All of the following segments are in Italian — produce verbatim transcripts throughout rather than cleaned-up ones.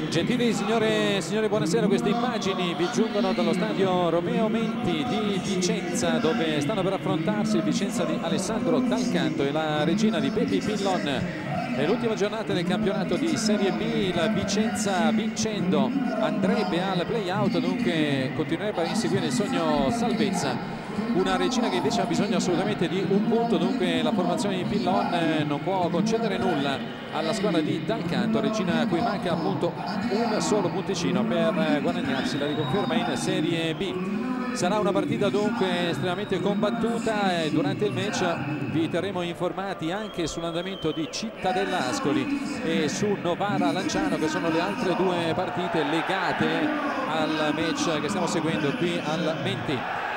Gentili signore e signori, buonasera. Queste immagini vi giungono dallo stadio Romeo Menti di Vicenza, dove stanno per affrontarsi il Vicenza di Alessandro Dal Canto e la regina di Bepi Pillon. Nell'ultima giornata del campionato di Serie B il Vicenza, vincendo, andrebbe al play-out, dunque continuerebbe a inseguire il sogno salvezza. Una regina che invece ha bisogno assolutamente di un punto, dunque la formazione di Pillon non può concedere nulla alla squadra di Dal Canto, regina a cui manca appunto un solo punticino per guadagnarsi la riconferma in Serie B. Sarà una partita dunque estremamente combattuta e durante il match vi terremo informati anche sull'andamento di Cittadella Ascoli e su Novara Lanciano, che sono le altre due partite legate al match che stiamo seguendo qui al Menti.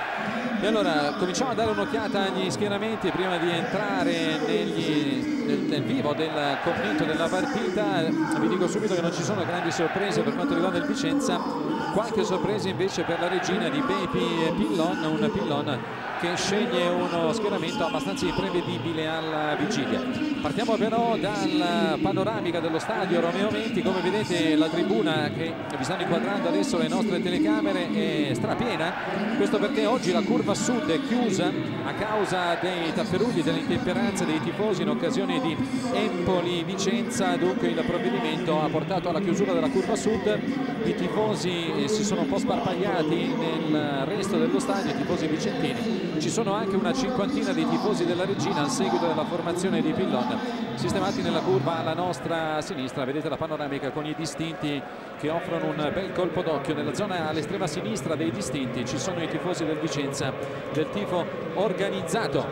E allora cominciamo a dare un'occhiata agli schieramenti prima di entrare negli, nel, nel vivo del commento della partita. Vi dico subito che non ci sono grandi sorprese per quanto riguarda il Vicenza, qualche sorpresa invece per la regina di Bepi Pillon, un Pillon che sceglie uno schieramento abbastanza imprevedibile alla vigilia. Partiamo però dalla panoramica dello stadio Romeo Menti. Come vedete la tribuna che vi stanno inquadrando adesso le nostre telecamere è strapiena, questo perché oggi la curva sud è chiusa a causa dei tafferugli, delle intemperanze dei tifosi in occasione di Empoli-Vicenza, dunque il provvedimento ha portato alla chiusura della curva sud. I tifosi si sono un po' sparpagliati nel resto dello stadio, i tifosi vicentini. Ci sono anche una cinquantina di tifosi della regina al seguito della formazione di Pillon, sistemati nella curva alla nostra sinistra. Vedete la panoramica con i distinti che offrono un bel colpo d'occhio. Nella zona all'estrema sinistra dei distinti ci sono i tifosi del Vicenza, del tifo organizzato.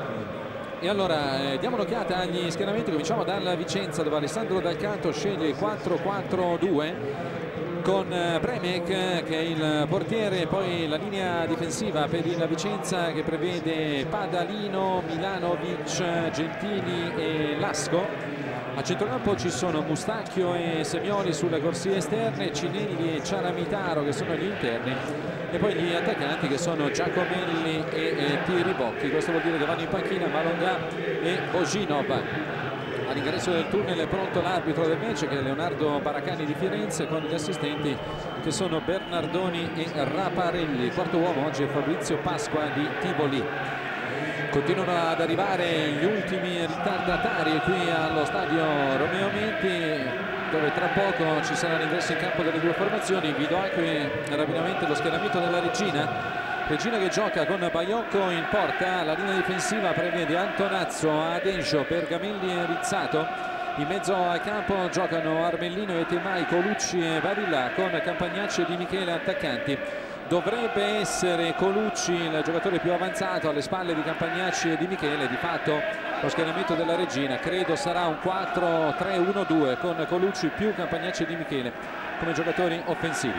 E allora eh, diamo un'occhiata agli schieramenti. Cominciamo dalla Vicenza, dove Alessandro Dal Canto sceglie il quattro quattro due con Premek che è il portiere, poi la linea difensiva per il Vicenza che prevede Padalino, Milanovic, Gentili e Lasco. A centrocampo ci sono Mustacchio e Semioli sulle corsie esterne, Cinelli e Ciaramitaro che sono gli interni, e poi gli attaccanti che sono Giacomelli e, e Tiribocchi. Questo vuol dire che vanno in panchina Malonga e Boginov. All'ingresso del tunnel è pronto l'arbitro del match, che è Leonardo Baracani di Firenze, con gli assistenti che sono Bernardoni e Raparelli. Quarto uomo oggi è Fabrizio Pasqua di Tivoli. Continuano ad arrivare gli ultimi ritardatari qui allo stadio Romeo Menti, dove tra poco ci sarà l'ingresso in campo delle due formazioni. Vi do anche rapidamente lo schieramento della regina. Regina che gioca con Baiocco in porta, la linea difensiva prevede Antonazzo, Adejo, Bergamelli e Rizzato. In mezzo al campo giocano Armellino e Temai, Colucci e Barilla, con Campagnacci e Di Michele attaccanti. Dovrebbe essere Colucci il giocatore più avanzato alle spalle di Campagnacci e Di Michele. Di fatto lo schieramento della regina credo sarà un quattro tre uno due con Colucci più Campagnacci e Di Michele come giocatori offensivi.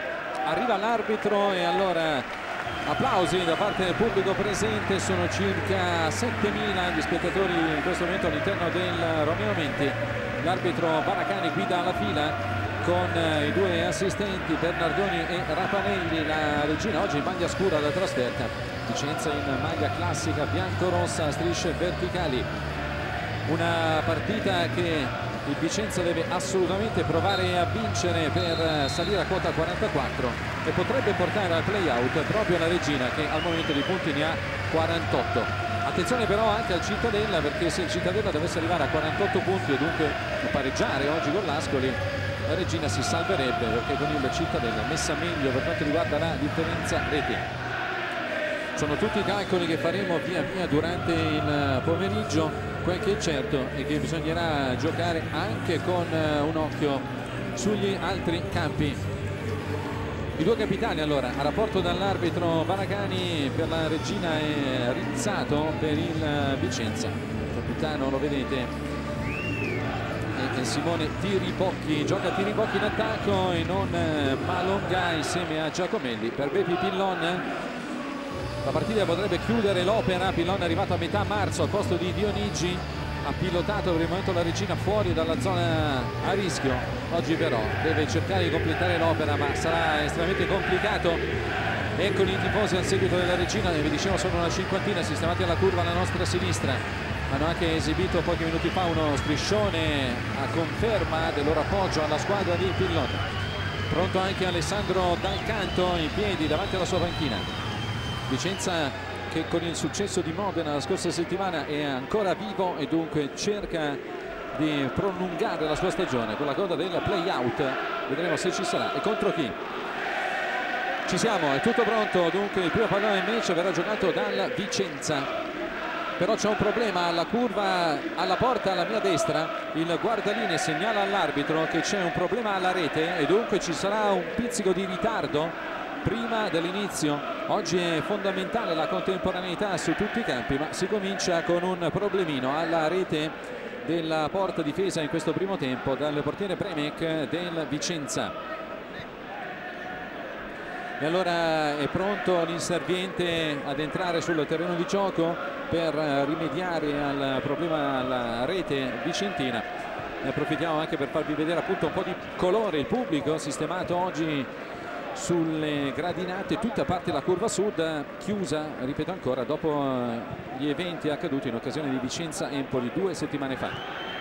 Arriva l'arbitro e allora applausi da parte del pubblico presente. Sono circa settemila gli spettatori in questo momento all'interno del Romeo Menti. L'arbitro Baracani guida la fila con i due assistenti Bernardoni e Rapanelli. La regina oggi in maglia scura da trasferta, Vicenza in maglia classica bianco-rossa a strisce verticali. Una partita che il Vicenza deve assolutamente provare a vincere per salire a quota quarantaquattro e potrebbe portare al play-out proprio la regina, che al momento di punti ne ha quarantotto. Attenzione però anche al Cittadella, perché se il Cittadella dovesse arrivare a quarantotto punti e dunque pareggiare oggi con l'Ascoli, la regina si salverebbe, perché con il Cittadella è messa meglio per quanto riguarda la differenza rete. Sono tutti i calcoli che faremo via via durante il pomeriggio. Quel che è certo è che bisognerà giocare anche con un occhio sugli altri campi. I due capitani allora, a rapporto dall'arbitro Baracani per la regina e Rizzato per il Vicenza. Il capitano lo vedete è Simone Tiribocchi, gioca Tiribocchi in attacco e non Malonga insieme a Giacomelli. Per Bepi Pillon la partita potrebbe chiudere l'opera. Pillon è arrivato a metà marzo al posto di Dionigi, ha pilotato per il momento la regina fuori dalla zona a rischio. Oggi però deve cercare di completare l'opera, ma sarà estremamente complicato. Eccoli i tifosi al seguito della regina, vi dicevo sono una cinquantina sistemati alla curva alla nostra sinistra. Hanno anche esibito pochi minuti fa uno striscione a conferma del loro appoggio alla squadra di Pillon. Pronto anche Alessandro Dal Canto in piedi davanti alla sua panchina. Vicenza che con il successo di Modena la scorsa settimana è ancora vivo e dunque cerca di prolungare la sua stagione con la coda del play out. Vedremo se ci sarà e contro chi. Ci siamo, è tutto pronto, dunque il primo pallone del match verrà giocato dal Vicenza. Però c'è un problema alla curva, alla porta alla mia destra, il guardaline segnala all'arbitro che c'è un problema alla rete e dunque ci sarà un pizzico di ritardo prima dell'inizio. Oggi è fondamentale la contemporaneità su tutti i campi, ma si comincia con un problemino alla rete della porta difesa in questo primo tempo dal portiere Premek del Vicenza. E allora è pronto l'inserviente ad entrare sul terreno di gioco per rimediare al problema alla rete vicentina. Ne approfittiamo anche per farvi vedere appunto un po' di colore. Il pubblico sistemato oggi sulle gradinate, tutta parte la curva sud chiusa, ripeto ancora, dopo gli eventi accaduti in occasione di Vicenza-Empoli due settimane fa.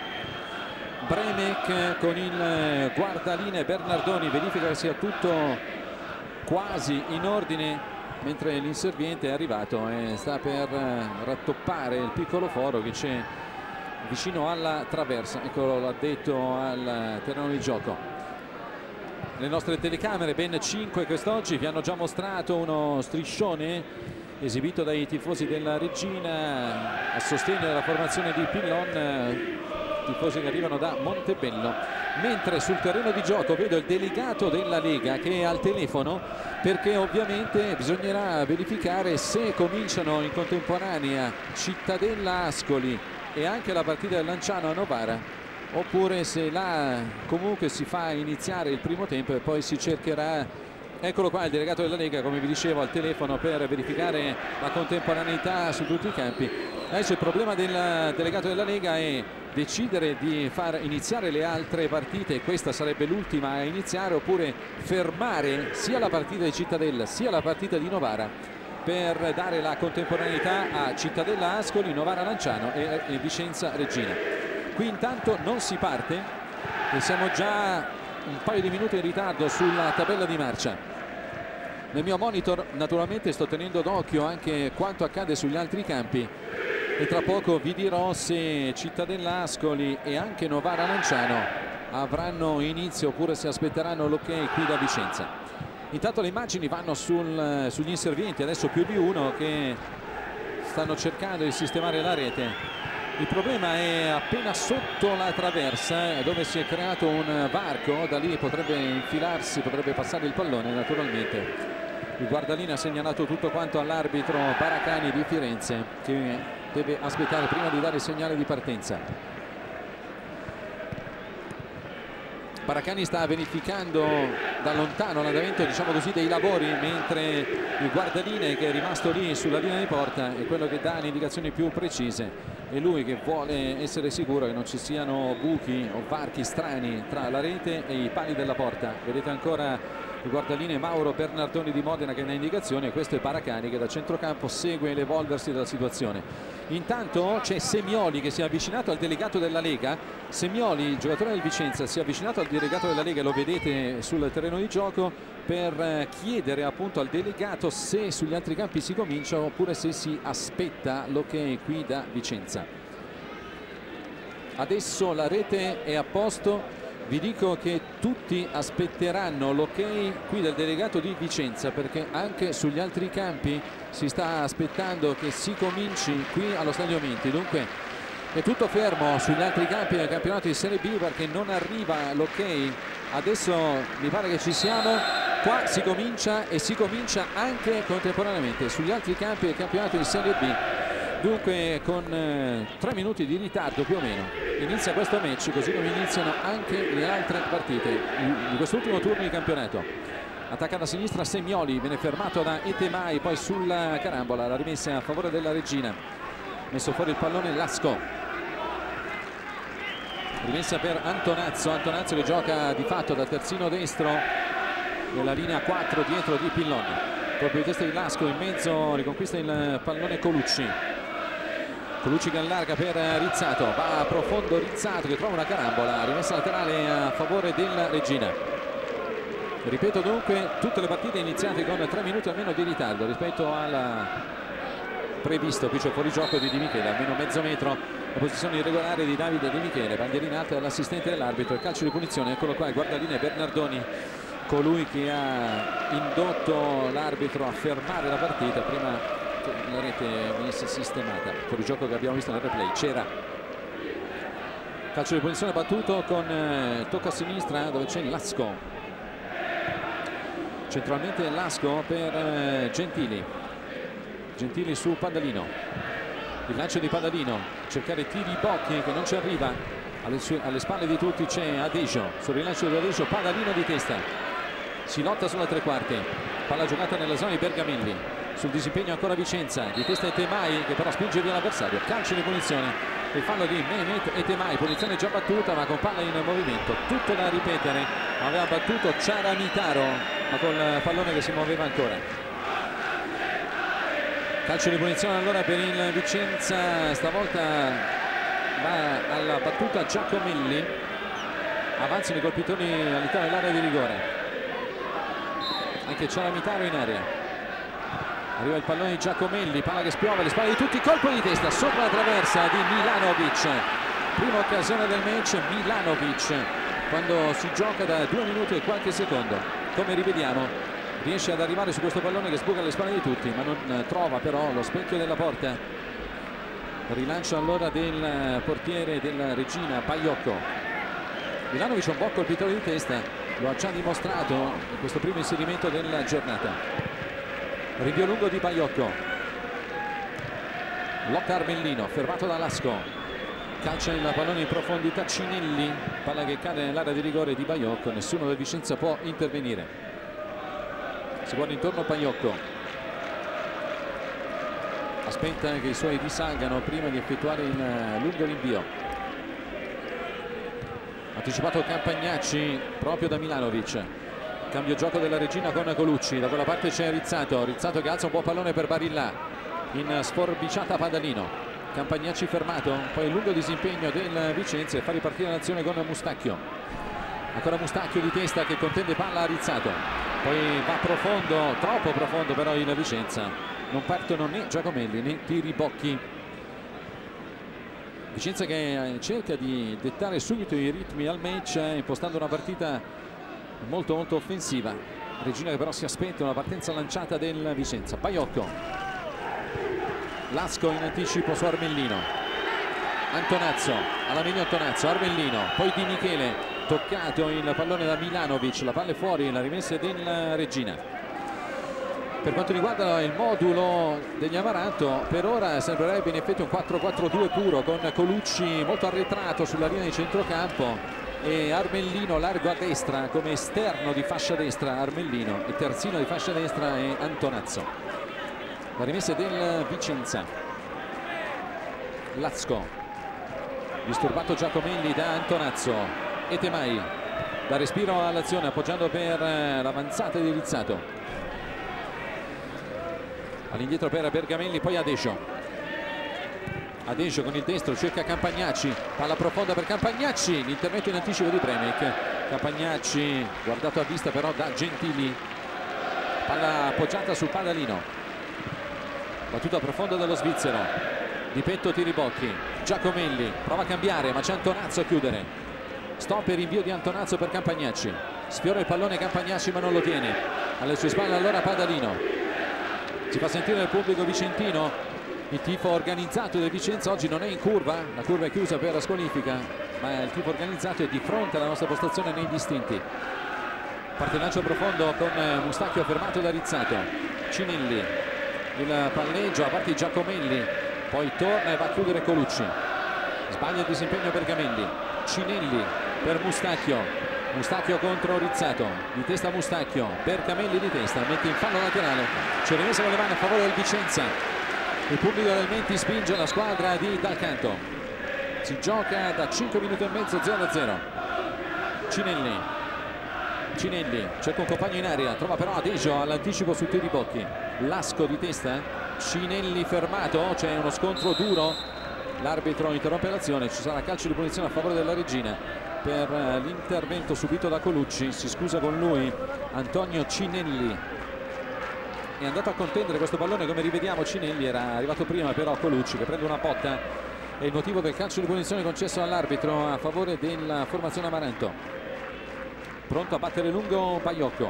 Premek con il guardaline Bernardoni verifica che sia tutto quasi in ordine, mentre l'inserviente è arrivato e sta per rattoppare il piccolo foro che c'è vicino alla traversa. Eccolo l'addetto al terreno di gioco. Le nostre telecamere, ben cinque quest'oggi, vi hanno già mostrato uno striscione esibito dai tifosi della Regina a sostegno della formazione di Pillon, tifosi che arrivano da Montebello. Mentre sul terreno di gioco vedo il delegato della Lega che è al telefono, perché ovviamente bisognerà verificare se cominciano in contemporanea Cittadella Ascoli e anche la partita del Lanciano a Novara, oppure se là comunque si fa iniziare il primo tempo e poi si cercherà. Eccolo qua il delegato della Lega, come vi dicevo, al telefono per verificare la contemporaneità su tutti i campi. Adesso il problema del delegato della Lega è decidere di far iniziare le altre partite, questa sarebbe l'ultima a iniziare, oppure fermare sia la partita di Cittadella sia la partita di Novara per dare la contemporaneità a Cittadella Ascoli, Novara Lanciano e, e Vicenza Regina. Qui intanto non si parte e siamo già un paio di minuti in ritardo sulla tabella di marcia. Nel mio monitor naturalmente sto tenendo d'occhio anche quanto accade sugli altri campi e tra poco vi dirò se Cittadella Ascoli e anche Novara Lanciano avranno inizio oppure se aspetteranno l'ok qui da Vicenza. Intanto le immagini vanno sul, sugli inservienti, adesso più di uno, che stanno cercando di sistemare la rete. Il problema è appena sotto la traversa dove si è creato un varco, da lì potrebbe infilarsi, potrebbe passare il pallone naturalmente. Il guardalino ha segnalato tutto quanto all'arbitro Baracani di Firenze, che deve aspettare prima di dare il segnale di partenza. Baracani sta verificando da lontano l'andamento, diciamo così, dei lavori, mentre il guardaline che è rimasto lì sulla linea di porta è quello che dà le indicazioni più precise. È lui che vuole essere sicuro che non ci siano buchi o varchi strani tra la rete e i pali della porta. Vedete ancora il guardaline Mauro Bernardoni di Modena che dà indicazioni, e questo è Baracani che da centrocampo segue l'evolversi della situazione. Intanto c'è Semioli che si è avvicinato al delegato della Lega. Semioli, il giocatore del Vicenza, si è avvicinato al delegato della Lega, lo vedete sul terreno di gioco, per chiedere appunto al delegato se sugli altri campi si comincia oppure se si aspetta l'ok qui da Vicenza. Adesso la rete è a posto. Vi dico che tutti aspetteranno l'ok qui del delegato di Vicenza, perché anche sugli altri campi si sta aspettando che si cominci qui allo Stadio Menti. Dunque è tutto fermo sugli altri campi del campionato di Serie B perché non arriva l'ok. Adesso mi pare che ci siamo, qua si comincia e si comincia anche contemporaneamente sugli altri campi del campionato di Serie B. Dunque con eh, tre minuti di ritardo più o meno inizia questo match, così come iniziano anche le altre partite di quest'ultimo turno di campionato. Attacca da sinistra Semioli, viene fermato da Etemai, poi sulla carambola la rimessa a favore della Regina. Messo fuori il pallone Lasco, rimessa per Antonazzo. Antonazzo che gioca di fatto da terzino destro nella linea quattro dietro di Pillon. Colpo di testa di Lasco, in mezzo riconquista il pallone Colucci. Colucci che allarga per Rizzato, va a profondo Rizzato che trova una carambola, rimessa laterale a favore della Regina. Ripeto dunque, tutte le partite iniziate con tre minuti almeno di ritardo rispetto al previsto. Qui c'è fuorigioco di Di Michele, almeno mezzo metro, la posizione irregolare di Davide Di Michele, bandierina alta dall'assistente dell'arbitro, il calcio di punizione, eccolo qua, il guardalinee Bernardoni, colui che ha indotto l'arbitro a fermare la partita prima che la rete venisse sistemata. Fuorigioco che abbiamo visto nel replay, c'era. Calcio di punizione battuto con eh, tocco a sinistra dove c'è Lasco. Centralmente Lasco per eh, Gentili. Gentili su Padalino. Il lancio di Padalino, cercare Tiri Bocchi che non ci arriva. Alle, sue, alle spalle di tutti c'è Adejo. Sul rilancio di Adejo, Padalino di testa. Si lotta sulla tre quarti. Palla giocata nella zona di Bergamelli. Sul disimpegno ancora Vicenza. Di testa è Temai che però spinge via l'avversario. Calcio di punizione. Il fallo di Mehmet e Temai, punizione già battuta ma con palla in movimento, tutto da ripetere. Aveva battuto Ciaramitaro ma col pallone che si muoveva ancora. Calcio di punizione allora per il Vicenza, stavolta va alla battuta Giacomelli, avanzano i colpitori all'interno dell'area di rigore, anche Ciaramitaro in area. Arriva il pallone di Giacomelli, palla che spiova alle spalle di tutti, colpo di testa sopra la traversa di Milanovic. Prima occasione del match, Milanovic, quando si gioca da due minuti e qualche secondo. Come rivediamo, riesce ad arrivare su questo pallone che sbuca alle spalle di tutti, ma non trova però lo specchio della porta. Rilancio allora del portiere della Regina, Baiocco. Milanovic è un buon colpitore di testa, lo ha già dimostrato in questo primo inserimento della giornata. Rinvio lungo di Baiocco, Locca Armellino, fermato da Lasco, calcia il pallone in profondità Cinelli, palla che cade nell'area di rigore di Baiocco, nessuno del Vicenza può intervenire. Si guarda intorno a Baiocco, aspetta che i suoi risalgano prima di effettuare il lungo rinvio. Anticipato Campagnacci proprio da Milanovic. Cambio gioco della Regina con Colucci, da quella parte c'è Rizzato, Rizzato che alza un buon pallone per Barilla, in sforbiciata Padalino, Campagnacci fermato, poi il lungo disimpegno del Vicenza e fa ripartire l'azione con Mustacchio, ancora Mustacchio di testa che contende palla a Rizzato, poi va profondo, troppo profondo però il Vicenza, non partono né Giacomelli né Tiri Bocchi. Vicenza che cerca di dettare subito i ritmi al match, impostando una partita molto molto offensiva. Regina che però si aspetta una partenza lanciata del Vicenza. Baiocco, Lasco in anticipo su Armellino, Antonazzo, alla meglio Antonazzo, Armellino, poi Di Michele, toccato il pallone da Milanovic, la palla è fuori, la rimessa della Regina. Per quanto riguarda il modulo degli Amaranto, per ora sembrerebbe in effetti un quattro quattro due puro, con Colucci molto arretrato sulla linea di centrocampo e Armellino largo a destra come esterno di fascia destra. Armellino e terzino di fascia destra è Antonazzo. La rimessa del Vicenza. Lasco, disturbato Giacomelli da Antonazzo e Temai, da respiro all'azione appoggiando per l'avanzata di Rizzato. All'indietro per Bergamelli, poi Adejo. Adejo con il destro cerca Campagnacci, palla profonda per Campagnacci, l'intervento in anticipo di Premic. Campagnacci guardato a vista però da Gentili, palla appoggiata sul Padalino, battuta profonda dello svizzero, di petto Tiri Bocchi. Giacomelli prova a cambiare ma c'è Antonazzo a chiudere, stop e rinvio di Antonazzo per Campagnacci, sfiora il pallone Campagnacci ma non lo tiene, alle sue spalle allora Padalino. Si fa sentire il pubblico vicentino. Il tifo organizzato del Vicenza oggi non è in curva, la curva è chiusa per la squalifica, ma il tifo organizzato è di fronte alla nostra postazione nei distinti. Parte il lancio profondo con Mustacchio fermato da Rizzato. Cinelli, il palleggio a parte Giacomelli, poi torna e va a chiudere Colucci. Sbaglia il disimpegno Bergamelli. Cinelli per Mustacchio, Mustacchio contro Rizzato, di testa Mustacchio, Bergamelli di testa, mette in fallo laterale, c'è rimessa con le mani a favore del Vicenza. Il pubblico del Menti spinge la squadra di Dal Canto. Si gioca da cinque minuti e mezzo, zero a zero. Cinelli, Cinelli cerca un compagno in area, trova però Adejo all'anticipo su Tiri Bocchi. Lasco di testa, Cinelli fermato, c'è uno scontro duro, l'arbitro interrompe l'azione, ci sarà calcio di punizione a favore della Regina. per l'intervento subito da Colucci. Si scusa con lui Antonio Cinelli, è andato a contendere questo pallone, come rivediamo. Cinelli era arrivato prima, però Colucci che prende una botta è il motivo del calcio di punizione concesso all'arbitro a favore della formazione Amaranto. Pronto a battere lungo Baiocco,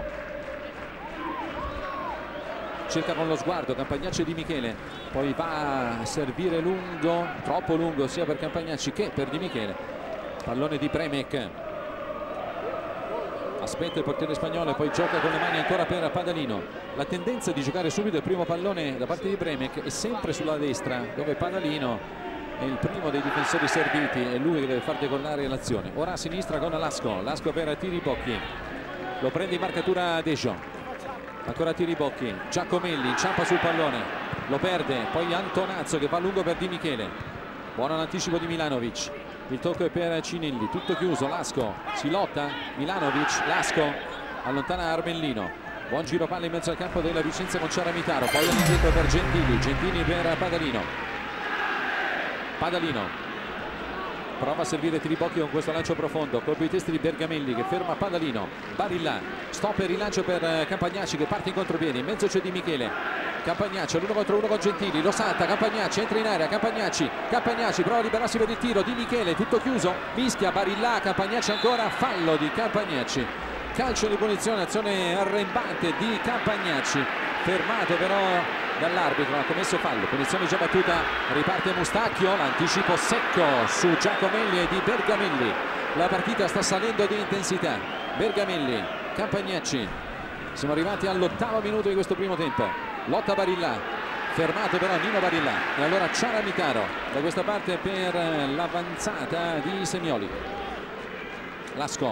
cerca con lo sguardo Campagnacci e Di Michele, poi va a servire lungo, troppo lungo sia per Campagnacci che per Di Michele. Pallone di Premec, aspetta il portiere spagnolo e poi gioca con le mani ancora per Padalino. La tendenza di giocare subito il primo pallone da parte di Premec è sempre sulla destra, dove Padalino è il primo dei difensori serviti, è lui che deve far decollare l'azione. Ora a sinistra con Lasco, Lasco per Tiribocchi, lo prende in marcatura Dejon, ancora Tiribocchi, Giacomelli inciampa sul pallone, lo perde, poi Antonazzo che va lungo per Di Michele, buono l'anticipo di Milanovic, il tocco è per Cinelli, tutto chiuso, Lasco si lotta, Milanovic, Lasco allontana Armellino, buon giro palla in mezzo al campo della Vicenza con Ciaramitaro, poi all'indietro per Gentili, Gentili per Padalino, Padalino prova a servire Tiribocchi con questo lancio profondo, colpo di testa di Bergamelli che ferma Padalino, Barilla, stop e rilancio per Campagnacci che parte in contropiede, in mezzo c'è Di Michele, Campagnacci all'uno contro uno con Gentili, lo salta, Campagnacci entra in area, Campagnacci, Campagnacci prova a liberarsi per il tiro, Di Michele tutto chiuso, mischia Barilla, Campagnacci ancora, fallo di Campagnacci, calcio di punizione, azione arrembante di Campagnacci, fermato però dall'arbitro, ha commesso fallo, punizione già battuta, riparte Mustacchio, l'anticipo secco su Giacomelli e di Bergamelli, la partita sta salendo di intensità, Bergamelli, Campagnacci, siamo arrivati all'ottavo minuto di questo primo tempo, lotta Barilla, fermato però Nino Barilla e allora Ciaramitaro da questa parte per l'avanzata di Semioli, Lasco,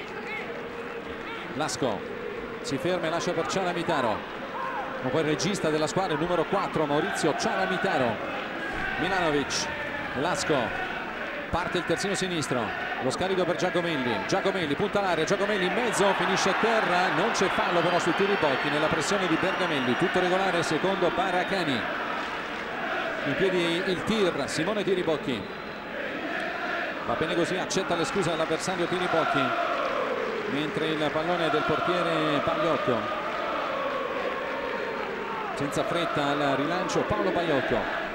Lasco si ferma e lascia per Ciaramitaro, poi il regista della squadra, il numero quattro Maurizio Ciaramitaro, Milanovic, Lasco, parte il terzino sinistro, lo scarico per Giacomelli, Giacomelli punta l'area, Giacomelli in mezzo, finisce a terra, non c'è fallo però su Tiribocchi nella pressione di Bergamelli, tutto regolare secondo Baracani, in piedi il tir, Simone Tiribocchi, va bene così, accetta le scuse dell'avversario Tiribocchi, mentre il pallone del portiere Baiocco, senza fretta al rilancio Paolo Baiocco.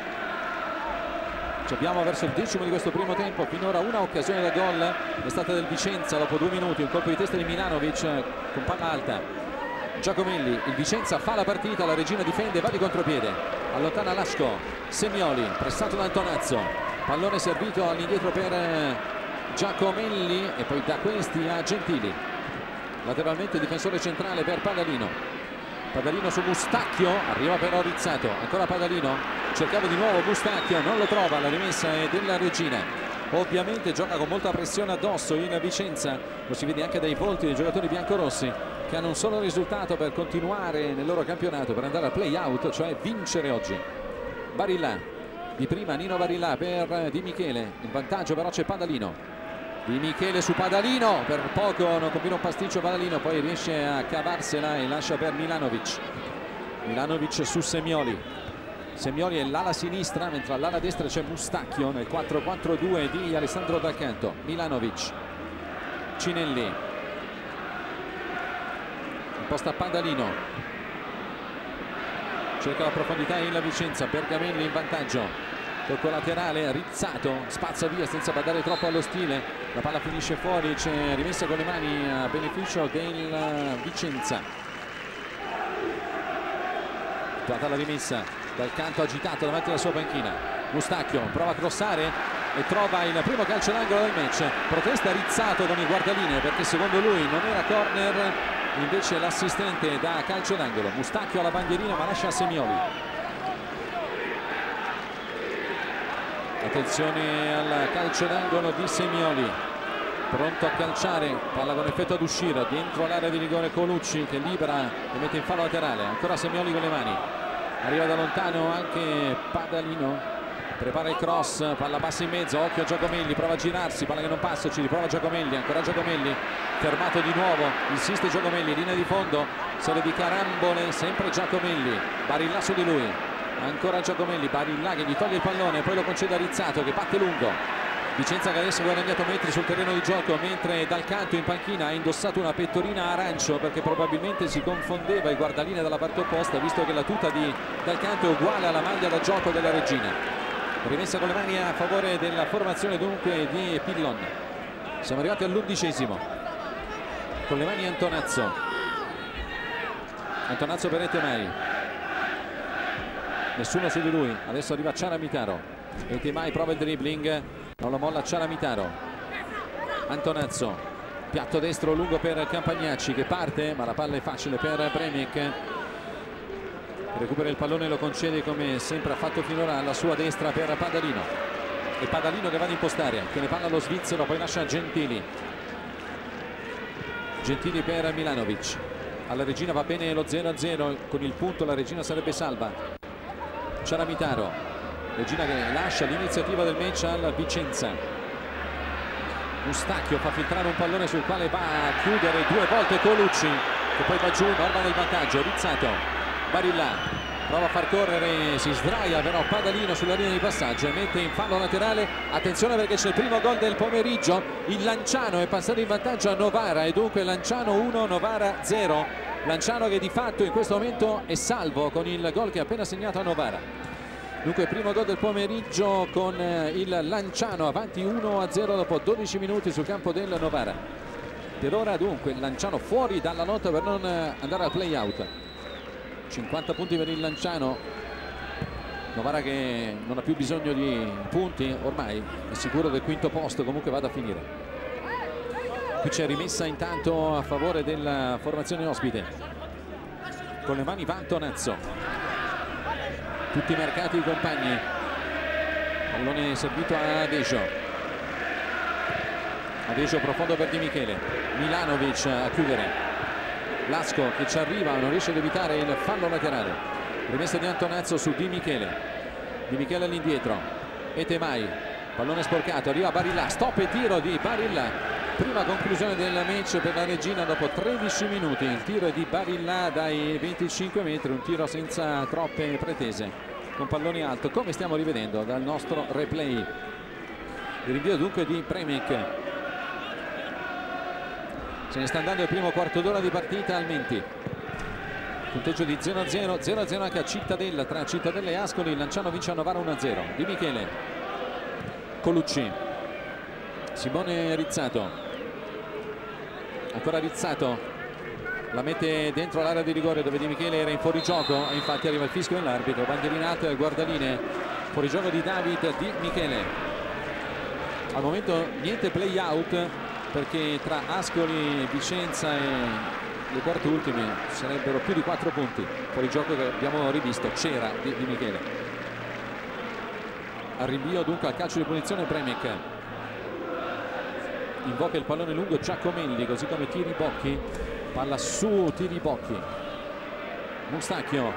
Ci abbiamo verso il decimo di questo primo tempo, finora una occasione da gol è stata del Vicenza dopo due minuti, un colpo di testa di Milanovic con palla alta, Giacomelli, il Vicenza fa la partita, la regina difende, va di contropiede, allontana Lasco, Semioli, pressato da Antonazzo, pallone servito all'indietro per Giacomelli e poi da questi a Gentili, lateralmente difensore centrale per Padalino, Padalino su Mustacchio, arriva però Rizzato, ancora Padalino, cercava di nuovo Mustacchio, non lo trova, la rimessa è della regina, ovviamente gioca con molta pressione addosso in Vicenza, lo si vede anche dai volti dei giocatori biancorossi che hanno un solo risultato per continuare nel loro campionato, per andare al play out, cioè vincere oggi. Barilla, di prima Nino Barilla per Di Michele, in vantaggio però c'è Padalino, Di Michele su Padalino, per poco non combina un pasticcio Padalino, poi riesce a cavarsela e lascia per Milanovic, Milanovic su Semioli, Semioli è l'ala sinistra mentre all'ala destra c'è Mustacchio nel quattro quattro due di Alessandro Dal Canto, Milanovic, Cinelli, imposta Padalino, cerca la profondità in la Vicenza, Bergamelli in vantaggio, tocco laterale, Rizzato spazza via senza badare troppo allo stile, la palla finisce fuori, c'è rimessa con le mani a beneficio del Vicenza, guarda la rimessa, Dal Canto agitato davanti alla sua panchina, Mustacchio prova a crossare e trova il primo calcio d'angolo del match, protesta Rizzato con il guardalinee perché secondo lui non era corner, invece l'assistente da calcio d'angolo, Mustacchio alla bandierina ma lascia a Semioli. Attenzione al calcio d'angolo di Semioli, pronto a calciare, palla con effetto ad uscire, dentro l'area di rigore Colucci che libera e mette in fallo laterale, ancora Semioli con le mani, arriva da lontano anche Padalino, prepara il cross, palla passa in mezzo, occhio a Giacomelli, prova a girarsi, palla che non passa, ci riprova Giacomelli, ancora Giacomelli, fermato di nuovo, insiste Giacomelli, linea di fondo, serie di carambole, sempre Giacomelli, Barilla su di lui, ancora Giacomelli, Barilla che gli toglie il pallone, poi lo concede a Rizzato che batte lungo, Vicenza che adesso ha guadagnato metri sul terreno di gioco, mentre Dal Canto in panchina ha indossato una pettorina arancio perché probabilmente si confondeva il guardalinea dalla parte opposta, visto che la tuta di Dal Canto è uguale alla maglia da gioco della Regina. Rimessa con le mani a favore della formazione dunque di Pillon. Siamo arrivati all'undicesimo. Con le mani Antonazzo. Antonazzo per Etemai. Nessuno su di lui. Adesso arriva Ciaramitaro. Etemai prova il dribbling. Non lo molla Ciaramitaro. Antonazzo, piatto destro lungo per Campagnacci che parte, ma la palla è facile per Premic. Recupera il pallone e lo concede come sempre ha fatto finora alla sua destra per Padalino. E Padalino che va ad impostare, tiene palla allo svizzero, poi lascia Gentili. Gentili per Milanovic. Alla Regina va bene lo zero a zero, con il punto la Regina sarebbe salva. Ciaramitaro. Regina che lascia l'iniziativa del match al Vicenza. Mustacchio fa filtrare un pallone sul quale va a chiudere due volte Colucci, che poi va giù, norma del vantaggio. Rizzato, Barilla prova a far correre, si sdraia però Padalino sulla linea di passaggio e mette in fallo laterale. Attenzione perché c'è il primo gol del pomeriggio. Il Lanciano è passato in vantaggio a Novara e dunque Lanciano uno, Novara zero. Lanciano che di fatto in questo momento è salvo con il gol che ha appena segnato a Novara. Dunque primo gol del pomeriggio con il Lanciano avanti uno a zero dopo dodici minuti sul campo del Novara. Per ora dunque il Lanciano fuori dalla lotta per non andare al play out. cinquanta punti per il Lanciano. Novara che non ha più bisogno di punti, ormai è sicuro del quinto posto, comunque vada a finire. Qui c'è rimessa intanto a favore della formazione ospite. Con le mani va Antonazzo. Tutti i mercati i compagni. Pallone servito a Adejo. Adejo profondo per Di Michele. Milanovic a chiudere. Lasco che ci arriva, non riesce ad evitare il fallo laterale. Rimessa di Antonazzo su Di Michele. Di Michele all'indietro. Etemai. Pallone sporcato. Arriva Barilla. Stop e tiro di Barilla. Prima conclusione del match per la Regina dopo tredici minuti. Il tiro è di Barilla dai venticinque metri, un tiro senza troppe pretese, con palloni alto, come stiamo rivedendo dal nostro replay. Il rinvio dunque di Premic. Se ne sta andando il primo quarto d'ora di partita al Menti. Punteggio di zero a zero, zero a zero anche a Cittadella, tra Cittadella e Ascoli. Il Lanciano vince a Novara uno a zero. Di Michele. Colucci. Simone Rizzato. Ancora Rizzato, la mette dentro l'area di rigore dove Di Michele era in fuorigioco e infatti arriva il fischio dell'arbitro. Bandierina alta del guardaline, fuorigioco di David Di Michele. Al momento niente play out perché tra Ascoli, Vicenza e le quarte ultime sarebbero più di quattro punti. Fuorigioco che abbiamo rivisto, c'era di, di Michele. Al rinvio dunque al calcio di punizione Premic. Invoca il pallone lungo Giacomelli, così come Tiribocchi. Palla su Tiribocchi. Mustacchio.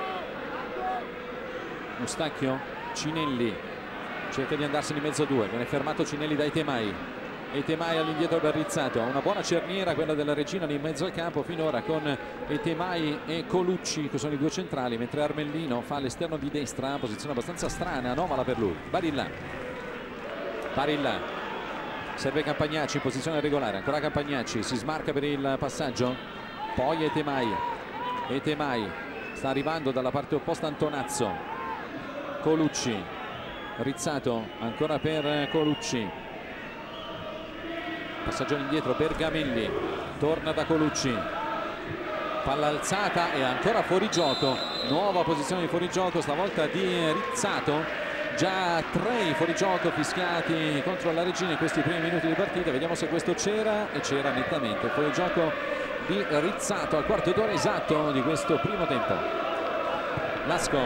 Mustacchio. Cinelli. Cerca di andarsene in mezzo a due. Viene fermato Cinelli da Etemai. Etemai all'indietro per Rizzato. Una buona cerniera quella della Regina lì in mezzo al campo finora con Etemai e Colucci che sono i due centrali, mentre Armellino fa l'esterno di destra, posizione abbastanza strana, anomala per lui. Barilla. Barilla. Serve Campagnacci in posizione regolare, ancora Campagnacci, si smarca per il passaggio, poi Etemai. Etemai sta arrivando dalla parte opposta Antonazzo. Colucci. Rizzato ancora per Colucci. Passaggio indietro, Bergamelli torna da Colucci, palla alzata e ancora fuorigioco. Nuova posizione di fuorigioco, stavolta di Rizzato. Già tre fuorigioco fischiati contro la Regina in questi primi minuti di partita. Vediamo se questo c'era, e c'era nettamente. Fuorigioco di Rizzato al quarto d'ora esatto di questo primo tempo. Lasco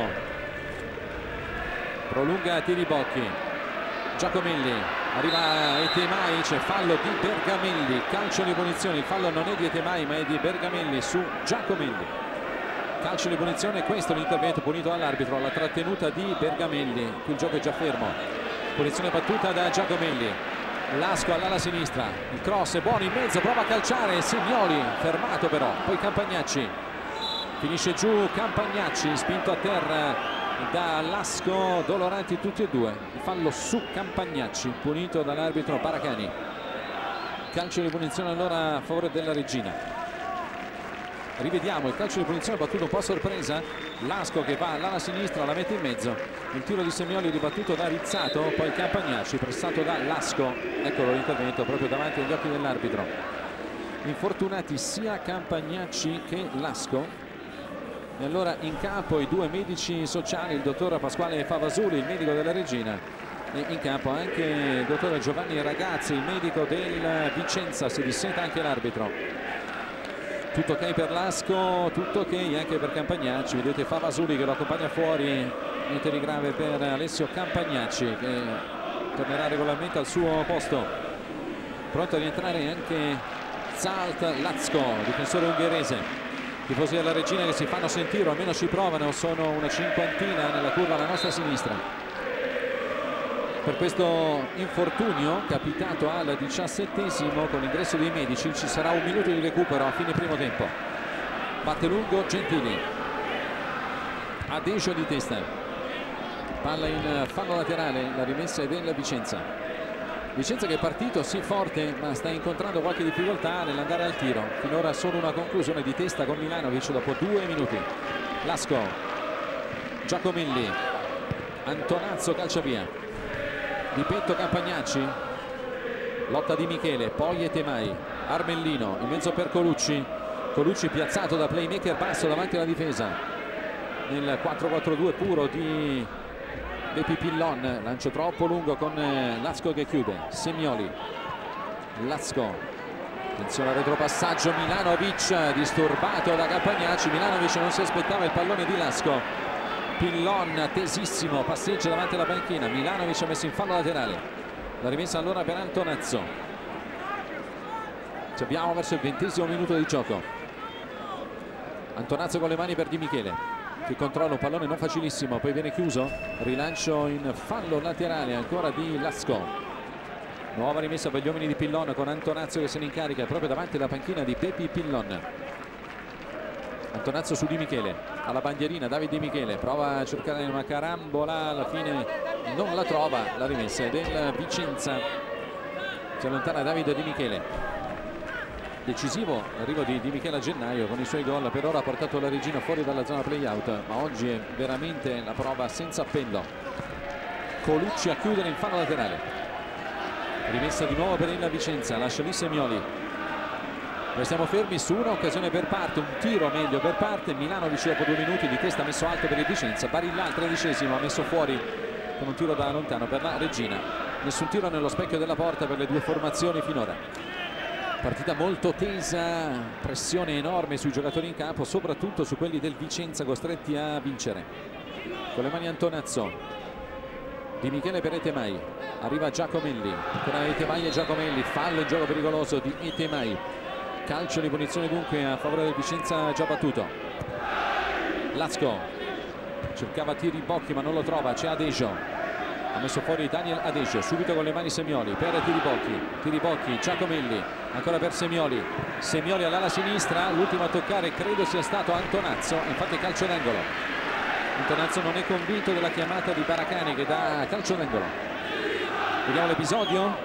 prolunga Tiribocchi. Giacomelli, arriva Etemai, c'è fallo di Bergamelli, calcio di punizione. Il fallo non è di Etemai ma è di Bergamelli su Giacomelli. Calcio di punizione, questo l'intervento punito dall'arbitro, la trattenuta di Bergamelli. Qui il gioco è già fermo. Punizione battuta da Giacomelli. Lasco all'ala sinistra, il cross è buono in mezzo, prova a calciare Signoli, fermato però. Poi Campagnacci, finisce giù Campagnacci, spinto a terra da Lasco, doloranti tutti e due. Il fallo su Campagnacci, punito dall'arbitro Baracani. Calcio di punizione allora a favore della Regina. Rivediamo il calcio di punizione battuto un po' a sorpresa. Lasco che va all'ala sinistra, la mette in mezzo. Il tiro di Semioli ribattuto da Rizzato, poi Campagnacci pressato da Lasco. Eccolo l'intervento proprio davanti agli occhi dell'arbitro. Infortunati sia Campagnacci che Lasco. E allora in campo i due medici sociali, il dottor Pasquale Favasuli, il medico della Regina, e in campo anche il dottor Giovanni Ragazzi, il medico del Vicenza. Si disseta anche l'arbitro. Tutto ok per Lasco, tutto ok anche per Campagnacci. Vedete Favasuli che lo accompagna fuori. Niente di grave per Alessio Campagnacci, che tornerà regolarmente al suo posto. Pronto a rientrare anche Zalt Latsko, difensore ungherese. Tifosi della Regina che si fanno sentire, o almeno ci provano, sono una cinquantina nella curva alla nostra sinistra. Per questo infortunio capitato al diciassettesimo con l'ingresso dei medici ci sarà un minuto di recupero a fine primo tempo. Batte lungo Gentili, Adejo di testa, palla in fallo laterale, la rimessa è del Vicenza. Vicenza che è partito sì forte, ma sta incontrando qualche difficoltà nell'andare al tiro. Finora solo una conclusione di testa con Milanovic dopo due minuti. Lasco, Giacomelli, Antonazzo calcia via. Di petto Campagnacci, lotta di Michele, poi Etemai, Armellino in mezzo per Colucci. Colucci piazzato da playmaker basso davanti alla difesa nel quattro quattro due puro di Bepi Pillon. Lancio troppo lungo con Lasco che chiude. Semioli, Lasco, attenzione al retropassaggio, Milanovic disturbato da Campagnacci. Milanovic non si aspettava il pallone di Lasco. Pillon tesissimo, passeggia davanti alla panchina. Milanovic ha messo in fallo laterale. La rimessa allora per Antonazzo. Ci abbiamo verso il ventesimo minuto di gioco. Antonazzo con le mani per Di Michele, che controlla un pallone non facilissimo, poi viene chiuso. Rilancio in fallo laterale ancora di Lasco. Nuova rimessa per gli uomini di Pillon con Antonazzo che se ne incarica proprio davanti alla panchina di Bepi Pillon. Antonazzo su Di Michele, alla bandierina Davide Di Michele, prova a cercare una carambola, alla fine non la trova. La rimessa è del Vicenza. Si allontana Davide Di Michele. Decisivo l'arrivo di Di Michele a gennaio con i suoi gol. Per ora ha portato la Regina fuori dalla zona play-out, ma oggi è veramente la prova senza appello. Colucci a chiudere in fallo laterale. Rimessa di nuovo per il Vicenza, lascia lì Semioli. Restiamo fermi su una occasione per parte, un tiro meglio per parte. Milanovic dopo due minuti di testa messo alto per il Vicenza. Barilla al tredicesimo ha messo fuori con un tiro da lontano per la Regina. Nessun tiro nello specchio della porta per le due formazioni finora. Partita molto tesa, pressione enorme sui giocatori in campo, soprattutto su quelli del Vicenza costretti a vincere. Con le mani Antonazzo, Di Michele per Etemai, arriva Giacomelli, ancora Etemai e Giacomelli, fallo in gioco pericoloso di Etemai. Calcio di punizione dunque a favore del Vicenza già battuto. Lasco cercava Tiribocchi ma non lo trova, c'è Adejo, ha messo fuori Daniel Adejo, subito con le mani Semioli per Tiribocchi, Tiribocchi, Giacomelli, ancora per Semioli, Semioli all'ala sinistra, l'ultimo a toccare credo sia stato Antonazzo, infatti calcio d'angolo. Antonazzo non è convinto della chiamata di Baracani che dà calcio d'angolo. Vediamo l'episodio.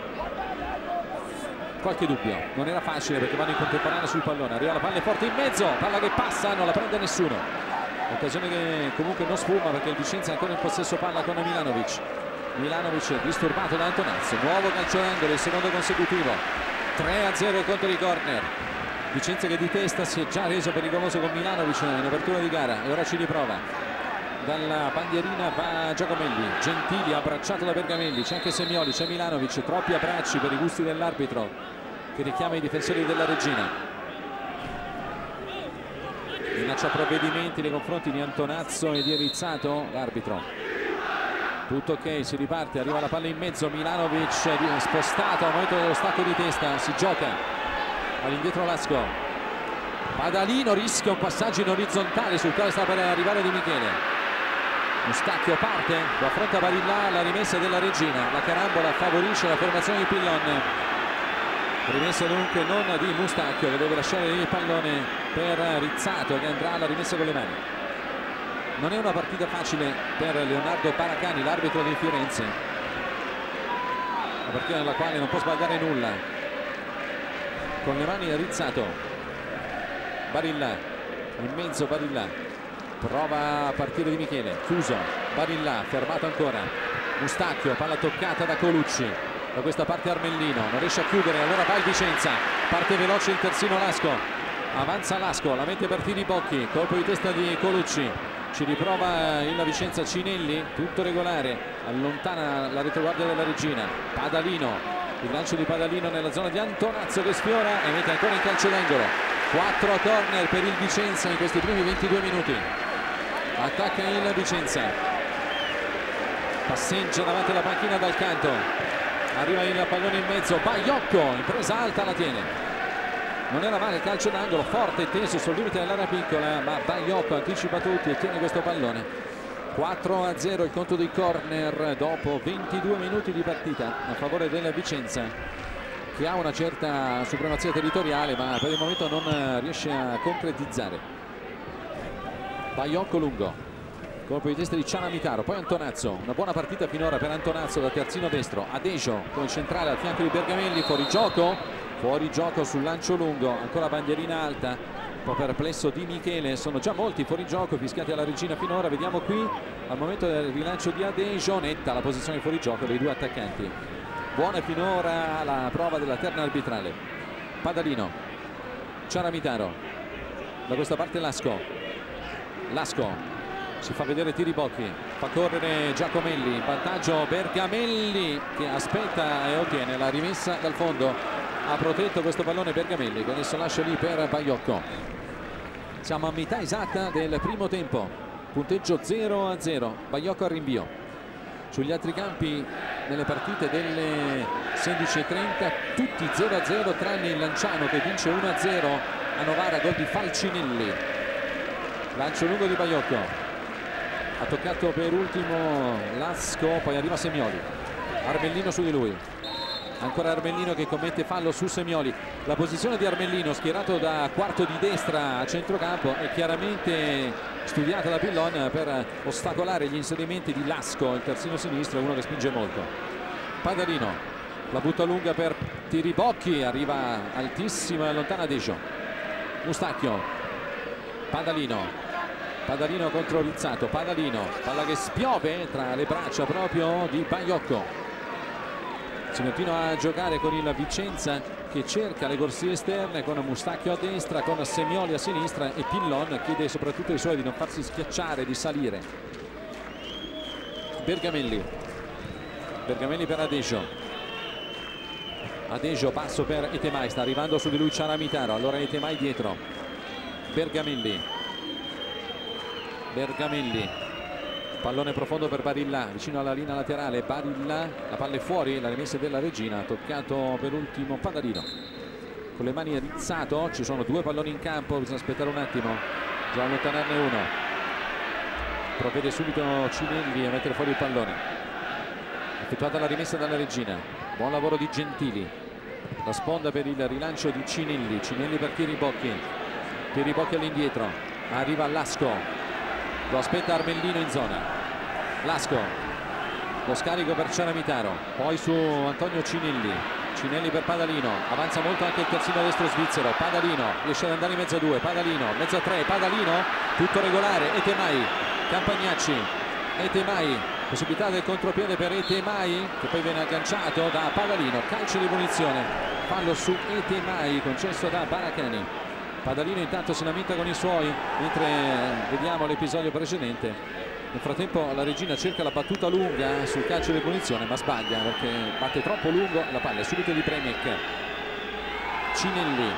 Qualche dubbio, non era facile perché vanno in contemporanea sul pallone. Arriva la palla forte in mezzo, palla che passa, non la prende nessuno. Occasione che comunque non sfuma perché il Vicenza è ancora in possesso palla con Milanovic. Milanovic disturbato da Antonazzo, nuovo calcio d'angolo, il secondo consecutivo. tre a zero il conto di corner. Vicenza che di testa si è già reso pericoloso con Milanovic in apertura di gara e ora ci riprova. Dalla bandierina va Giacomelli, Gentili abbracciato da Bergamelli, c'è anche Semioli, c'è Milanovic, troppi abbracci per i gusti dell'arbitro che richiama i difensori della Regina. Minaccia provvedimenti nei confronti di Antonazzo e di Rizzato l'arbitro. Tutto ok, si riparte, arriva la palla in mezzo, Milanovic spostato al momento dello stacco di testa, si gioca all'indietro Lasco. Padalino rischia un passaggio in orizzontale sul quale sta per arrivare Di Michele. Mustacchio parte, lo affronta Barilla, la rimessa della Regina, la carambola favorisce la formazione di Pillon. Rimessa dunque non di Mustacchio che deve lasciare il pallone per Rizzato che andrà alla rimessa con le mani. Non è una partita facile per Leonardo Paracani, l'arbitro di Firenze, una partita nella quale non può sbagliare nulla. Con le mani Rizzato, Barilla in mezzo, Barilla prova a partire di Michele, chiuso, Barilla fermato ancora, Mustacchio, palla toccata da Colucci, da questa parte Armellino, non riesce a chiudere, allora va il Vicenza, parte veloce il terzino Lasco, avanza Lasco, la mette per Tiribocchi, colpo di testa di Colucci, ci riprova il Vicenza, Cinelli, tutto regolare, allontana la retroguardia della Regina, Padalino, il lancio di Padalino nella zona di Antonazzo che sfiora e mette ancora in calcio d'angolo. Quattro corner per il Vicenza in questi primi ventidue minuti. Attacca il Vicenza, passeggia davanti alla panchina dal canto, arriva il pallone in mezzo, Baiocco in presa alta, la tiene, non era male il calcio d'angolo, forte e teso sul limite dell'area piccola, ma Baiocco anticipa tutti e tiene questo pallone. Quattro a zero il conto dei corner dopo ventidue minuti di partita a favore del Vicenza, che ha una certa supremazia territoriale ma per il momento non riesce a concretizzare. Baiocco lungo, colpo di testa di Cianamitaro, poi Antonazzo, una buona partita finora per Antonazzo da terzino destro, Adejo come centrale al fianco di Bergamelli, fuori gioco, fuori gioco sul lancio lungo, ancora bandierina alta, un po' perplesso Di Michele, sono già molti fuori gioco fischiati alla Regina finora, vediamo qui al momento del rilancio di Adejo, netta la posizione fuori gioco dei due attaccanti. Buona finora la prova della terna arbitrale. Padalino, Ciaramitaro, da questa parte Lasco, Lasco si fa vedere Tiribocchi, fa correre Giacomelli, in vantaggio Bergamelli che aspetta e ottiene la rimessa dal fondo, ha protetto questo pallone Bergamelli che adesso lascia lì per Baiocco. Siamo a metà esatta del primo tempo, punteggio zero a zero, Baiocco al rinvio. Sugli altri campi nelle partite delle sedici e trenta tutti zero a zero tranne il Lanciano che vince uno a zero a Novara, gol di Falcinelli. Lancio lungo di Baiocco, ha toccato per ultimo Lasco, poi arriva Semioli, Armellino su di lui, ancora Armellino che commette fallo su Semioli. La posizione di Armellino schierato da quarto di destra a centrocampo è chiaramente studiata da Pillon per ostacolare gli inserimenti di Lasco, il terzino sinistro, uno che spinge molto. Padalino la butta lunga per Tiribocchi, arriva altissima e lontana Decio. Mustacchio, Padalino, Padalino contro Rizzato, Padalino, palla che spiove tra le braccia proprio di Baiocco. Si continua a giocare con il Vicenza che cerca le corsie esterne con Mustacchio a destra, con Semioli a sinistra e Pillon chiede soprattutto ai suoi di non farsi schiacciare, di salire. Bergamelli, Bergamelli per Adejo, Adejo passo per Etemai, sta arrivando su di lui Ciaramitaro, allora Etemai dietro, Bergamelli, Bergamelli, pallone profondo per Barilla, vicino alla linea laterale, Barilla, la palla è fuori, la rimessa della Regina, toccato per ultimo Padalino. Con le mani Rizzato, ci sono due palloni in campo, bisogna aspettare un attimo, bisogna allontanarne uno. Provvede subito Cinelli a mettere fuori il pallone. Effettuata la rimessa dalla Regina, buon lavoro di Gentili. La sponda per il rilancio di Cinelli, Cinelli per Tiribocchi, Tiribocchi all'indietro, arriva Lasco. Lo aspetta Armellino in zona, Lasco, lo scarico per Ciaramitaro, poi su Antonio Cinelli, Cinelli per Padalino, avanza molto anche il terzino destro svizzero, Padalino riesce ad andare in mezzo a due, Padalino, mezzo a tre, Padalino, tutto regolare, Etemai, Campagnacci, Etemai, possibilità del contropiede per Etemai che poi viene agganciato da Padalino, calcio di punizione, fallo su Etemai concesso da Baracani. Padalino intanto si lamenta con i suoi mentre vediamo l'episodio precedente. Nel frattempo la Regina cerca la battuta lunga sul calcio di punizione ma sbaglia perché batte troppo lungo, la palla è subito di Premec. Cinelli,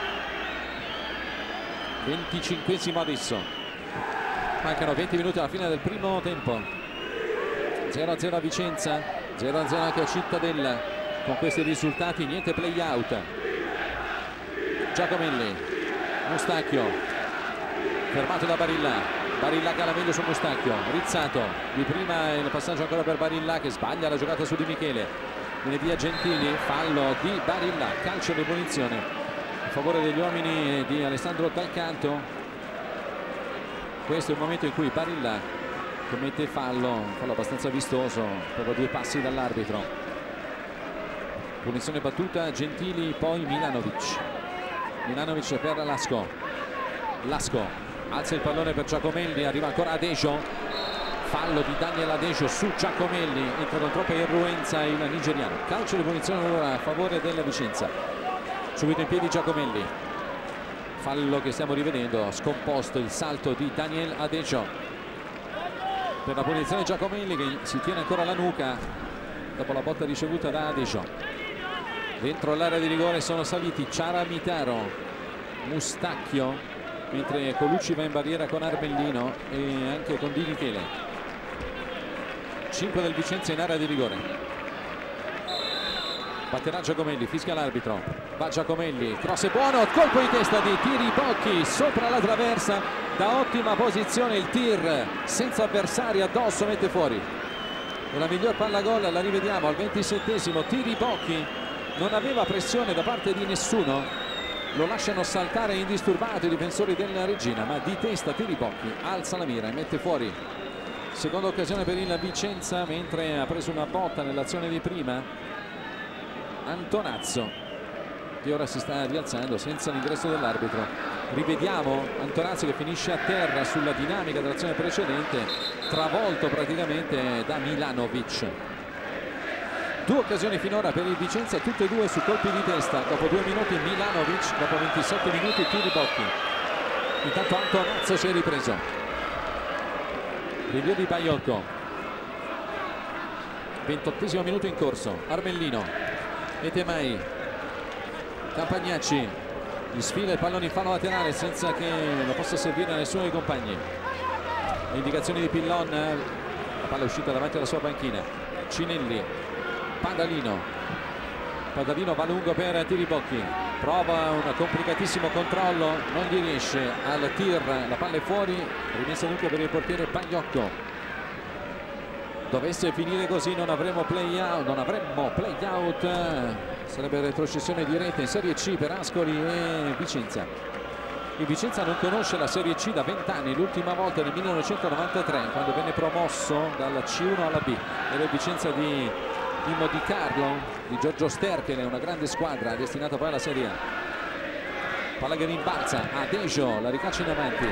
venticinquesimo adesso, mancano venti minuti alla fine del primo tempo. Zero a zero a Vicenza, zero a zero anche a Cittadella. Con questi risultati niente play out. Giacomelli, Mustacchio fermato da Barilla, Barilla cala meglio su Mustacchio, Rizzato di prima il passaggio ancora per Barilla che sbaglia la giocata su Di Michele, viene via Gentili, fallo di Barilla, calcio di punizione a favore degli uomini di Alessandro Dal Canto. Questo è il momento in cui Barilla commette fallo, un fallo abbastanza vistoso, proprio due passi dall'arbitro. Punizione battuta, Gentili, poi Milanovic. Milanovic per Lasco. Lasco alza il pallone per Giacomelli, arriva ancora Adejo. Fallo di Daniel Adejo su Giacomelli, entra con troppa irruenza il nigeriano. Calcio di punizione allora a favore della Vicenza. Subito in piedi Giacomelli. Fallo che stiamo rivedendo, scomposto il salto di Daniel Adejo. Per la punizione Giacomelli che si tiene ancora la nuca dopo la botta ricevuta da Adejo. Dentro l'area di rigore sono saliti Ciaramitaro, Mustacchio, mentre Colucci va in barriera con Arbellino e anche con Di Michele. cinque del Vicenza in area di rigore. Batterà Giacomelli, fischia l'arbitro, va Giacomelli, cross è buono, colpo di testa di Tiribocchi sopra la traversa, da ottima posizione il tir senza avversari addosso, mette fuori. E la miglior palla gol la rivediamo al ventisettesimo. Tiribocchi non aveva pressione da parte di nessuno, lo lasciano saltare indisturbato i difensori della Regina, ma di testa Tiribocchi alza la mira e mette fuori. Seconda occasione per il Vicenza, mentre ha preso una botta nell'azione di prima Antonazzo, che ora si sta rialzando senza l'ingresso dell'arbitro. Rivediamo Antonazzo che finisce a terra sulla dinamica dell'azione precedente, travolto praticamente da Milanovic. Due occasioni finora per il Vicenza, tutte e due su colpi di testa. Dopo due minuti Milanovic, dopo ventisette minuti Tiribocchi. Intanto Antonazzo si è ripreso. Rinvio di Baiocco. ventottesimo minuto in corso. Arbellino, Etemai, Campagnacci, gli sfila il pallone in fallo laterale senza che lo possa servire a nessuno dei compagni. Le indicazioni di Pillon, la palla è uscita davanti alla sua panchina. Cinelli, Padalino, Padalino va lungo per Tiribocchi, prova un complicatissimo controllo, non gli riesce al tir, la palla è fuori, rimessa dunque per il portiere Pagliocco. Dovesse finire così non avremo play out, non avremmo play out, sarebbe retrocessione diretta in Serie C per Ascoli e Vicenza. Il Vicenza non conosce la Serie C da vent'anni, l'ultima volta nel millenovecentonovantatré quando venne promosso dalla C uno alla B. Era il Vicenza di Mimmo Di Carlo, di Giorgio Sterchele, una grande squadra destinata poi alla Serie A. Palla che rimbalza, Adejo la ricaccia in avanti,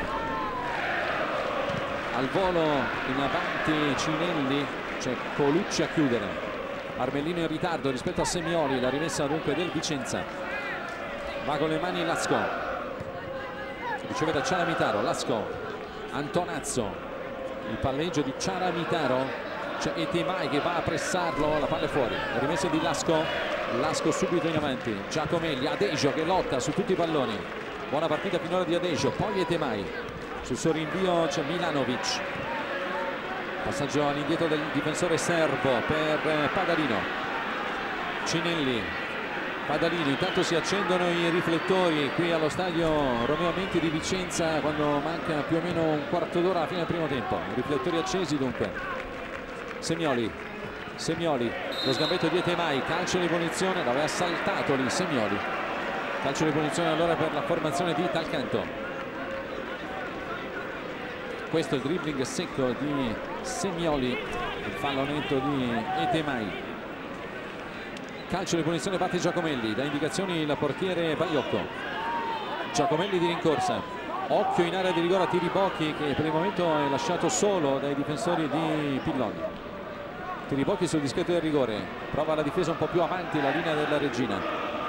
al volo in avanti Cinelli, c'è Colucci a chiudere. Arbellino in ritardo rispetto a Semioli, la rimessa dunque del Vicenza. Va con le mani Lasco, riceve da Ciaramitaro, Lasco, Antonazzo, il palleggio di Ciaramitaro, c'è Etemai che va a pressarlo, la palla è fuori, la rimessa di Lasco, Lasco subito in avanti, Giacomelli, Adejo che lotta su tutti i palloni, buona partita finora di Adejo, poi Etemai, sul suo rinvio c'è Milanovic, passaggio all'indietro del difensore serbo per Padalino, Cinelli, Padalino, intanto si accendono i riflettori qui allo stadio Romeo Menti di Vicenza quando manca più o meno un quarto d'ora alla fine del primo tempo, i riflettori accesi dunque. Semioli, Semioli, lo sgambetto di Etemai, calcio di punizione, l'aveva saltato lì Semioli, calcio di punizione allora per la formazione di Talcanto. Questo è il dribbling secco di Semioli, il fallo netto di Etemai. Calcio di punizione batte Giacomelli, da indicazioni il portiere Baiocco. Giacomelli di rincorsa, occhio in area di rigore a Tiribocchi che per il momento è lasciato solo dai difensori di Pillon. Tiribocchi sul dischetto del rigore, prova la difesa un po' più avanti la linea della Regina.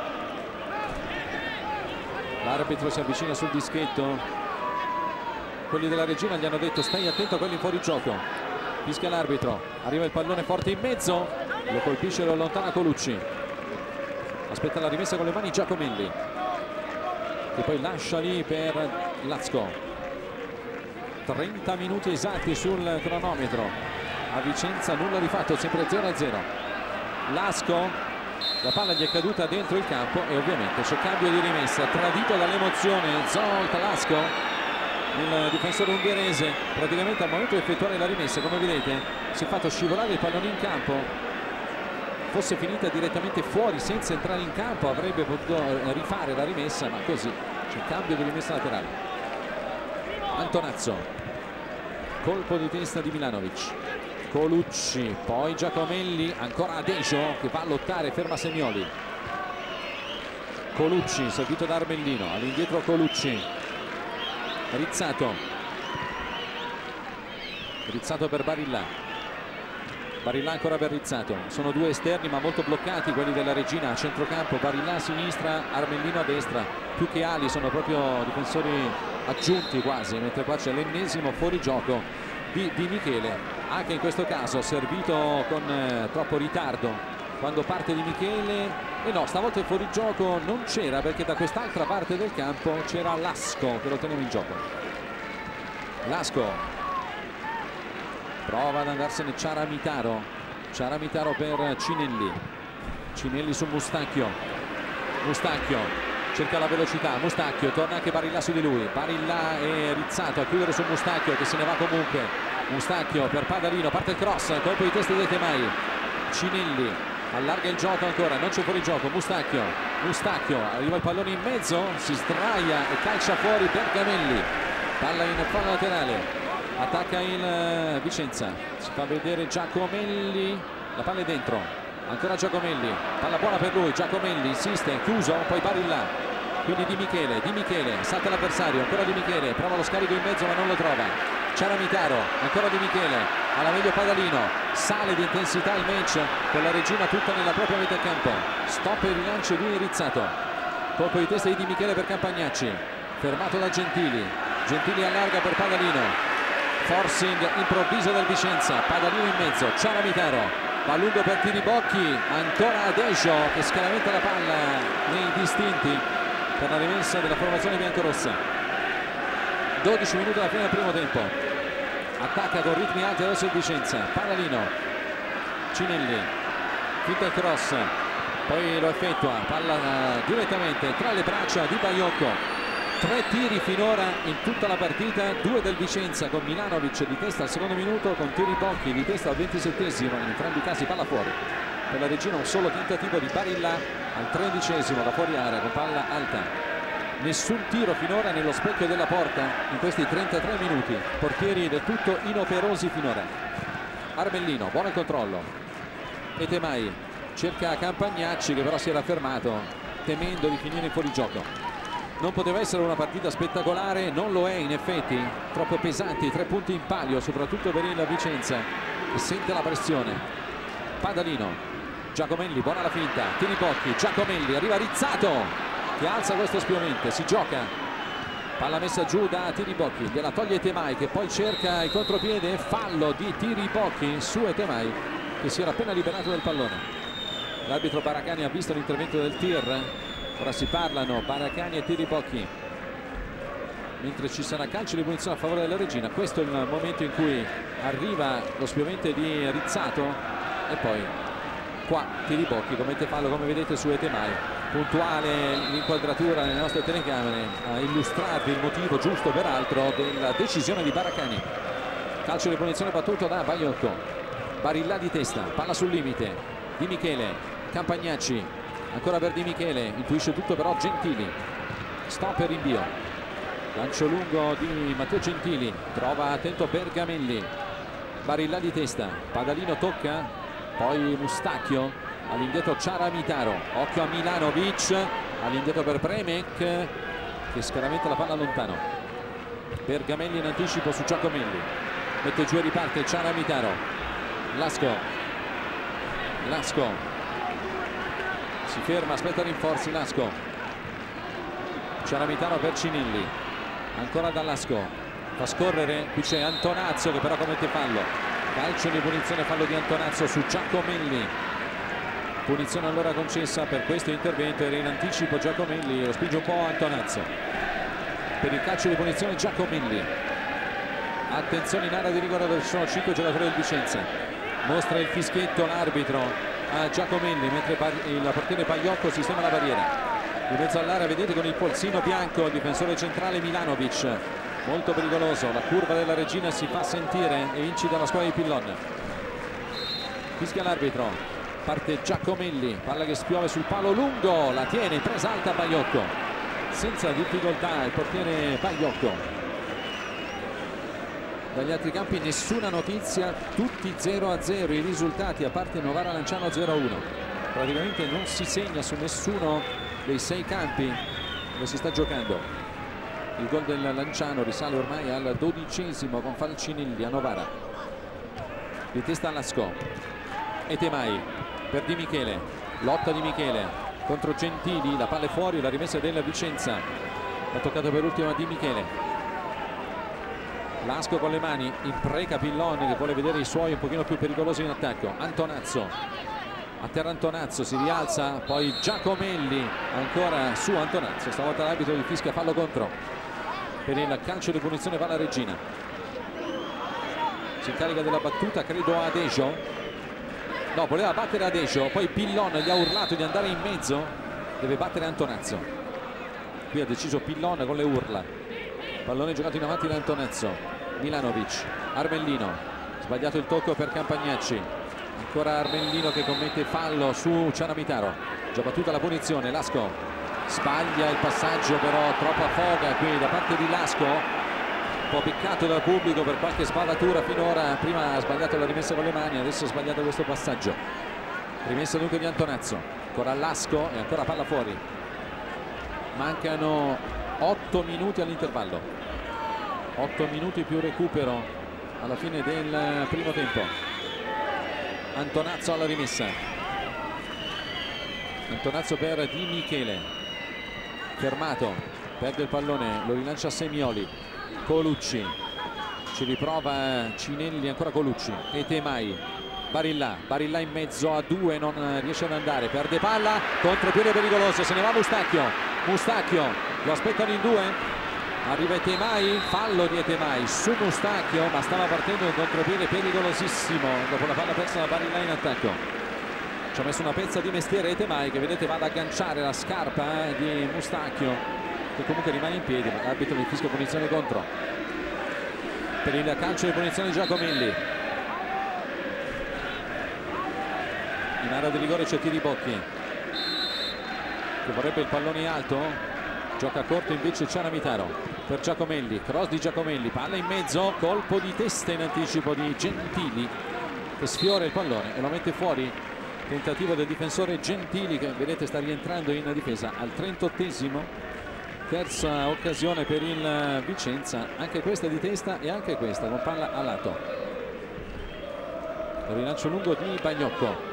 L'arbitro si avvicina sul dischetto, quelli della Regina gli hanno detto stai attento a quelli in fuorigioco. Fischia l'arbitro, arriva il pallone forte in mezzo, lo colpisce e lo allontana Colucci. Aspetta la rimessa con le mani Giacomelli, che poi lascia lì per Lasco. trenta minuti esatti sul cronometro. A Vicenza nulla di fatto, sempre zero a zero. Lasco, la palla gli è caduta dentro il campo e ovviamente c'è cambio di rimessa, tradito dall'emozione Zsolt Lasco, il difensore ungherese, praticamente al momento di effettuare la rimessa, come vedete, si è fatto scivolare il pallone in campo. Fosse finita direttamente fuori senza entrare in campo avrebbe potuto rifare la rimessa, ma così c'è cambio di rimessa laterale. Antonazzo, colpo di testa di Milanovic. Colucci, poi Giacomelli, ancora Adejo che va a lottare, ferma Semioli. Colucci servito da Armellino, all'indietro Colucci, Rizzato, Rizzato per Barilla, Barilla ancora per Rizzato. Sono due esterni ma molto bloccati quelli della Regina a centrocampo, Barilla a sinistra, Armellino a destra. Più che ali sono proprio difensori aggiunti quasi, mentre qua c'è l'ennesimo fuorigioco di, di Michele, anche in questo caso servito con eh, troppo ritardo quando parte di Michele. E no, stavolta il fuorigioco non c'era, perché da quest'altra parte del campo c'era Lasco che lo teneva in gioco. Lasco prova ad andarsene Ciaramitaro, Ciaramitaro per Cinelli, Cinelli su Mustacchio, Mustacchio cerca la velocità, Mustacchio, torna anche Barilla su di lui, Barilla e Rizzato a chiudere su Mustacchio che se ne va comunque. Mustacchio per Padalino, parte il cross, colpo di testa di Temai, Cinelli allarga il gioco ancora, non c'è fuori gioco. Mustacchio, Mustacchio, arriva il pallone in mezzo, si sdraia e calcia fuori Bergamelli, palla in fallo laterale, attacca il Vicenza, si fa vedere Giacomelli, la palla è dentro, ancora Giacomelli, palla buona per lui, Giacomelli insiste, chiuso, poi Barilla, quindi Di Michele, Di Michele, salta l'avversario, ancora Di Michele, prova lo scarico in mezzo ma non lo trova. Ciaramitaro, ancora Di Michele, alla meglio Padalino, sale di intensità il match con la Regina tutta nella propria metà campo. Stop e rilancio di Rizzato, colpo di testa di Di Michele per Campagnacci, fermato da Gentili, Gentili allarga per Padalino, forcing improvviso del Vicenza, Padalino in mezzo, Ciaramitaro, va lungo per Tiribocchi, ancora Adejo che scaraventa la palla nei distinti per la rimessa della formazione biancorossa. dodici minuti alla fine del primo tempo, attacca con ritmi alti adesso il Vicenza. Padalino, Cinelli, finta il cross, poi lo effettua, palla direttamente tra le braccia di Baiocco. Tre tiri finora in tutta la partita, due del Vicenza con Milanovic di testa al secondo minuto, con Tiribocchi di testa al ventisettesimo, in entrambi i casi palla fuori. Per la Regina un solo tentativo di Barilla al tredicesimo da fuori area con palla alta. Nessun tiro finora nello specchio della porta in questi trentatré minuti, portieri del tutto inoperosi finora. Armellino, buono il controllo, e Temai cerca Campagnacci che però si era fermato temendo di finire in fuorigioco. Non poteva essere una partita spettacolare, non lo è in effetti, troppo pesanti, tre punti in palio soprattutto per il Vicenza che sente la pressione. Padalino, Giacomelli, buona la finta, Tiribocchi, Giacomelli, arriva Rizzato che alza questo spiovente, si gioca, palla messa giù da Tiribocchi, gliela toglie Temai che poi cerca il contropiede, fallo di Tiribocchi su Temai che si era appena liberato del pallone. L'arbitro Baracani ha visto l'intervento del tir, ora si parlano Baracani e Tiribocchi mentre ci sarà calcio di punizione a favore della Regina. Questo è il momento in cui arriva lo spiovente di Rizzato e poi qua Tiribocchi commette fallo, come vedete, su Temai. Puntuale l'inquadratura nelle nostre telecamere a illustrarvi il motivo giusto peraltro della decisione di Baracani. Calcio di punizione battuto da Baiocco, Barilla di testa, palla sul limite, Di Michele, Campagnacci, ancora per Di Michele, intuisce tutto però Gentili, stop e rinvio, lancio lungo di Matteo Gentili, trova attento Bergamelli, Barilla di testa, Padalino tocca, poi Mustacchio, all'indietro Ciaramitaro, occhio a Milanovic, all'indietro per Premek che scaraventa la palla lontano. Bergamelli in anticipo su Giacomelli, mette giù e riparte Ciaramitaro, Lasco, Lasco si ferma, aspetta rinforzi Lasco, Ciaramitaro per Cinelli, ancora da Lasco, fa scorrere, qui c'è Antonazzo che però commette fallo, calcio di punizione, fallo di Antonazzo su Giacomelli. Punizione allora concessa per questo intervento, era in anticipo Giacomelli, lo spinge un po' Antonazzo. Per il calcio di punizione Giacomelli. Attenzione in area di rigore dove ci sono cinque giocatori del Vicenza. Mostra il fischietto l'arbitro a Giacomelli mentre il portiere Baiocco sistema la barriera. In mezzo all'area vedete con il polsino bianco il difensore centrale Milanovic. Molto pericoloso, la curva della Regina si fa sentire e incide la squadra di Pillon. Fischia l'arbitro. Parte Giacomelli, palla che spiove sul palo lungo, la tiene, presa alta Baiocco, senza difficoltà il portiere Baiocco. Dagli altri campi nessuna notizia, tutti zero a zero i risultati, a parte Novara Lanciano zero a uno. Praticamente non si segna su nessuno dei sei campi dove si sta giocando. Il gol del Lanciano risale ormai al dodicesimo con Falcinelli a Novara. Di testa Lasco e Temai per Di Michele, lotta Di Michele contro Gentili, la palla è fuori, la rimessa della Vicenza, ha toccato per ultimo a Di Michele. Lasco con le mani, impreca Pillon che vuole vedere i suoi un pochino più pericolosi in attacco. Antonazzo, a terra Antonazzo, si rialza, poi Giacomelli, ancora su Antonazzo, stavolta l'arbitro di fischia fallo contro per il calcio di punizione Palla Regina. Si incarica della battuta, credo Adejo, no, voleva battere Adejo, poi Pillon gli ha urlato di andare in mezzo, deve battere Antonazzo. Qui ha deciso Pillon con le urla. Pallone giocato in avanti da Antonazzo. Milanovic, Armellino, sbagliato il tocco per Campagnacci, ancora Armellino che commette fallo su Ciaramitaro. Già battuta la punizione, Lasco sbaglia il passaggio, però troppa foga qui da parte di Lasco, un po' peccato dal pubblico per qualche sbavatura finora. Prima ha sbagliato la rimessa con le mani, adesso ha sbagliato questo passaggio. Rimessa dunque di Antonazzo, ancora Lasco e ancora palla fuori. Mancano otto minuti all'intervallo, otto minuti più recupero alla fine del primo tempo. Antonazzo alla rimessa, Antonazzo per Di Michele, fermato, perde il pallone, lo rilancia Semioli. Colucci, ci riprova Cinelli, ancora Colucci e Temai. Barilla, Barilla in mezzo a due, non riesce ad andare, perde palla, contropiede pericoloso, se ne va Mustacchio, Mustacchio, lo aspettano in due, arriva Temai, fallo di Temai su Mustacchio, ma stava partendo un contropiede pericolosissimo dopo la palla persa da Barilla in attacco. Ci ha messo una pezza di mestiere Temai, che vedete va ad agganciare la scarpa eh, di Mustacchio, che comunque rimane in piedi, ma l'arbitro di fischio punizione contro per il calcio di punizione Giacomelli. In area di rigore c'è Tiribocchi che vorrebbe il pallone alto, gioca corto invece Ciaramitaro per Giacomelli, cross di Giacomelli, palla in mezzo, colpo di testa in anticipo di Gentili che sfiora il pallone e lo mette fuori. Tentativo del difensore Gentili che vedete sta rientrando in difesa al trentottesimo, terza occasione per il Vicenza, anche questa di testa e anche questa con palla a lato. Il rilancio lungo di Bagnocco.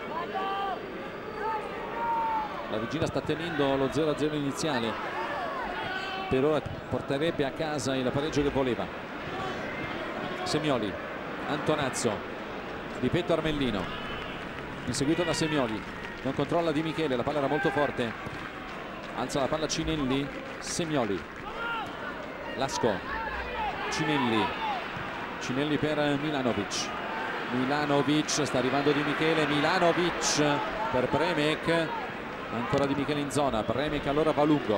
La Regina sta tenendo lo zero a zero iniziale, per ora porterebbe a casa il pareggio che voleva. Semioli, Antonazzo, di petto Armellino, inseguito da Semioli, non controlla Di Michele, la palla era molto forte, alza la palla Cinelli, Semioli, Lasco, Cinelli, Cinelli per Milanovic, Milanovic, sta arrivando Di Michele, Milanovic per Premek, ancora Di Michele in zona, Premek allora va lungo,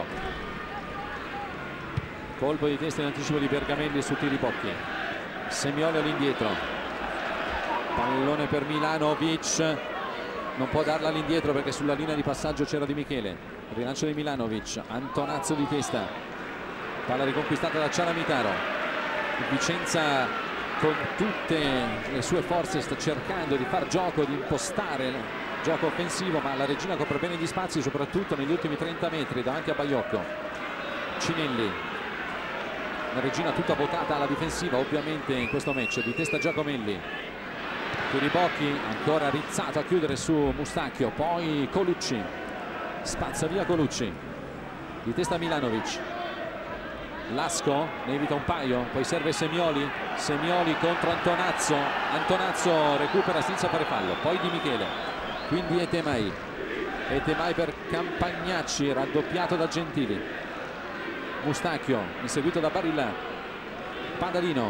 colpo di testa in anticipo di Bergamelli su Tiribocchi, Semioli all'indietro, pallone per Milanovic, non può darla all'indietro perché sulla linea di passaggio c'era Di Michele, rilancio di Milanovic, Antonazzo di testa, palla riconquistata da Ciaramitaro. Il Vicenza con tutte le sue forze sta cercando di far gioco, di impostare gioco offensivo, ma la Regina copre bene gli spazi soprattutto negli ultimi trenta metri davanti a Baiocco. Cinelli, la Regina tutta votata alla difensiva ovviamente in questo match, di testa Giacomelli, Tiribocchi ancora rizzato a chiudere su Mustacchio, poi Colucci, spazza via Colucci, di testa Milanovic, Lasco ne evita un paio, poi serve Semioli, Semioli contro Antonazzo, Antonazzo recupera senza fare fallo, poi Di Michele, quindi Etemai, Etemai per Campagnacci, raddoppiato da Gentili, Mustacchio inseguito da Barilla, Padalino,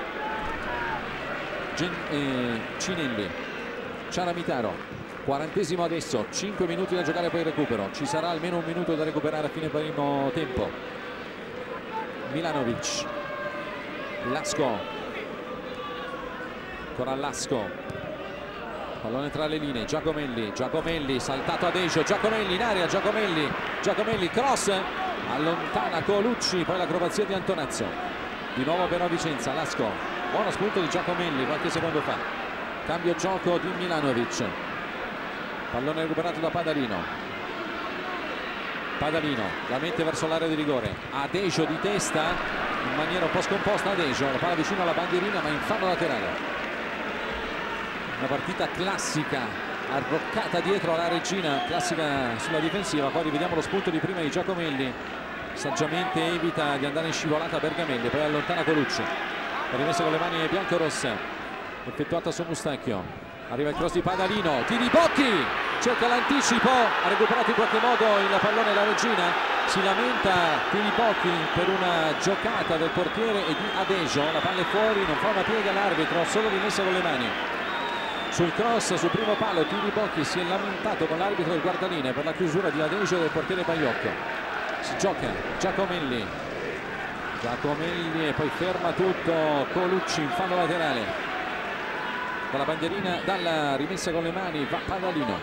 Gen eh, Cinelli, Ciaramitaro, quarantesimo adesso, cinque minuti da giocare poi il recupero, ci sarà almeno un minuto da recuperare a fine primo tempo. Milanovic, Lasco, ancora Lasco, pallone tra le linee, Giacomelli, Giacomelli saltato a Decio, Giacomelli in area, Giacomelli, Giacomelli cross, allontana Colucci, poi l'acrobazia di Antonazzo, di nuovo però Vicenza, Lasco, Buono spunto di Giacomelli qualche secondo fa. Cambio gioco di Milanovic. Pallone recuperato da Padalino. Padalino la mette verso l'area di rigore. Adejo di testa in maniera un po' scomposta. Adejo, la palla vicino alla bandierina ma in fallo laterale. Una partita classica, arroccata dietro alla Regina, classica sulla difensiva. Poi rivediamo lo spunto di prima di Giacomelli, saggiamente evita di andare in scivolata Bergamelli, poi allontana Colucci. La rimessa con le mani biancorosse effettuata su Mustacchio. Arriva il cross di Padalino, tiri Bocchi, cerca l'anticipo, ha recuperato in qualche modo il pallone la Regina, si lamenta Tiri Bocchi per una giocata del portiere e di Adejo, la palla è fuori, non fa una piega all'arbitro, solo rimessa con le mani. Sul cross, sul primo palo, Tiri Bocchi si è lamentato con l'arbitro del guardalinee per la chiusura di Adejo e del portiere Baiocco. Si gioca Giacomelli, Giacomelli e poi ferma tutto Colucci in fallo laterale. Dalla bandierina, dalla rimessa con le mani va Padalino.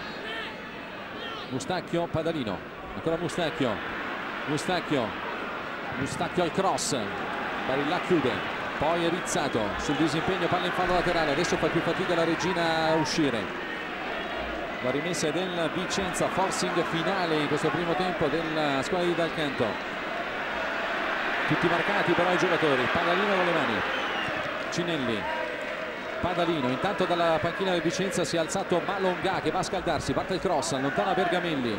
Mustacchio, Padalino, ancora Mustacchio, Mustacchio, Mustacchio al cross, Barilla chiude, poi è Rizzato sul disimpegno, palla in fallo laterale, adesso fa più fatica la Regina a uscire. La rimessa del Vicenza, forcing finale in questo primo tempo della squadra di Dal Canto. Tutti marcati però i giocatori, Padalino con le mani, Cinelli. Padalino, intanto dalla panchina del Vicenza si è alzato Malongà che va a scaldarsi, parte il cross, allontana Bergamelli,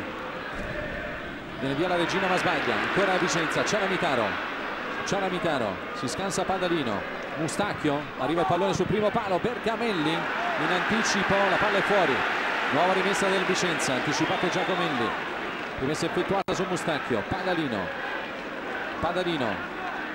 viene via la Regina ma sbaglia, ancora a Vicenza, Ciaramitaro, Ciaramitaro, si scansa Padalino, Mustacchio, arriva il pallone sul primo palo, Bergamelli in anticipo, la palla è fuori, nuova rimessa del Vicenza, anticipato Giacomelli, rimessa effettuata su Mustacchio, Padalino, Padalino.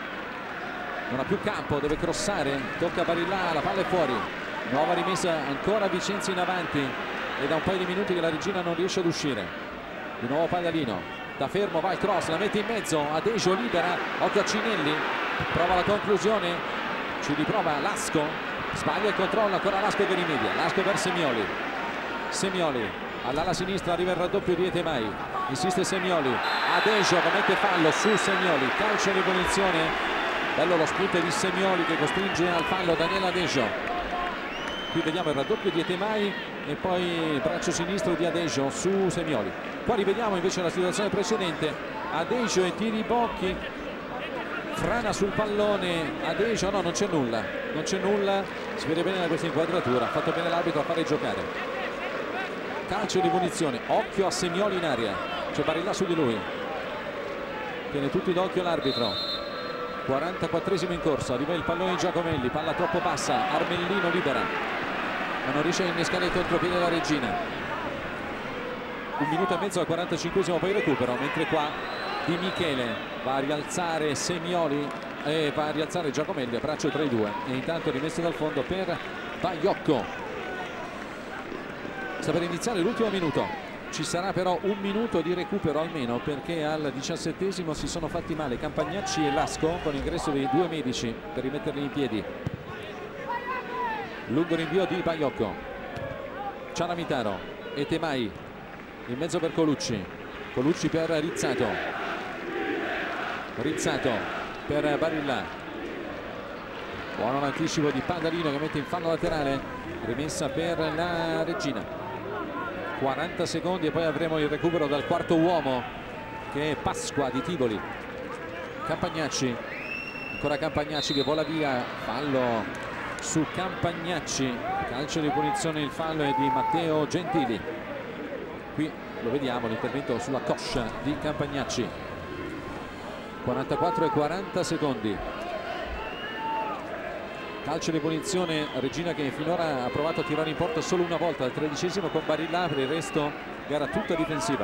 Non ha più campo, deve crossare, tocca Barilla, la palla è fuori, nuova rimessa ancora Vicenza in avanti e da un paio di minuti che la Regina non riesce ad uscire. Di nuovo Padalino, da fermo va il cross, la mette in mezzo, Adejo libera, occhio a Cinelli, prova la conclusione, ci riprova Lasco, sbaglia il controllo, ancora Lasco che rimedia, Lasco per Semioli, Semioli, all'ala sinistra arriva il raddoppio di Etemai, insiste Semioli, Adejo che mette fallo su Semioli, calcio di punizione. Bello lo spunto di Semioli che costringe al fallo Daniele Adejo. Qui vediamo il raddoppio di Etemai e poi il braccio sinistro di Adejo su Semioli. Qua rivediamo invece la situazione precedente, Adejo e Tiri Bocchi, frana sul pallone Adejo, no non c'è nulla, non c'è nulla, si vede bene da questa inquadratura, ha fatto bene l'arbitro a fare giocare. Calcio di punizione, occhio a Semioli in aria, c'è Barilla su di lui, tiene tutti d'occhio l'arbitro. quarantaquattresimo in corso, arriva il pallone di Giacomelli, palla troppo bassa, Armellino libera ma non riesce a innescare il contropiede della Regina. Un minuto e mezzo al quarantacinquesimo poi recupero, mentre qua Di Michele va a rialzare Semioli e va a rialzare Giacomelli a braccio tra i due e intanto rimesso dal fondo per Baiocco. Sta per iniziare l'ultimo minuto. Ci sarà però un minuto di recupero almeno perché al diciassettesimo si sono fatti male Campagnacci e Lasco con l'ingresso dei due medici per rimetterli in piedi. Lungo rinvio di Baiocco, Ciaramitaro, Etemai in mezzo per Colucci, Colucci per Rizzato, Rizzato per Barilla, buono l'anticipo di Padalino che mette in fallo laterale, rimessa per la Regina. quaranta secondi e poi avremo il recupero dal quarto uomo che è Pasqua di Tivoli. Campagnacci, ancora Campagnacci che vola via, fallo su Campagnacci, calcio di punizione, il fallo è di Matteo Gentili. Qui lo vediamo l'intervento sulla coscia di Campagnacci. quarantaquattro e quaranta secondi. Calcio di punizione, Regina che finora ha provato a tirare in porta solo una volta al tredicesimo con Barilla, per il resto gara tutta difensiva.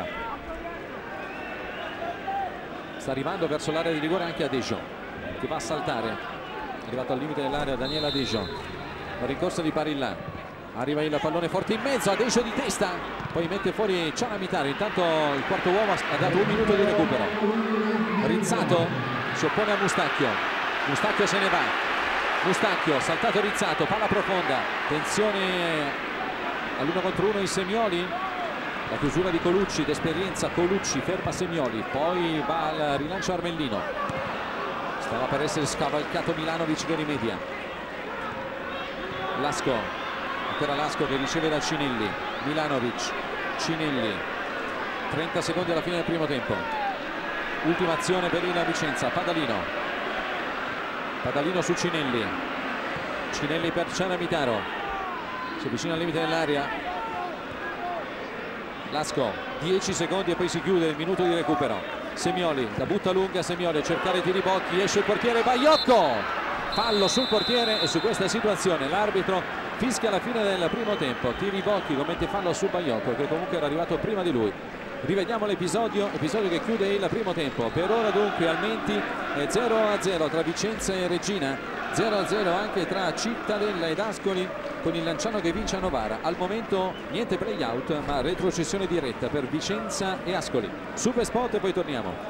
Sta arrivando verso l'area di rigore anche Adejo che va a saltare, è arrivato al limite dell'area Daniele Adejo, la rincorsa di Barilla, arriva il pallone forte in mezzo, Adejo di testa, poi mette fuori Ciaramitaro, intanto il quarto uomo ha dato un minuto di recupero. Rizzato si oppone a Mustacchio, Mustacchio se ne va, Mustacchio, saltato Rizzato, palla profonda, tensione all'uno contro uno in Semioli, la chiusura di Colucci, d'esperienza Colucci, ferma Semioli, poi va al rilancio Armellino, stava per essere scavalcato Milanovic che rimedia, Lasco, ancora Lasco che riceve da Cinelli, Milanovic, Cinelli, trenta secondi alla fine del primo tempo, ultima azione per il Vicenza, Padalino, Padalino su Cinelli, Cinelli per Ciaramitaro, si avvicina al limite dell'area, Lasco, dieci secondi e poi si chiude il minuto di recupero, Semioli, la butta lunga, Semioli a cercare tiri bocchi, esce il portiere Baiocco, fallo sul portiere e su questa situazione l'arbitro fischia alla fine del primo tempo. Tiri Bocchi commette fallo su Baiocco che comunque era arrivato prima di lui. Rivediamo l'episodio, episodio che chiude il primo tempo. Per ora dunque Almenti è zero a zero tra Vicenza e Regina, zero a zero anche tra Cittadella ed Ascoli, con il Lanciano che vince a Novara. Al momento niente play out ma retrocessione diretta per Vicenza e Ascoli. Super spot e poi torniamo.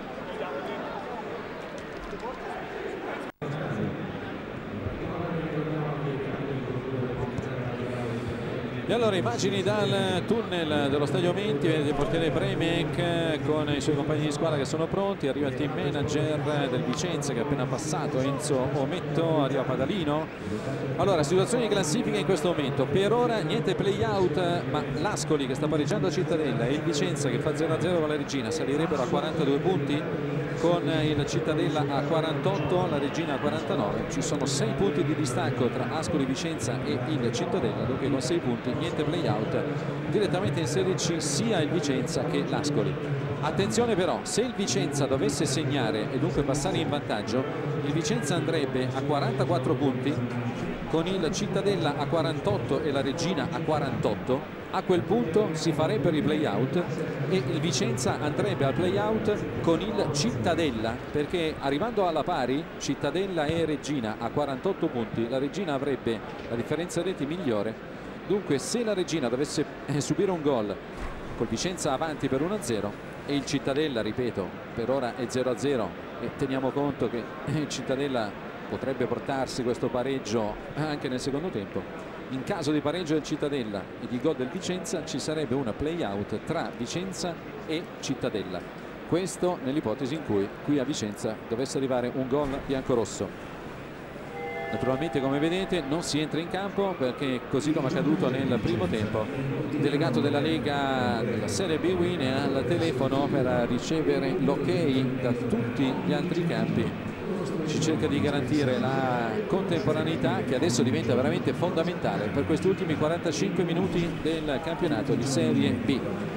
E allora immagini dal tunnel dello Stadio Menti, vedete il portiere Premek con i suoi compagni di squadra che sono pronti, arriva il team manager del Vicenza che è appena passato, Enzo Ometto, arriva Padalino. Allora situazione di classifica in questo momento, per ora niente play out ma l'Ascoli che sta pareggiando a Cittadella e il Vicenza che fa zero a zero con la Regina salirebbero a quarantadue punti, con il Cittadella a quarantotto, la Regina a quarantanove. Ci sono sei punti di distacco tra Ascoli, Vicenza e il Cittadella, dunque con sei punti niente play out, direttamente in Serie C sia il Vicenza che l'Ascoli. Attenzione però, se il Vicenza dovesse segnare e dunque passare in vantaggio, il Vicenza andrebbe a quarantaquattro punti, con il Cittadella a quarantotto e la Regina a quarantotto. A quel punto si farebbero i play out e il Vicenza andrebbe al play out con il Cittadella, perché arrivando alla pari Cittadella e Regina a quarantotto punti, la Regina avrebbe la differenza reti migliore. Dunque se la Regina dovesse eh, subire un gol col Vicenza avanti per uno a zero e il Cittadella, ripeto, per ora è zero a zero e teniamo conto che il Cittadella potrebbe portarsi questo pareggio anche nel secondo tempo, in caso di pareggio del Cittadella e di gol del Vicenza ci sarebbe una play out tra Vicenza e Cittadella, questo nell'ipotesi in cui qui a Vicenza dovesse arrivare un gol biancorosso. Naturalmente come vedete non si entra in campo perché così come accaduto nel primo tempo il delegato della Lega della Serie B Win è al telefono per ricevere l'ok da tutti gli altri campi, ci cerca di garantire la contemporaneità che adesso diventa veramente fondamentale per questi ultimi quarantacinque minuti del campionato di Serie B.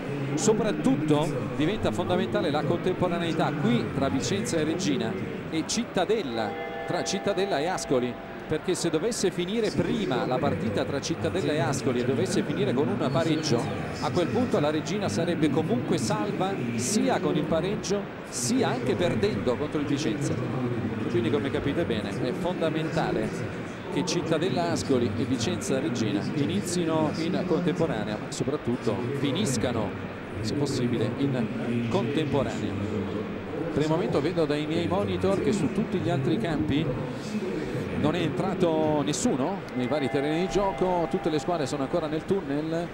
Soprattutto diventa fondamentale la contemporaneità qui tra Vicenza e Regina e Cittadella tra Cittadella e Ascoli, perché se dovesse finire prima la partita tra Cittadella e Ascoli e dovesse finire con un pareggio, a quel punto la Regina sarebbe comunque salva sia con il pareggio sia anche perdendo contro il Vicenza. Quindi come capite bene è fondamentale che Cittadella Ascoli e Vicenza Regina inizino in contemporanea, ma soprattutto finiscano se possibile in contemporanea. Per il momento vedo dai miei monitor che su tutti gli altri campi non è entrato nessuno nei vari terreni di gioco, tutte le squadre sono ancora nel tunnel,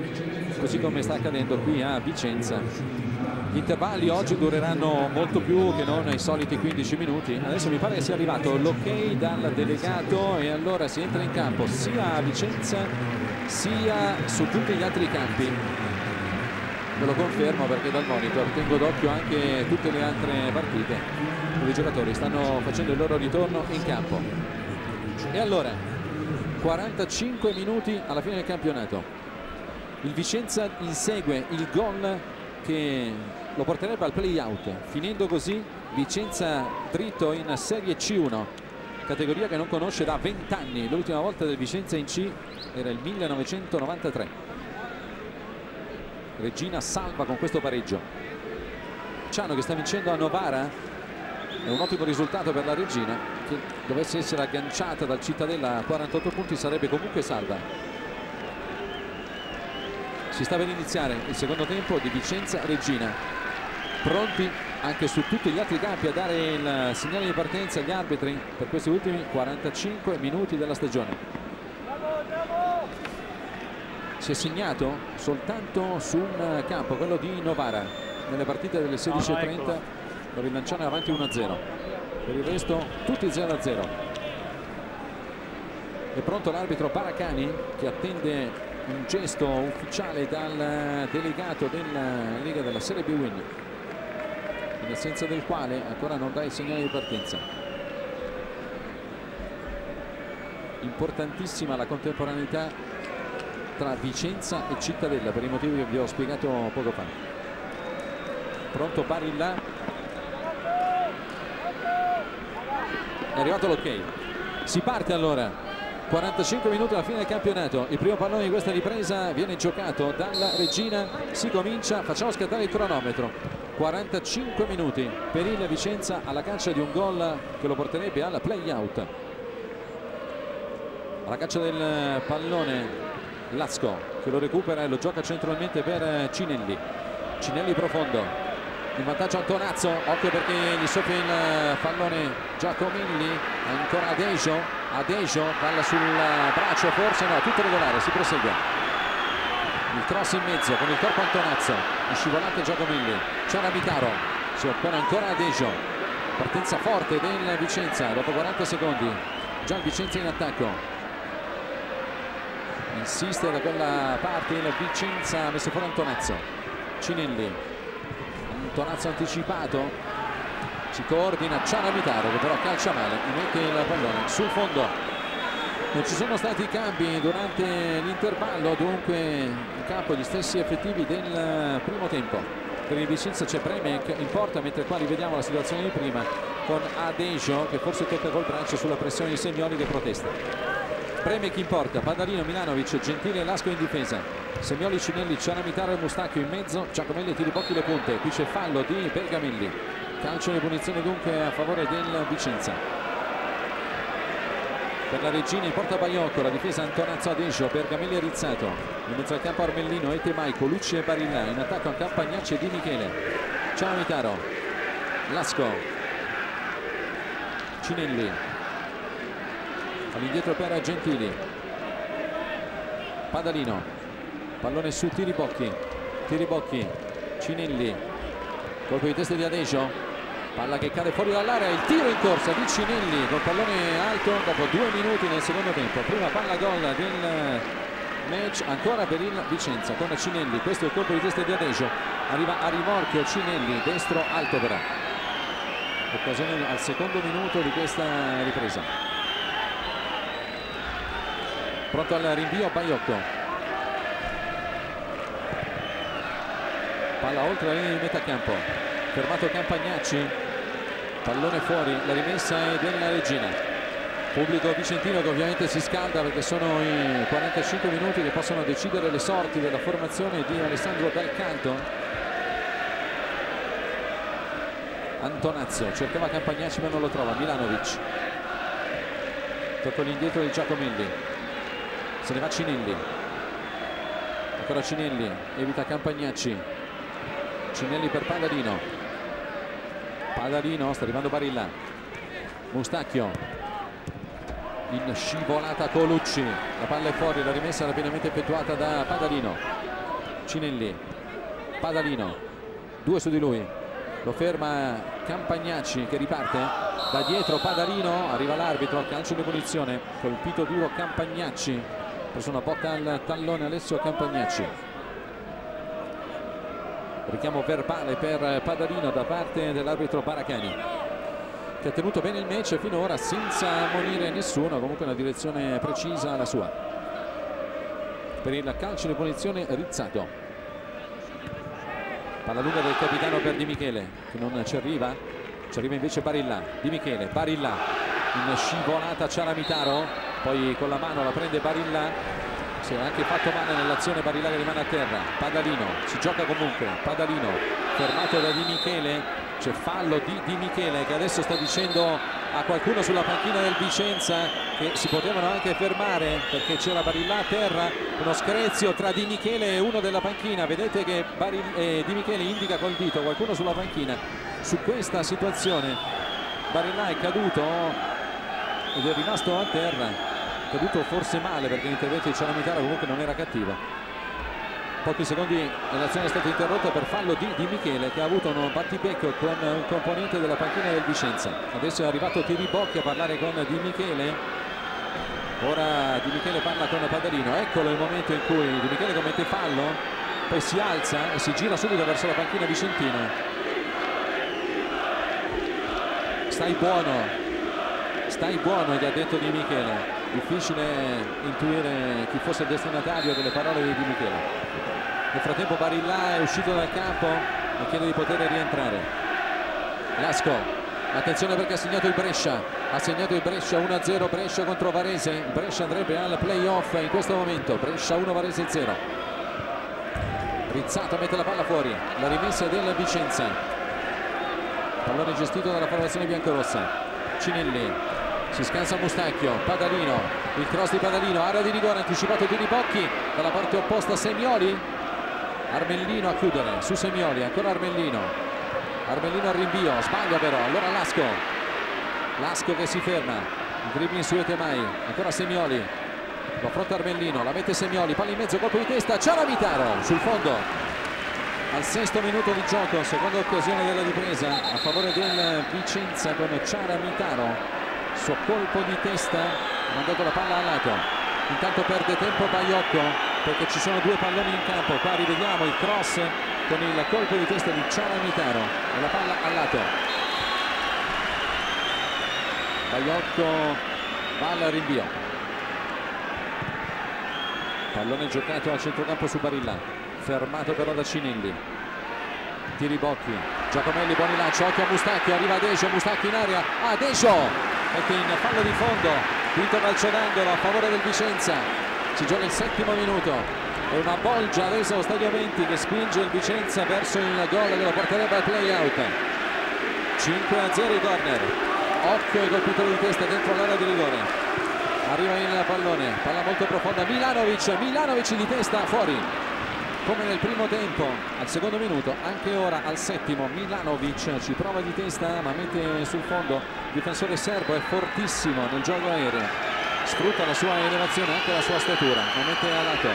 così come sta accadendo qui a Vicenza. Gli intervalli oggi dureranno molto più che non i soliti quindici minuti. Adesso mi pare che sia arrivato l'ok dal delegato e allora si entra in campo sia a Vicenza sia su tutti gli altri campi. Ve lo confermo perché dal monitor tengo d'occhio anche tutte le altre partite dove i giocatori stanno facendo il loro ritorno in campo. E allora quarantacinque minuti alla fine del campionato, il Vicenza insegue il gol che lo porterebbe al play out, finendo così Vicenza dritto in Serie C uno, categoria che non conosce da venti anni. L'ultima volta del Vicenza in C era il millenovecentonovantatré. Regina salva con questo pareggio. Ciano che sta vincendo a Novara, è un ottimo risultato per la Regina, che dovesse essere agganciata dal Cittadella a quarantotto punti sarebbe comunque salva. Si sta per iniziare il secondo tempo di Vicenza Regina, pronti anche su tutti gli altri campi a dare il segnale di partenza agli arbitri per questi ultimi quarantacinque minuti della stagione. Si è segnato soltanto su un campo, quello di Novara, nelle partite delle sedici e trenta, dove il Lanciano è avanti uno a zero. Per il resto tutti zero a zero. È pronto l'arbitro Baracani che attende un gesto ufficiale dal delegato della Lega della Serie B Win, in assenza del quale ancora non dà il segnale di partenza. Importantissima la contemporaneità tra Vicenza e Cittadella per i motivi che vi ho spiegato poco fa. Pronto Barilla, è arrivato l'ok, si parte allora. quarantacinque minuti alla fine del campionato, il primo pallone di questa ripresa viene giocato dalla Regina, si comincia, facciamo scattare il cronometro. quarantacinque minuti per il Vicenza alla caccia di un gol che lo porterebbe alla play out. Alla caccia del pallone Lasco che lo recupera e lo gioca centralmente per Cinelli. Cinelli profondo, in vantaggio Antonazzo, occhio perché gli soffia il pallone Giacomilli, ancora Adejo. Adejo, palla sul braccio, forse no, tutto regolare, si prosegue. Il cross in mezzo con il corpo Antonazzo, il scivolante Giacomilli, c'è Ramitaro, si oppone ancora Adejo. Partenza forte del Vicenza dopo quaranta secondi, già il Vicenza in attacco. Insiste da quella parte il Vicenza, ha messo fuori Antonazzo. Cinelli, Antonazzo anticipato, si coordina Ciaramitaro che però calcia male e mette il pallone sul fondo. Non ci sono stati cambi durante l'intervallo, dunque in campo gli stessi effettivi del primo tempo. Per il Vicenza c'è Premek in porta, mentre qua rivediamo la situazione di prima con Adejo che forse tocca col braccio sulla pressione di Semioli che protesta. Premek in porta, Padalino, Milanovic, Gentile e Lasco in difesa. Semioli, Cinelli, Ciaramitaro e Mustacchio in mezzo, Giacomelli tiri bocchi le punte, qui c'è fallo di Bergamelli. Calcio di punizione dunque a favore del Vicenza. Per la Regina in porta Baiocco, la difesa Antonazzo Adejo, Bergamelli e Rizzato. In mezzo al campo Armellino, Ete Maico, Lucci e Barilla. In attacco a Campagnacci e Di Michele. Ciaramitaro, Lasco, Cinelli. All'indietro per Gentili. Padalino, pallone su Tiribocchi. Tiribocchi, Cinelli. Colpo di testa di Adejo. Palla che cade fuori dall'area, il tiro in corsa di Cinelli con pallone alto dopo due minuti nel secondo tempo. Prima palla gol del match ancora per il Vicenza con Cinelli. Questo è il colpo di testa di Adejo. Arriva a rimorchio Cinelli, destro alto però. Occasione al secondo minuto di questa ripresa. Pronto al rinvio Baiocco. Palla oltre la linea di metà campo. Fermato Campagnacci. Pallone fuori, la rimessa è della Regina. Pubblico vicentino che ovviamente si scalda perché sono i quarantacinque minuti che possono decidere le sorti della formazione di Alessandro Dal Canto. Antonazzo cercava Campagnacci ma non lo trova. Milanovic. Tocco l'indietro di Giacomelli. Se ne va Cinelli. Ancora Cinelli, evita Campagnacci. Cinelli per Padalino. Padalino, sta arrivando Barilla. Mustacchio in scivolata Colucci, la palla è fuori, la rimessa rapidamente effettuata da Padalino. Cinelli, Padalino, due su di lui, lo ferma Campagnacci che riparte da dietro. Padalino, arriva l'arbitro, calcio di punizione, colpito duro Campagnacci, ha preso una botta al tallone Alessio Campagnacci. Richiamo verbale per Padalino da parte dell'arbitro Baracani, che ha tenuto bene il match finora senza ammonire nessuno, comunque una direzione precisa la sua. Per il calcio di punizione Rizzato. Palla lunga del capitano per Di Michele che non ci arriva, ci arriva invece Barilla. Di Michele, Barilla in scivolata Ciaramitaro, poi con la mano la prende Barilla. Si è anche fatto male nell'azione Barilla che rimane a terra. Padalino, si gioca comunque. Padalino fermato da Di Michele, c'è fallo di Di Michele che adesso sta dicendo a qualcuno sulla panchina del Vicenza che si potevano anche fermare perché c'era Barilla a terra. Uno screzio tra Di Michele e uno della panchina, vedete che Barilla, eh, Di Michele indica col dito qualcuno sulla panchina. Su questa situazione Barilla è caduto ed è rimasto a terra. Caduto forse male perché l'intervento di Ciaramitaro comunque non era cattivo. Pochi secondi e l'azione è stata interrotta per fallo di Di Michele che ha avuto un battibecco con un componente della panchina del Vicenza. Adesso è arrivato Tiribocchi a parlare con Di Michele. Ora Di Michele parla con Padalino, eccolo il momento in cui Di Michele commette fallo, poi si alza e si gira subito verso la panchina vicentina. Stai buono, stai buono, gli ha detto Di Michele. Difficile intuire chi fosse il destinatario delle parole di Di Michele. Nel frattempo Barilla è uscito dal campo e chiede di poter rientrare. Lasco, attenzione perché ha segnato il Brescia, ha segnato il Brescia, uno a zero Brescia contro Varese. Il Brescia andrebbe al playoff in questo momento. Brescia uno, Varese zero. Rizzato mette la palla fuori, la rimessa del Vicenza. Pallone gestito dalla formazione biancorossa. Cinelli, si scansa Mustacchio, Padalino, il cross di Padalino, area di rigore, anticipato di Ribocchi, dalla parte opposta Semioli, Armellino a chiudere su Semioli, ancora Armellino, Armellino al rinvio, sbaglia però, allora Lasco, Lasco che si ferma, il dribbling su Etemai, ancora Semioli, lo affronta Armellino, la mette Semioli, palla in mezzo, colpo di testa, Ciaramitaro sul fondo, al sesto minuto di gioco, seconda occasione della ripresa a favore del Vicenza con Ciaramitaro. Suo colpo di testa, ha mandato la palla a lato. Intanto perde tempo Baiocco perché ci sono due palloni in campo. Qua rivediamo il cross con il colpo di testa di Ciaramitaro e la palla a lato. Baiocco va al rinvio. Pallone giocato a centrocampo su Barilla, fermato però da Cinelli. Tiribocchi, Giacomelli, buoni lanci, occhio a Mustacchio, arriva Adejo, Mustacchio in area, Adejo mette in fallo di fondo, quinto calcio d'angolo a favore del Vicenza. Si gioca il settimo minuto e una bolgia adesso allo stadio venti che spinge il Vicenza verso il gol che lo porterebbe al play out. Cinque a zero i corner, occhio ai colpitori di testa dentro l'area di rigore. Arriva il pallone, palla molto profonda, Milanovic, Milanovic di testa fuori. Come nel primo tempo, al secondo minuto, anche ora al settimo, Milanovic ci prova di testa ma mette sul fondo. Il difensore serbo è fortissimo nel gioco aereo, sfrutta la sua elevazione, anche la sua statura, lo mette a lato.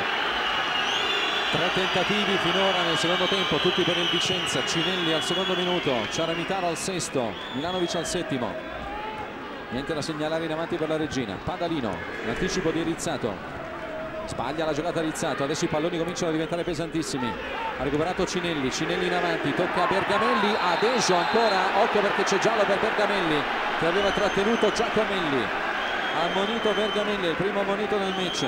Tre tentativi finora nel secondo tempo, tutti per il Vicenza. Cinelli al secondo minuto, Ciaramitaro al sesto, Milanovic al settimo. Niente da segnalare in avanti per la Regina. Padalino, l'anticipo di Rizzato. Sbaglia la giocata Rizzato, adesso i palloni cominciano a diventare pesantissimi. Ha recuperato Cinelli, Cinelli in avanti, tocca a Bergamelli, Adejo ancora, occhio perché c'è giallo per Bergamelli che aveva trattenuto Giacomelli. Ha ammonito Bergamelli, il primo ammonito del match.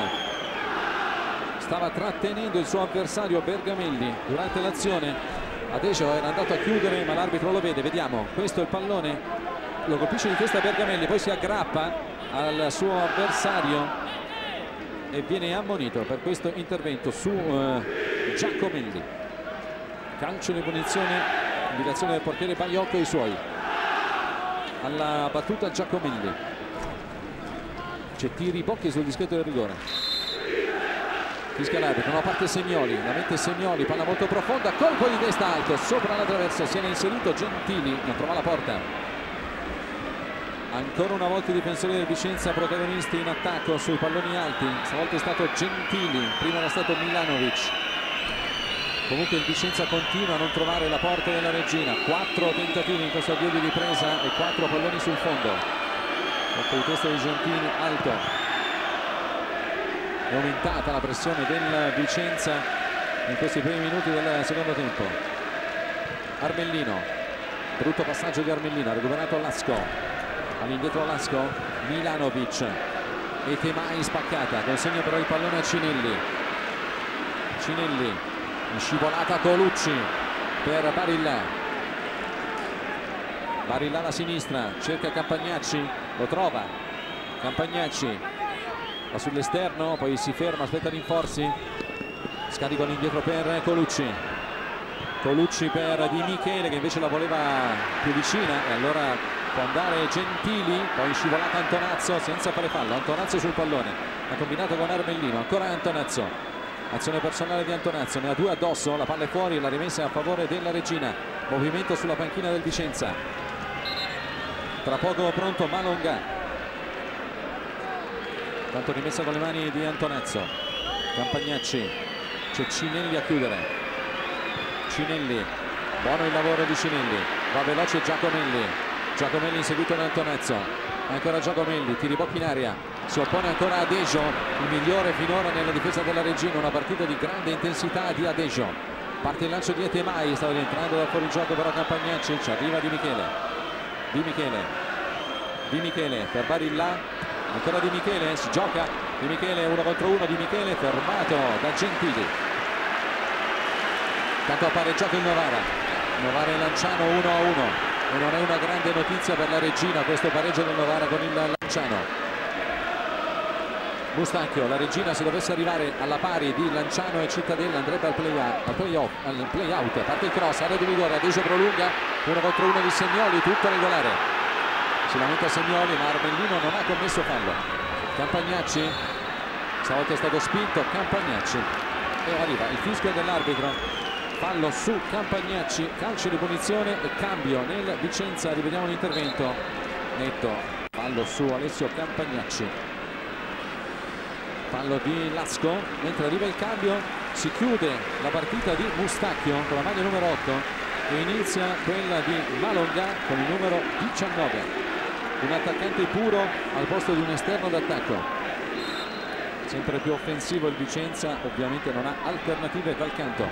Stava trattenendo il suo avversario Bergamelli durante l'azione. Adejo era andato a chiudere ma l'arbitro lo vede, vediamo, questo è il pallone, lo colpisce di testa Bergamelli, poi si aggrappa al suo avversario e viene ammonito per questo intervento su uh, Giacomelli. Calcio di punizione, indicazione del portiere Baiocco e i suoi. Alla battuta Giacomelli. C'è Tiribocchi sul dischetto del rigore. Fischia l'arbitro, no, parte Semioli, la mette Semioli, palla molto profonda, colpo di testa alto, sopra la traversa, si era inserito Gentili, non trova la porta. Ancora una volta i difensori del Vicenza protagonisti in attacco sui palloni alti, stavolta è stato Gentili, prima era stato Milanovic. Comunque il Vicenza continua a non trovare la porta della Regina, quattro tentativi in questo avvio di ripresa e quattro palloni sul fondo. Colpo di testa di Gentili alto. È aumentata la pressione del Vicenza in questi primi minuti del secondo tempo. Armellino, brutto passaggio di Armellino, ha recuperato Lasco. All'indietro Lasco, Milanovic, Etemai spaccata, consegna però il pallone a Cinelli. Cinelli, in scivolata Colucci per Barilla. Barilla alla sinistra, cerca Campagnacci, lo trova. Campagnacci va sull'esterno, poi si ferma, aspetta rinforzi. Scarico all'indietro per Colucci. Colucci per Di Michele che invece la voleva più vicina e allora può andare Gentili, poi scivolata Antonazzo senza fare fallo. Antonazzo sul pallone, ha combinato con Armellino, ancora Antonazzo, azione personale di Antonazzo, ne ha due addosso, la palla è fuori, la rimessa a favore della Regina. Movimento sulla panchina del Vicenza, tra poco pronto Malonga, tanto rimessa con le mani di Antonazzo. Campagnacci, c'è Cinelli a chiudere. Cinelli, buono il lavoro di Cinelli, va veloce Giacomelli. Giacomelli inseguito da Antonazzo, ancora Giacomelli, Tiribocchi in aria, si oppone ancora Adejo, il migliore finora nella difesa della Regina, una partita di grande intensità di Adejo. Parte il lancio di Etemai, stava rientrando dal fuorigioco però Campagnacci, ci arriva Di Michele, Di Michele, Di Michele per Barilla, ancora Di Michele, si gioca, Di Michele uno contro uno, Di Michele fermato da Gentili. Tanto ha pareggiato il Novara, Novara e Lanciano uno a uno e non è una grande notizia per la Regina questo pareggio del Novara con il Lanciano. Mustacchio, la Regina se dovesse arrivare alla pari di Lanciano e Cittadella andrebbe al play-out, al play-off, al play-out, parte il cross, area di rigore, Adejo prolunga, uno contro uno di Semioli, tutto regolare. Si lamenta Semioli ma Armellino non ha commesso fallo. Campagnacci, stavolta è stato spinto Campagnacci e arriva il fischio dell'arbitro, fallo su Campagnacci, calcio di punizione e cambio nel Vicenza, rivediamo l'intervento netto, fallo su Alessio Campagnacci. Fallo di Lasco, mentre arriva il cambio si chiude la partita di Mustacchio con la maglia numero otto e inizia quella di Malonga con il numero diciannove, un attaccante puro al posto di un esterno d'attacco. Sempre più offensivo il Vicenza, ovviamente non ha alternative dal canto.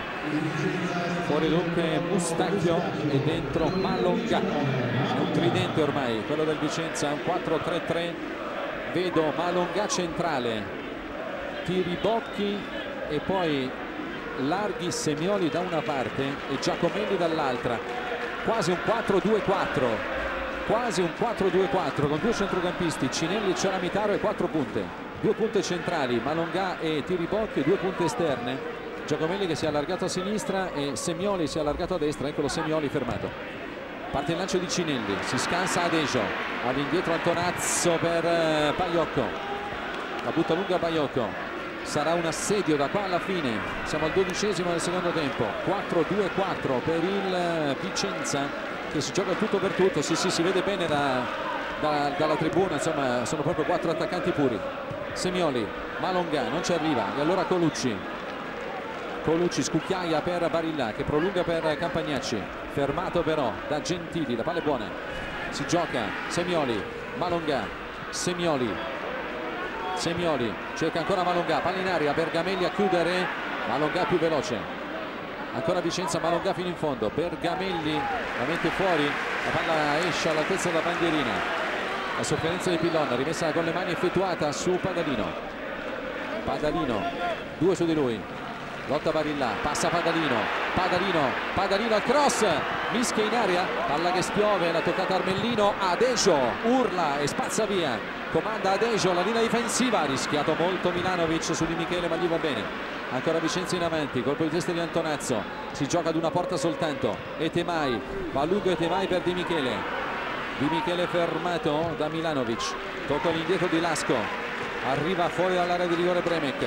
Fuori dunque Mustacchio e dentro Malonga, è un tridente ormai quello del Vicenza, un quattro tre tre. Vedo Malonga centrale, Tiribocchi e poi Larghi, Semioli da una parte e Giacomelli dall'altra, quasi un quattro due quattro, quasi un quattro due quattro con due centrocampisti, Cinelli, Ciaramitaro e quattro punte, due punte centrali, Malonga e Tiribocchi, due punte esterne, Giacomelli che si è allargato a sinistra e Semioli si è allargato a destra, eccolo Semioli fermato. Parte il lancio di Cinelli, si scansa Adejo, all'indietro Antonazzo per eh, Baiocco, la butta lunga Baiocco, sarà un assedio da qua alla fine, siamo al dodicesimo del secondo tempo, quattro due quattro per il Vicenza che si gioca tutto per tutto, sì sì si vede bene da, da, dalla tribuna, insomma sono proprio quattro attaccanti puri. Semioli, Malonga non ci arriva e allora Colucci. Colucci scucchiaia per Barilla che prolunga per Campagnacci, fermato però da Gentili, la palla è buona, si gioca Semioli, Malonga, Semioli, Semioli, cerca ancora Malonga, palla in aria, Bergamelli a chiudere, Malonga più veloce, ancora Vicenza, Malonga fino in fondo, Bergamelli la mette fuori, la palla esce all'altezza della bandierina, la sofferenza di Pillon, rimessa con le mani effettuata su Padalino, Padalino, due su di lui. Lotta Barilla, passa Padalino, Padalino, Padalino al cross, mischia in aria, palla che spiove, la toccata Armellino, Adejo, urla e spazza via, comanda Adejo, la linea difensiva, ha rischiato molto Milanovic su Di Michele ma gli va bene, ancora Vicenza in avanti, colpo di testa di Antonazzo, si gioca ad una porta soltanto, Etemai, va a lungo Etemai per Di Michele, Di Michele fermato da Milanovic, tocca all'indietro di Lasco, arriva fuori dall'area di rigore Bremek.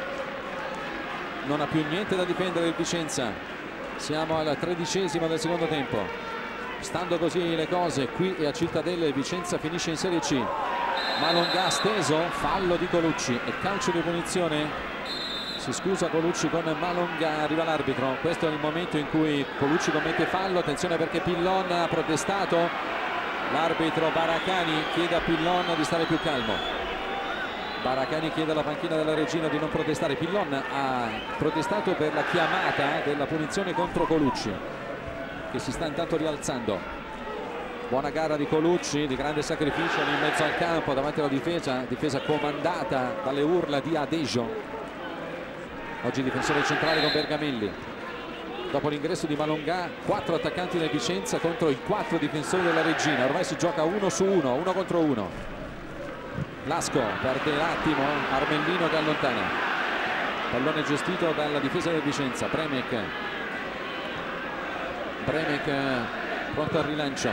Non ha più niente da difendere il Vicenza, siamo al tredicesimo del secondo tempo, stando così le cose qui e a Cittadella il Vicenza finisce in Serie C. Malonga steso, fallo di Colucci e calcio di punizione, si scusa Colucci con Malonga, arriva l'arbitro, questo è il momento in cui Colucci commette fallo, attenzione perché Pillon ha protestato, l'arbitro Baracani chiede a Pillon di stare più calmo. Baracani chiede alla panchina della Regina di non protestare. Pillon ha protestato per la chiamata della punizione contro Colucci che si sta intanto rialzando. Buona gara di Colucci, di grande sacrificio in mezzo al campo davanti alla difesa, difesa comandata dalle urla di Adejo. Oggi difensore centrale con Bergamelli. Dopo l'ingresso di Malonga, quattro attaccanti del Vicenza contro i quattro difensori della Regina. Ormai si gioca uno su uno, uno contro uno. Lasco perde l'attimo, Armellino che allontana, pallone gestito dalla difesa del Vicenza. Bremek, Bremek pronto al rilancio,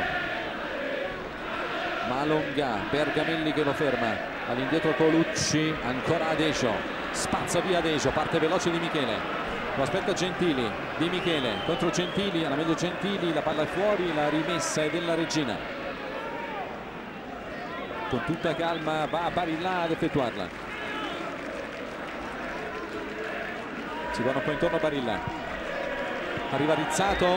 Malonga, Bergamelli che lo ferma, all'indietro Colucci, ancora Adejo, spazza via Adejo, parte veloce Di Michele, lo aspetta Gentili, Di Michele contro Gentili, alla meglio Gentili, la palla è fuori, la rimessa è della Regina. Con tutta calma va a Barilla ad effettuarla, si va un po' intorno a Barilla, arriva Rizzato,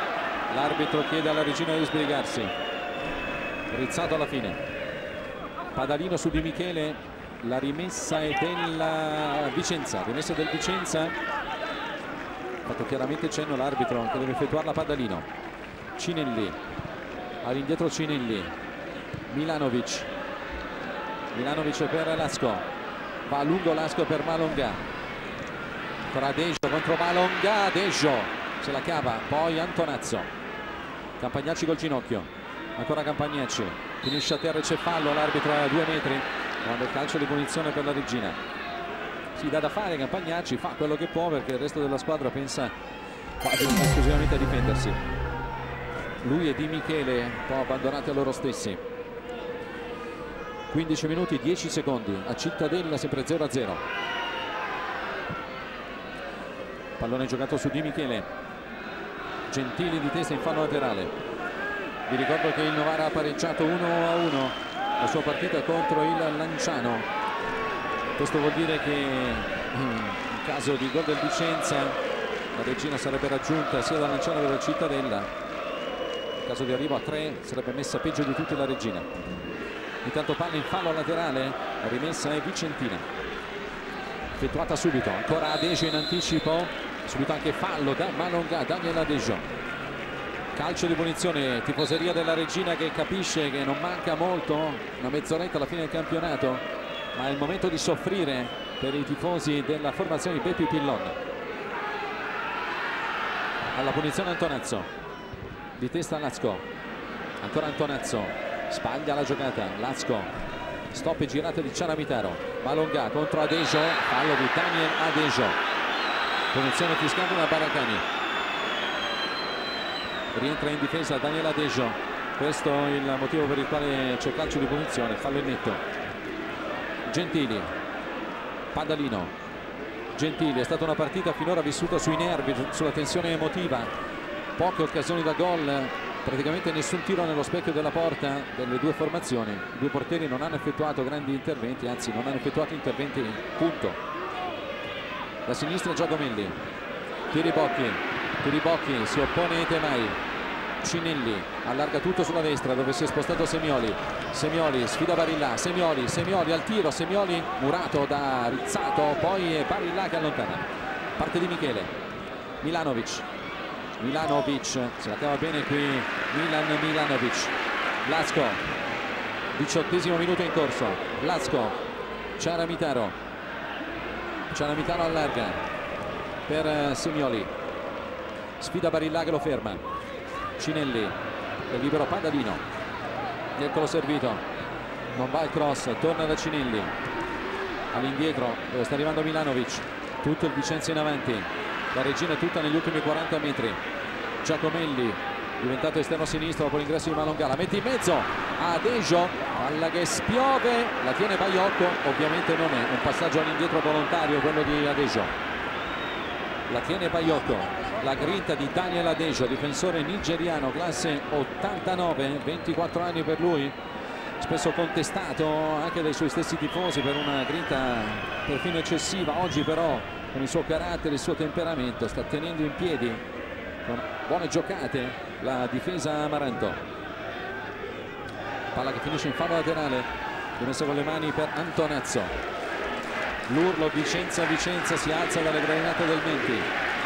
l'arbitro chiede alla Regina di sbrigarsi, Rizzato alla fine, Padalino su Di Michele, la rimessa è della Vicenza, rimessa del Vicenza, ha fatto chiaramente cenno l'arbitro che deve effettuarla. Padalino, Cinelli, all'indietro Cinelli, Milanovic, Milanovic per Lasco, va a lungo Lasco per Malonga, ancora Dejo contro Malonga, Dejo se la cava, poi Antonazzo, Campagnacci col ginocchio, ancora Campagnacci, finisce a terra e c'è fallo, l'arbitro a due metri, quando il calcio di punizione per la Regina. Si dà da fare Campagnacci, fa quello che può perché il resto della squadra pensa quasi esclusivamente a difendersi. Lui e Di Michele un po' abbandonati a loro stessi. quindici minuti dieci secondi a Cittadella, sempre zero a zero. Pallone giocato su Di Michele, Gentili di testa in fallo laterale. Vi ricordo che il Novara ha pareggiato uno a uno la sua partita contro il Lanciano. Questo vuol dire che in caso di gol del Vicenza la Regina sarebbe raggiunta sia dal Lanciano che dal Cittadella. In caso di arrivo a tre sarebbe messa peggio di tutti la Regina. Intanto palla in fallo laterale, la rimessa è vicentina, effettuata subito, ancora Adejo in anticipo, subito anche fallo da Malonga, Daniel Adejo. Calcio di punizione, tifoseria della Regina che capisce che non manca molto, una mezz'oretta alla fine del campionato, ma è il momento di soffrire per i tifosi della formazione di Bepi Pillon. Alla punizione Antonazzo, di testa Lasco, ancora Antonazzo, sbaglia la giocata, Lasco, stop e girata di Ciaramitaro, Malonga contro Adejo, fallo di Daniel Adejo, punizione fiscale da Baracani, rientra in difesa Daniel Adejo, questo è il motivo per il quale c'è calcio di punizione, fallo in netto. Gentili, Padalino, Gentili, è stata una partita finora vissuta sui nervi, sulla tensione emotiva, poche occasioni da gol, praticamente nessun tiro nello specchio della porta delle due formazioni. I due portieri non hanno effettuato grandi interventi, anzi non hanno effettuato interventi, punto. Da sinistra Giacomelli, Tiribocchi, Tiribocchi si oppone Temai, Cinelli allarga tutto sulla destra dove si è spostato Semioli, Semioli sfida Barilla, Semioli, Semioli al tiro, Semioli murato da Rizzato, poi è Barilla che allontana, parte di Michele, Milanovic, Milanovic, se la cava bene qui Milan Milanovic, Lasco, diciottesimo minuto in corso, Lasco, Ciaramitaro, Ciaramitaro allarga per Semioli, sfida Barilla che lo ferma, Cinelli, è libero Padalino, eccolo servito, non va il cross, torna da Cinelli, all'indietro dove sta arrivando Milanovic, tutto il Vicenza in avanti, la Regina è tutta negli ultimi quaranta metri, Giacomelli diventato esterno sinistro dopo l'ingresso di Malonga, la mette in mezzo a Adejo, palla che spiove, la tiene Baiocco, ovviamente non è un passaggio all'indietro volontario quello di Adejo, la tiene Baiocco, la grinta di Daniel Adejo, difensore nigeriano, classe ottantanove, ventiquattro anni per lui, spesso contestato anche dai suoi stessi tifosi per una grinta perfino eccessiva. Oggi però con il suo carattere, il suo temperamento sta tenendo in piedi con buone giocate la difesa Amaranto. Palla che finisce in fallo laterale, rimessa con le mani per Antonazzo, l'urlo Vicenza Vicenza si alza dalle gradinate del venti.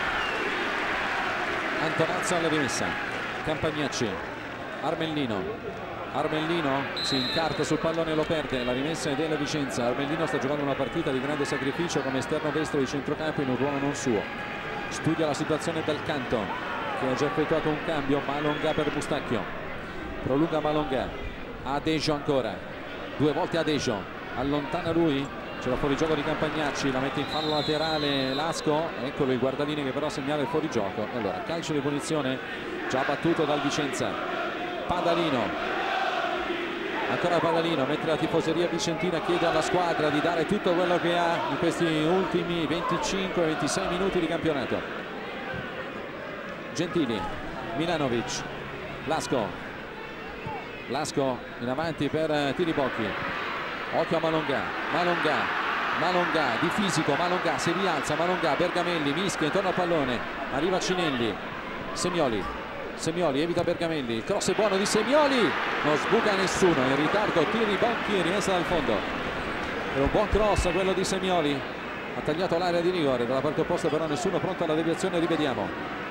Antonazzo alla rimessa, Campagnacci, Armellino, Armellino si incarta sul pallone e lo perde, la rimessa è della Vicenza. Armellino sta giocando una partita di grande sacrificio come esterno destro di centrocampo in un ruolo non suo, studia la situazione dal canto che ha già effettuato un cambio, Malonga per Mustacchio, prolunga Malonga, Adejo ancora, due volte Adejo, allontana lui, c'è la fuorigioco di Campagnacci, la mette in fallo laterale Lasco, eccolo il guardaline che però segnala il fuorigioco. E allora calcio di punizione già battuto dal Vicenza. Padalino, ancora Padalino, mentre la tifoseria vicentina chiede alla squadra di dare tutto quello che ha in questi ultimi venticinque ventisei minuti di campionato. Gentili, Milanovic, Lasco, Lasco in avanti per Tiribocchi, occhio a Malonga, Malonga, Malonga di fisico, Malonga si rialza, Malonga, Bergamelli, mischia intorno al pallone, arriva Cinelli, Semioli, Semioli evita Bergamelli, cross è buono di Semioli, non sbuca nessuno, in ritardo tiri Bocchi, rimessa dal fondo. È un buon cross quello di Semioli, ha tagliato l'area di rigore, dalla parte opposta però nessuno pronto alla deviazione, rivediamo.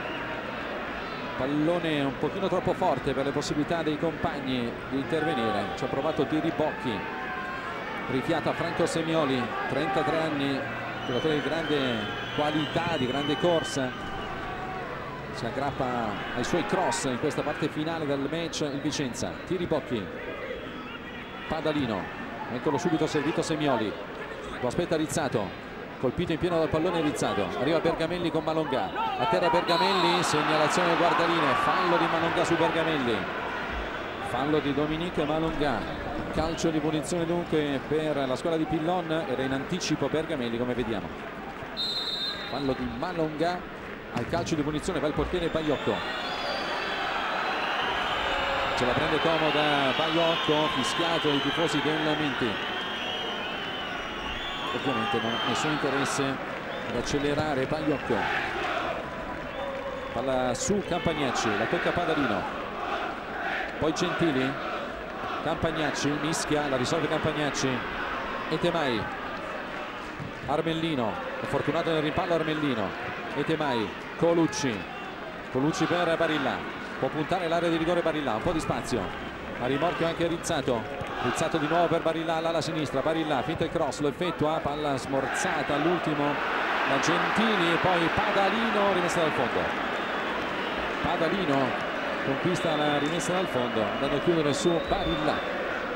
Pallone un pochino troppo forte per le possibilità dei compagni di intervenire, ci ha provato tiri Bocchi, rifiata Franco Semioli, trentatré anni, giocatore di grande qualità, di grande corsa. Si aggrappa ai suoi cross in questa parte finale del match il Vicenza. Tiri Bocchi, Padalino, eccolo subito servito Semioli, lo aspetta Rizzato, colpito in pieno dal pallone Rizzato, arriva Bergamelli con Malongà, a terra Bergamelli, segnalazione del guardaline, fallo di Malongà su Bergamelli, fallo di Dominique Malongà, calcio di punizione dunque per la squadra di Pillon, era in anticipo Bergamelli come vediamo, fallo di Malongà. Al calcio di punizione va il portiere Baiocco, ce la prende comoda Baiocco, fischiato i tifosi del Menti. Ovviamente non ha nessun interesse ad accelerare Baiocco, palla su Campagnacci, la tocca Padalino, poi Gentili, Campagnacci mischia, la risolve Campagnacci e Temai, Armellino, è fortunato nel rimpallo Armellino, e Temai, Colucci, Colucci per Barilla, può puntare l'area di rigore Barilla, un po' di spazio, a rimorchio anche Rizzato, Rizzato di nuovo per Barilla all'ala sinistra, Barilla finta il cross, lo effettua, palla smorzata all'ultimo da Gentili e poi Padalino, rimessa dal fondo. Padalino conquista la rimessa dal fondo andando a chiudere su Barilla.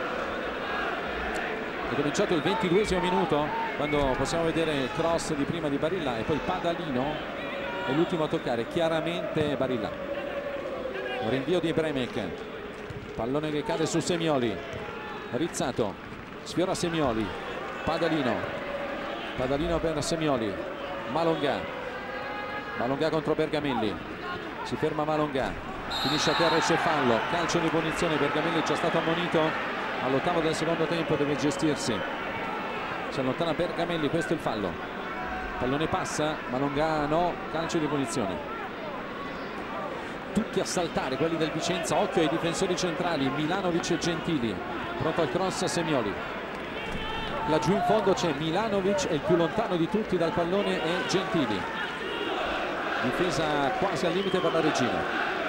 È cominciato il ventiduesimo minuto quando possiamo vedere il cross di prima di Barilla e poi Padalino è l'ultimo a toccare chiaramente Barilla. Un rinvio di Bremek, pallone che cade su Semioli, Rizzato sfiora Semioli, Padalino, Padalino per Semioli, Malongà, Malongà contro Bergamelli, si ferma Malongà, finisce a terra e c'è fallo, calcio di punizione, Bergamelli è già stato ammonito all'ottavo del secondo tempo, deve gestirsi, si allontana Bergamelli, questo è il fallo, pallone passa, Malongà no, calcio di punizione. Tutti a saltare quelli del Vicenza, occhio ai difensori centrali, Milanovic e Gentili, pronto al cross Semioli, laggiù in fondo c'è Milanovic e il più lontano di tutti dal pallone è Gentili, difesa quasi al limite per la Regina,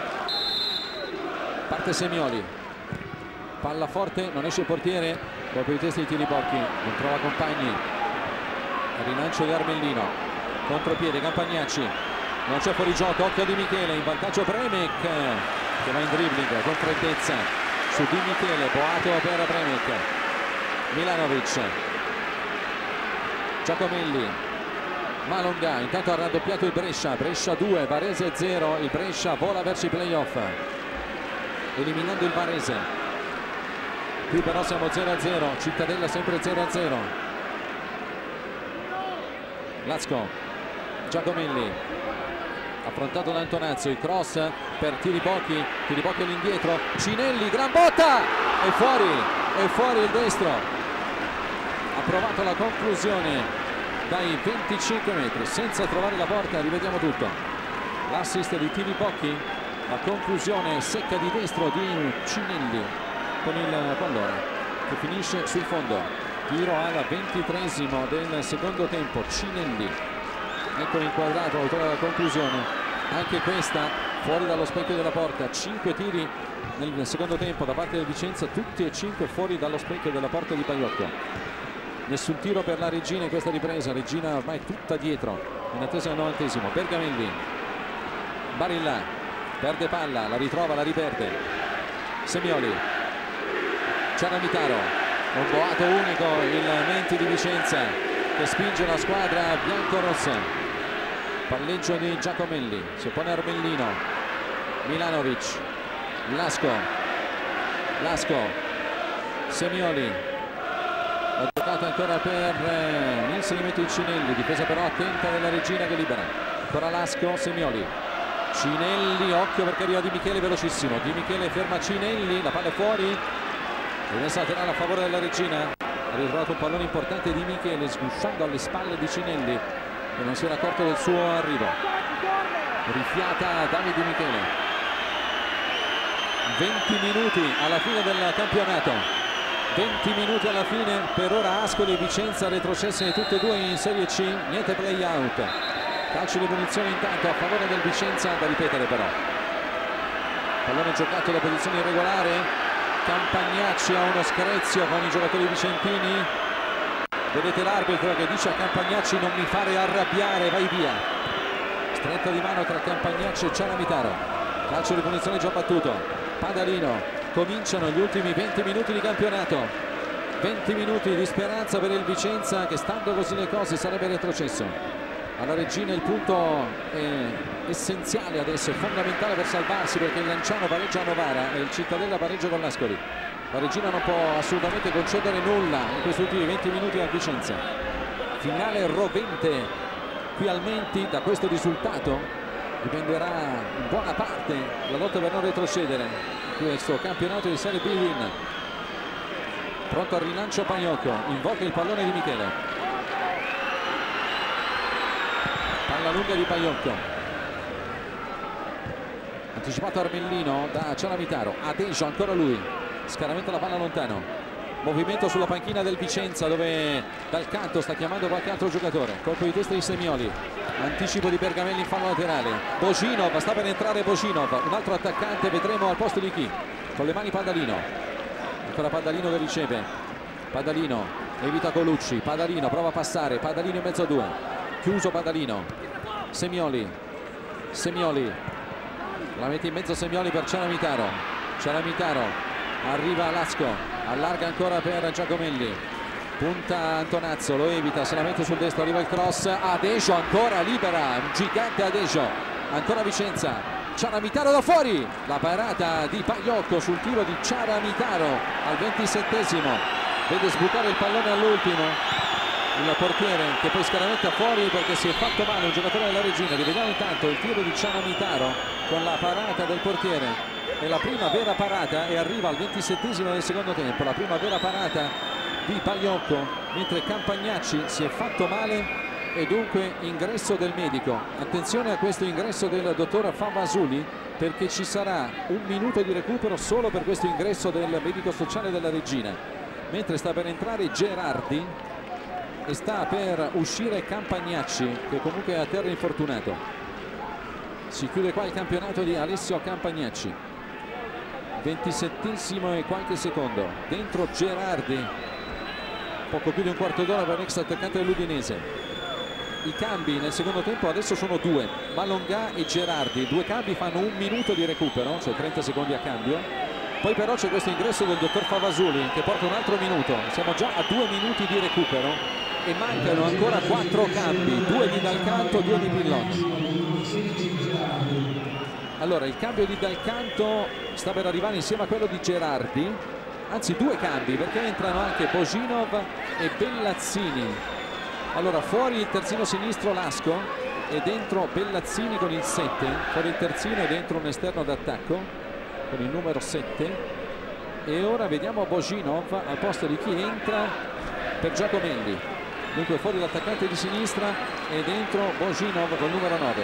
parte Semioli, palla forte, non esce il portiere, dopo i testi di Tiri Bocchi, non trova compagni, rilancio di Armellino, contropiede Campagnacci, non c'è fuorigioco, occhio di Michele, in vantaggio Bremek che va in dribbling con freddezza su Di Michele, Boato per Bremek, Milanovic, Giacomelli, Malongà, intanto ha raddoppiato il Brescia, Brescia due, Varese zero, il Brescia vola verso i playoff eliminando il Varese. Qui però siamo zero a zero, Cittadella sempre zero a zero. Lasco, Giacomelli, affrontato da Antonazzo, il cross per Tiri Bocchi, Tiri Bocchi all'indietro, Cinelli, gran botta, è fuori, è fuori il destro. Ha provato la conclusione dai venticinque metri, senza trovare la porta, rivediamo tutto. L'assist di Tiri Bocchi, la conclusione secca di destro di Cinelli con il pallone che finisce sul fondo. Tiro al ventitreesimo del secondo tempo, Cinelli, eccolo inquadrato, autore della conclusione, anche questa fuori dallo specchio della porta. Cinque tiri nel secondo tempo da parte del Vicenza, tutti e cinque fuori dallo specchio della porta di Baiocco. Nessun tiro per la Regina in questa ripresa, Regina ormai tutta dietro in attesa del novantesimo. Bergamelli, Barilla perde palla, la ritrova, la riperde, Semioli, Ciaramitaro, un boato unico il Menti di Vicenza che spinge la squadra biancorossa. Palleggio di Giacomelli, si oppone Armellino, Milanovic, Lasco, Lasco, Semioli, la giocata ancora per eh, l'inserimento di Cinelli, difesa però attenta della Regina che libera, ancora Lasco, Semioli, Cinelli, occhio perché arriva Di Michele velocissimo, Di Michele ferma Cinelli, la palla è fuori, rimessa laterale a favore della Regina, ha ritrovato un pallone importante Di Michele sgusciando alle spalle di Cinelli che non si era accorto del suo arrivo. Rifiata Davide Di Michele, venti minuti alla fine del campionato, venti minuti alla fine. Per ora Ascoli e Vicenza retrocesse tutte e due in Serie C, niente play out. Calcio di punizione intanto a favore del Vicenza, da ripetere però. Pallone giocato da posizione irregolare. Campagnacci ha uno screzio con i giocatori vicentini. Vedete l'arbitro che dice a Campagnacci: non mi fare arrabbiare, vai via. Stretta di mano tra Campagnacci e Ciaramitaro. Calcio di punizione già battuto. Padalino. Cominciano gli ultimi venti minuti di campionato. venti minuti di speranza per il Vicenza, che stando così le cose sarebbe retrocesso. Alla Regina il punto è essenziale adesso, è fondamentale per salvarsi, perché il Lanciano pareggia a Novara e il Cittadella pareggia con l'Ascoli. La Regina non può assolutamente concedere nulla in questi ultimi venti minuti al Vicenza. Finale rovente qui al Menti. Da questo risultato dipenderà in buona parte la lotta per non retrocedere in questo campionato di Serie B Win. Pronto al rilancio Pagliocco, invoca il pallone di Michele. Palla lunga di Pagliocco, anticipato Armellino da Ciaramitaro. Adejo, ancora lui, scaramenta la palla lontano. Movimento sulla panchina del Vicenza, dove dal canto sta chiamando qualche altro giocatore. Colpo di testa di Semioli, anticipo di Bergamelli in fallo laterale. Boginov, sta per entrare Boginov, un altro attaccante, vedremo al posto di chi. Con le mani Padalino, ancora Padalino che riceve. Padalino evita Colucci, Padalino prova a passare, Padalino in mezzo a due, chiuso Padalino. Semioli, Semioli la mette in mezzo Semioli per Ciaramitaro. Ciaramitaro arriva Lasco, allarga ancora per Giacomelli, punta Antonazzo, lo evita, se la mette sul destro, arriva il cross. Adejo ancora libera, un gigante Adejo, ancora Vicenza. Ciaramitaro da fuori, la parata di Pagliocco sul tiro di Ciaramitaro al ventisettesimo, vede sbucare il pallone all'ultimo il portiere, che poi scaramenta fuori perché si è fatto male un giocatore della Regina. Rivediamo intanto il tiro di Ciaramitaro con la parata del portiere. È la prima vera parata e arriva al ventisettesimo del secondo tempo, la prima vera parata di Pagliocco, mentre Campagnacci si è fatto male e dunque ingresso del medico. Attenzione a questo ingresso del dottor Favasuli, perché ci sarà un minuto di recupero solo per questo ingresso del medico sociale della Regina, mentre sta per entrare Gerardi e sta per uscire Campagnacci, che comunque è a terra infortunato. Si chiude qua il campionato di Alessio Campagnacci. ventisettesimo e qualche secondo. Dentro Gerardi, poco più di un quarto d'ora per l'ex attaccante dell'Udinese. I cambi nel secondo tempo adesso sono due, Malongà e Gerardi. Due cambi fanno un minuto di recupero, cioè trenta secondi a cambio. Poi però c'è questo ingresso del dottor Favasuli che porta un altro minuto. Siamo già a due minuti di recupero e mancano ancora quattro cambi, due di Dal Canto, due di Pillon. Allora il cambio di Dal Canto sta per arrivare insieme a quello di Gerardi, anzi due cambi, perché entrano anche Boginov e Bellazzini. Allora fuori il terzino sinistro Lasco e dentro Bellazzini con il sette, fuori il terzino e dentro un esterno d'attacco con il numero sette. E ora vediamo Boginov al posto di chi entra per Giacomelli. Dunque fuori l'attaccante di sinistra e dentro Boginov col numero nove.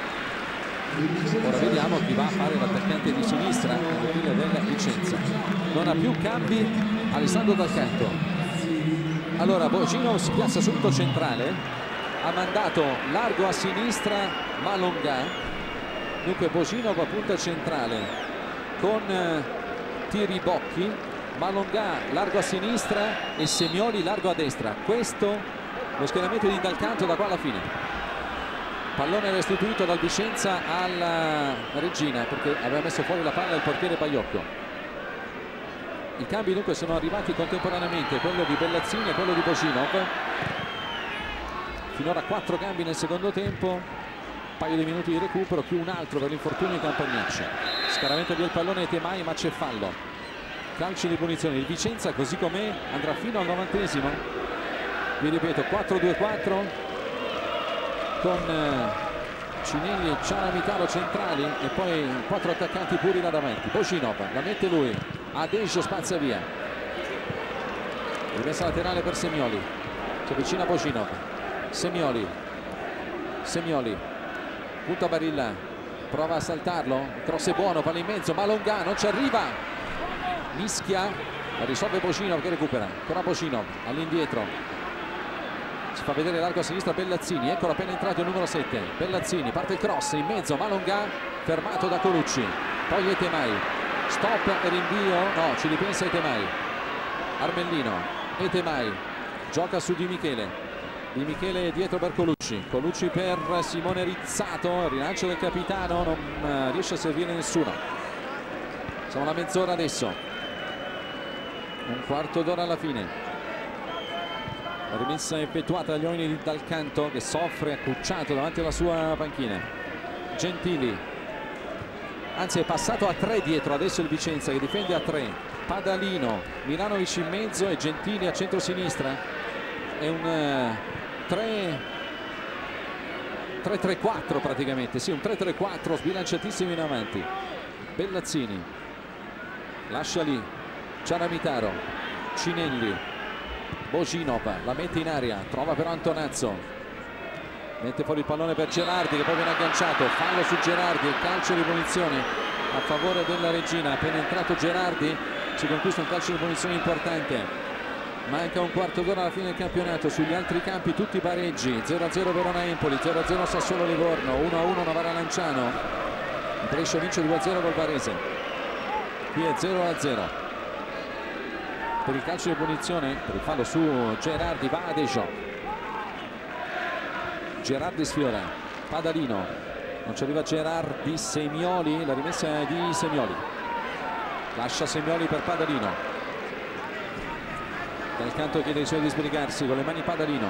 Ora vediamo chi va a fare l'attaccante di sinistra nel filo della Vicenza. Non ha più cambi Alessandro Dal Canto. Allora Boginov si piazza subito centrale, ha mandato largo a sinistra Malongà. Dunque Boginov a punta centrale con eh, Tiribocchi, Malongà largo a sinistra e Semioli largo a destra. Questo lo schieramento di Dal Canto da qua alla fine. Pallone restituito dal Vicenza alla Regina, perché aveva messo fuori la palla il portiere Pagliocco. I cambi dunque sono arrivati contemporaneamente, quello di Bellazzini e quello di Boginov. Finora quattro cambi nel secondo tempo, un paio di minuti di recupero più un altro per l'infortunio di Campagnacci. Scaramento via il pallone ai Temai, ma c'è fallo. Calcio di punizione. Il Vicenza così com'è andrà fino al novantesimo. Vi ripeto, quattro due quattro con eh, Cinelli e Ciaramitaro centrali e poi quattro attaccanti puri là davanti. Boginov la mette lui, Adejo spazza via, rimessa laterale per Semioli, si avvicina Boginov, Semioli Semioli punta Barilla, prova a saltarlo, cross è buono, palla in mezzo, Malonga non ci arriva, mischia, risolve Bocinov che recupera, ancora Bocinov all'indietro, si fa vedere largo a sinistra Bellazzini, eccolo appena entrato il numero sette, Bellazzini, parte il cross in mezzo, Malonga fermato da Colucci, poi Etemai, stop e rinvio, no, ci ripensa Etemai, Armellino, Etemai, gioca su Di Michele, Di Michele dietro per Colucci, Colucci per Simone Rizzato, rilancio del capitano, non uh, riesce a servire nessuno. Siamo alla mezz'ora adesso, un quarto d'ora alla fine. La rimessa effettuata dagli uomini di Dal Canto, che soffre accucciato davanti alla sua panchina. Gentili, anzi è passato a tre dietro adesso il Vicenza che difende a tre, Padalino, Milanovic in mezzo e Gentili a centro-sinistra. È un uh, tre tre quattro praticamente, sì, un tre tre quattro sbilanciatissimo in avanti. Bellazzini lascia lì Ciaramitaro, Cinelli, Bocinov la mette in aria, trova però Antonazzo, mette fuori il pallone per Gerardi che poi viene agganciato, fallo su Gerardi, il calcio di punizione a favore della Regina. Appena entrato Gerardi si conquista un calcio di punizione importante. Manca un quarto d'ora alla fine del campionato, sugli altri campi tutti pareggi, zero a zero Verona-Empoli, zero a zero Sassuolo-Livorno, uno a uno Novara-Lanciano, Brescia vince due a zero col Varese, qui è zero a zero. Per il calcio di punizione, per il fallo su Gerardi va Adejo, Gerardi sfiora, Padalino, non ci arriva Gerardi, Semioli, la rimessa di Semioli, lascia Semioli per Padalino. Dal Canto chiede ai suoi di sbrigarsi con le mani Padalino,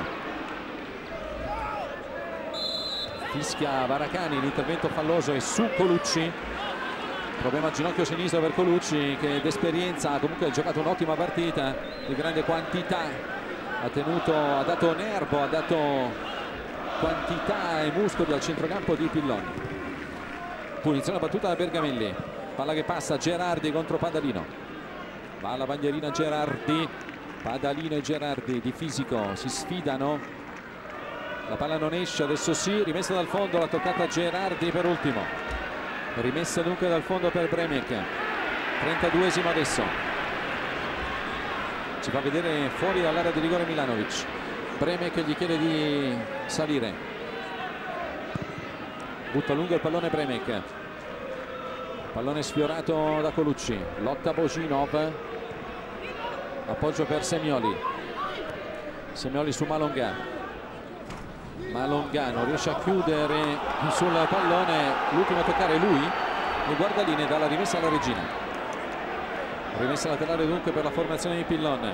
fischia Varacani, l'intervento falloso è su Colucci, problema al ginocchio sinistro per Colucci che d'esperienza ha comunque giocato un'ottima partita di grande quantità, ha tenuto, ha dato nervo, ha dato quantità e muscoli al centrocampo di Pillon. Punizione battuta da Bergamelli, palla che passa, Gerardi contro Padalino, va alla bandierina Gerardi, Padalino e Gerardi di fisico si sfidano, la palla non esce, adesso sì, rimessa dal fondo, l'ha toccata Gerardi per ultimo, rimessa dunque dal fondo per Bremek, trentaduesimo adesso, si fa vedere fuori dall'area di rigore Milanovic, Bremek gli chiede di salire, butta lungo il pallone Bremek, pallone sfiorato da Colucci, lotta Bocinov, appoggio per Semioli, Semioli su Malonga, Malonga non riesce a chiudere sul pallone, l'ultimo a toccare lui, e guardaline dalla rimessa alla Regina, rimessa laterale dunque per la formazione di Pillon.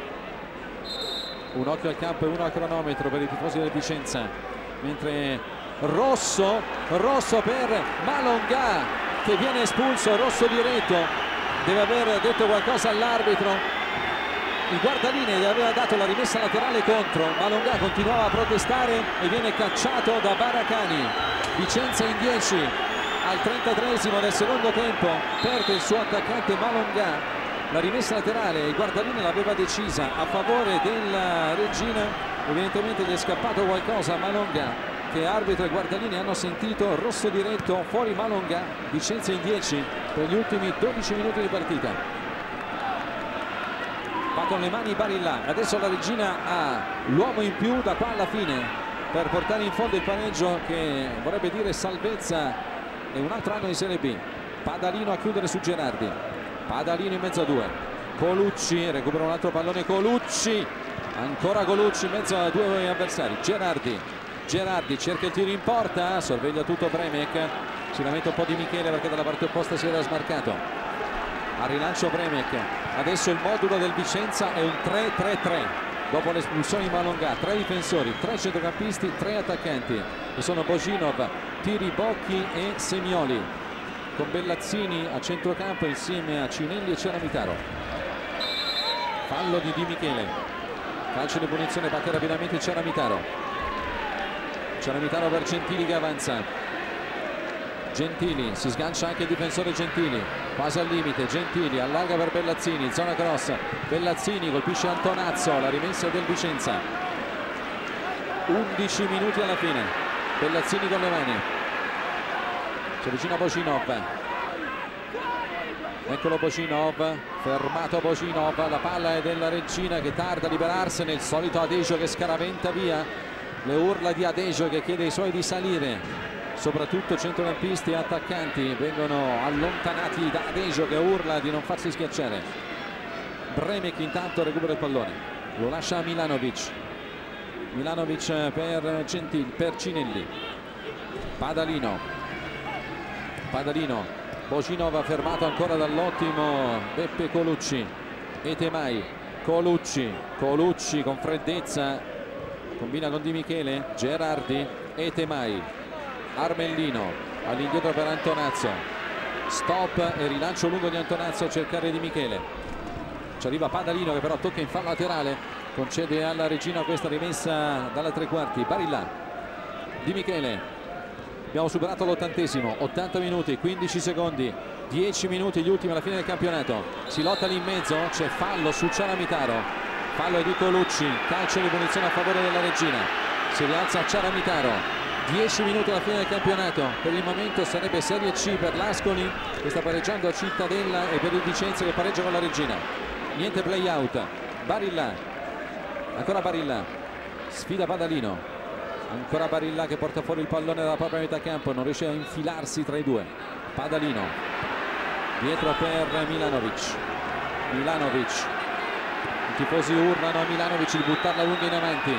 Un occhio al campo e uno al cronometro per i tifosi del Vicenza, mentre rosso, rosso per Malonga che viene espulso, rosso diretto, deve aver detto qualcosa all'arbitro. Il guardaline gli aveva dato la rimessa laterale contro, Malonga continuava a protestare e viene cacciato da Baracani. Vicenza in dieci al trentatreesimo del secondo tempo, perde il suo attaccante Malonga, la rimessa laterale il guardaline l'aveva decisa a favore della Regina, evidentemente gli è scappato qualcosa a Malonga che arbitro e guardaline hanno sentito, rosso diretto, fuori Malonga, Vicenza in dieci per gli ultimi dodici minuti di partita. Va con le mani Barilla, adesso la Regina ha l'uomo in più da qua alla fine per portare in fondo il pareggio che vorrebbe dire salvezza e un altro anno di Serie B. Padalino a chiudere su Gerardi, Padalino in mezzo a due, Colucci recupera un altro pallone, Colucci, ancora Colucci in mezzo a due avversari, Gerardi, Gerardi cerca il tiro in porta, sorveglia tutto Bremek, si lamenta un po' Di Michele perché dalla parte opposta si era smarcato. A rilancio Bremek, adesso il modulo del Vicenza è un tre tre tre dopo l'espulsione di Malonga, tre difensori, tre centrocampisti, tre attaccanti e sono Bocinov, Tiribocchi e Semioli con Bellazzini a centrocampo insieme a Cinelli e Ciaramitaro. Fallo di Di Michele, calcio di punizione, batte rapidamente Ciaramitaro, Ciaramitaro per Gentili che avanza, Gentili, si sgancia anche il difensore Gentili, quasi al limite, Gentili allarga per Bellazzini, zona cross, Bellazzini colpisce Antonazzo, la rimessa del Vicenza. undici minuti alla fine, Bellazzini con le mani, si avvicina Božinov, eccolo Božinov, fermato Božinov, la palla è della Regina che tarda a liberarsene, il solito Adejo che scaraventa via, le urla di Adejo che chiede ai suoi di salire, soprattutto centrocampisti e attaccanti vengono allontanati da Adejo che urla di non farsi schiacciare. Bremek intanto recupera il pallone, lo lascia a Milanovic, Milanovic per, Gentil, per Cinelli, Padalino, Padalino, Božinov fermato ancora dall'ottimo Beppe Colucci, Etemai, Colucci, Colucci con freddezza, combina con Di Michele, Gerardi, Etemai, Armellino, all'indietro per Antonazzo, stop e rilancio lungo di Antonazzo a cercare Di Michele, ci arriva Padalino che però tocca in fallo laterale, concede alla Regina questa rimessa dalla tre quarti, Barilla, Di Michele. Abbiamo superato l'ottantesimo, ottanta minuti, quindici secondi, dieci minuti gli ultimi alla fine del campionato. Si lotta lì in mezzo, c'è fallo su Ciaramitaro, fallo di Colucci, calcio di punizione a favore della Regina. Si rialza Ciaramitaro, dieci minuti alla fine del campionato. Per il momento sarebbe Serie C per l'Ascoli che sta pareggiando a Cittadella e per il Vicenza che pareggia con la Regina. Niente play out, Barilla, ancora Barilla, sfida Padalino. Ancora Barilla che porta fuori il pallone dalla propria metà campo, non riesce a infilarsi tra i due. Padalino dietro per Milanovic, Milanovic, i tifosi urlano a Milanovic di buttarla lunga in avanti.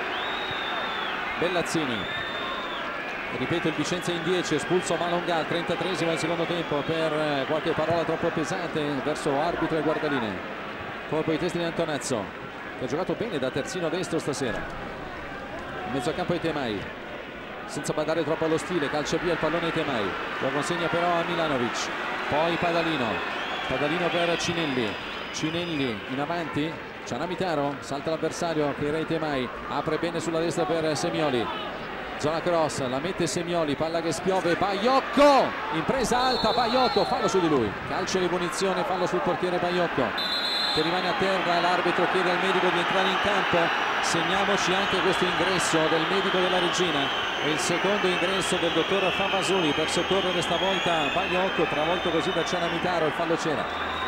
Bellazzini, ripeto il Vicenza in dieci, espulso Malonga al trentatreesimo del secondo tempo per qualche parola troppo pesante verso arbitro e guardaline. Colpo di testa di Antonazzo che ha giocato bene da terzino destro stasera. In mezzo al campo Etemai, senza badare troppo allo stile, calcia via il pallone Etemai, lo consegna però a Milanovic, poi Padalino, Padalino per Cinelli, Cinelli in avanti, Ciaramitaro, salta l'avversario che era Etemai, apre bene sulla destra per Semioli, zona cross, la mette Semioli, palla che spiove, Baiocco, impresa alta, Baiocco, fallo su di lui, calcio di punizione, fallo sul portiere Baiocco che rimane a terra, l'arbitro chiede al medico di entrare in campo. Segniamoci anche questo ingresso del medico della Regina e il secondo ingresso del dottor Famasoli per soccorrere stavolta Baiocco, travolto così da Ciaramitaro, il fallo c'era.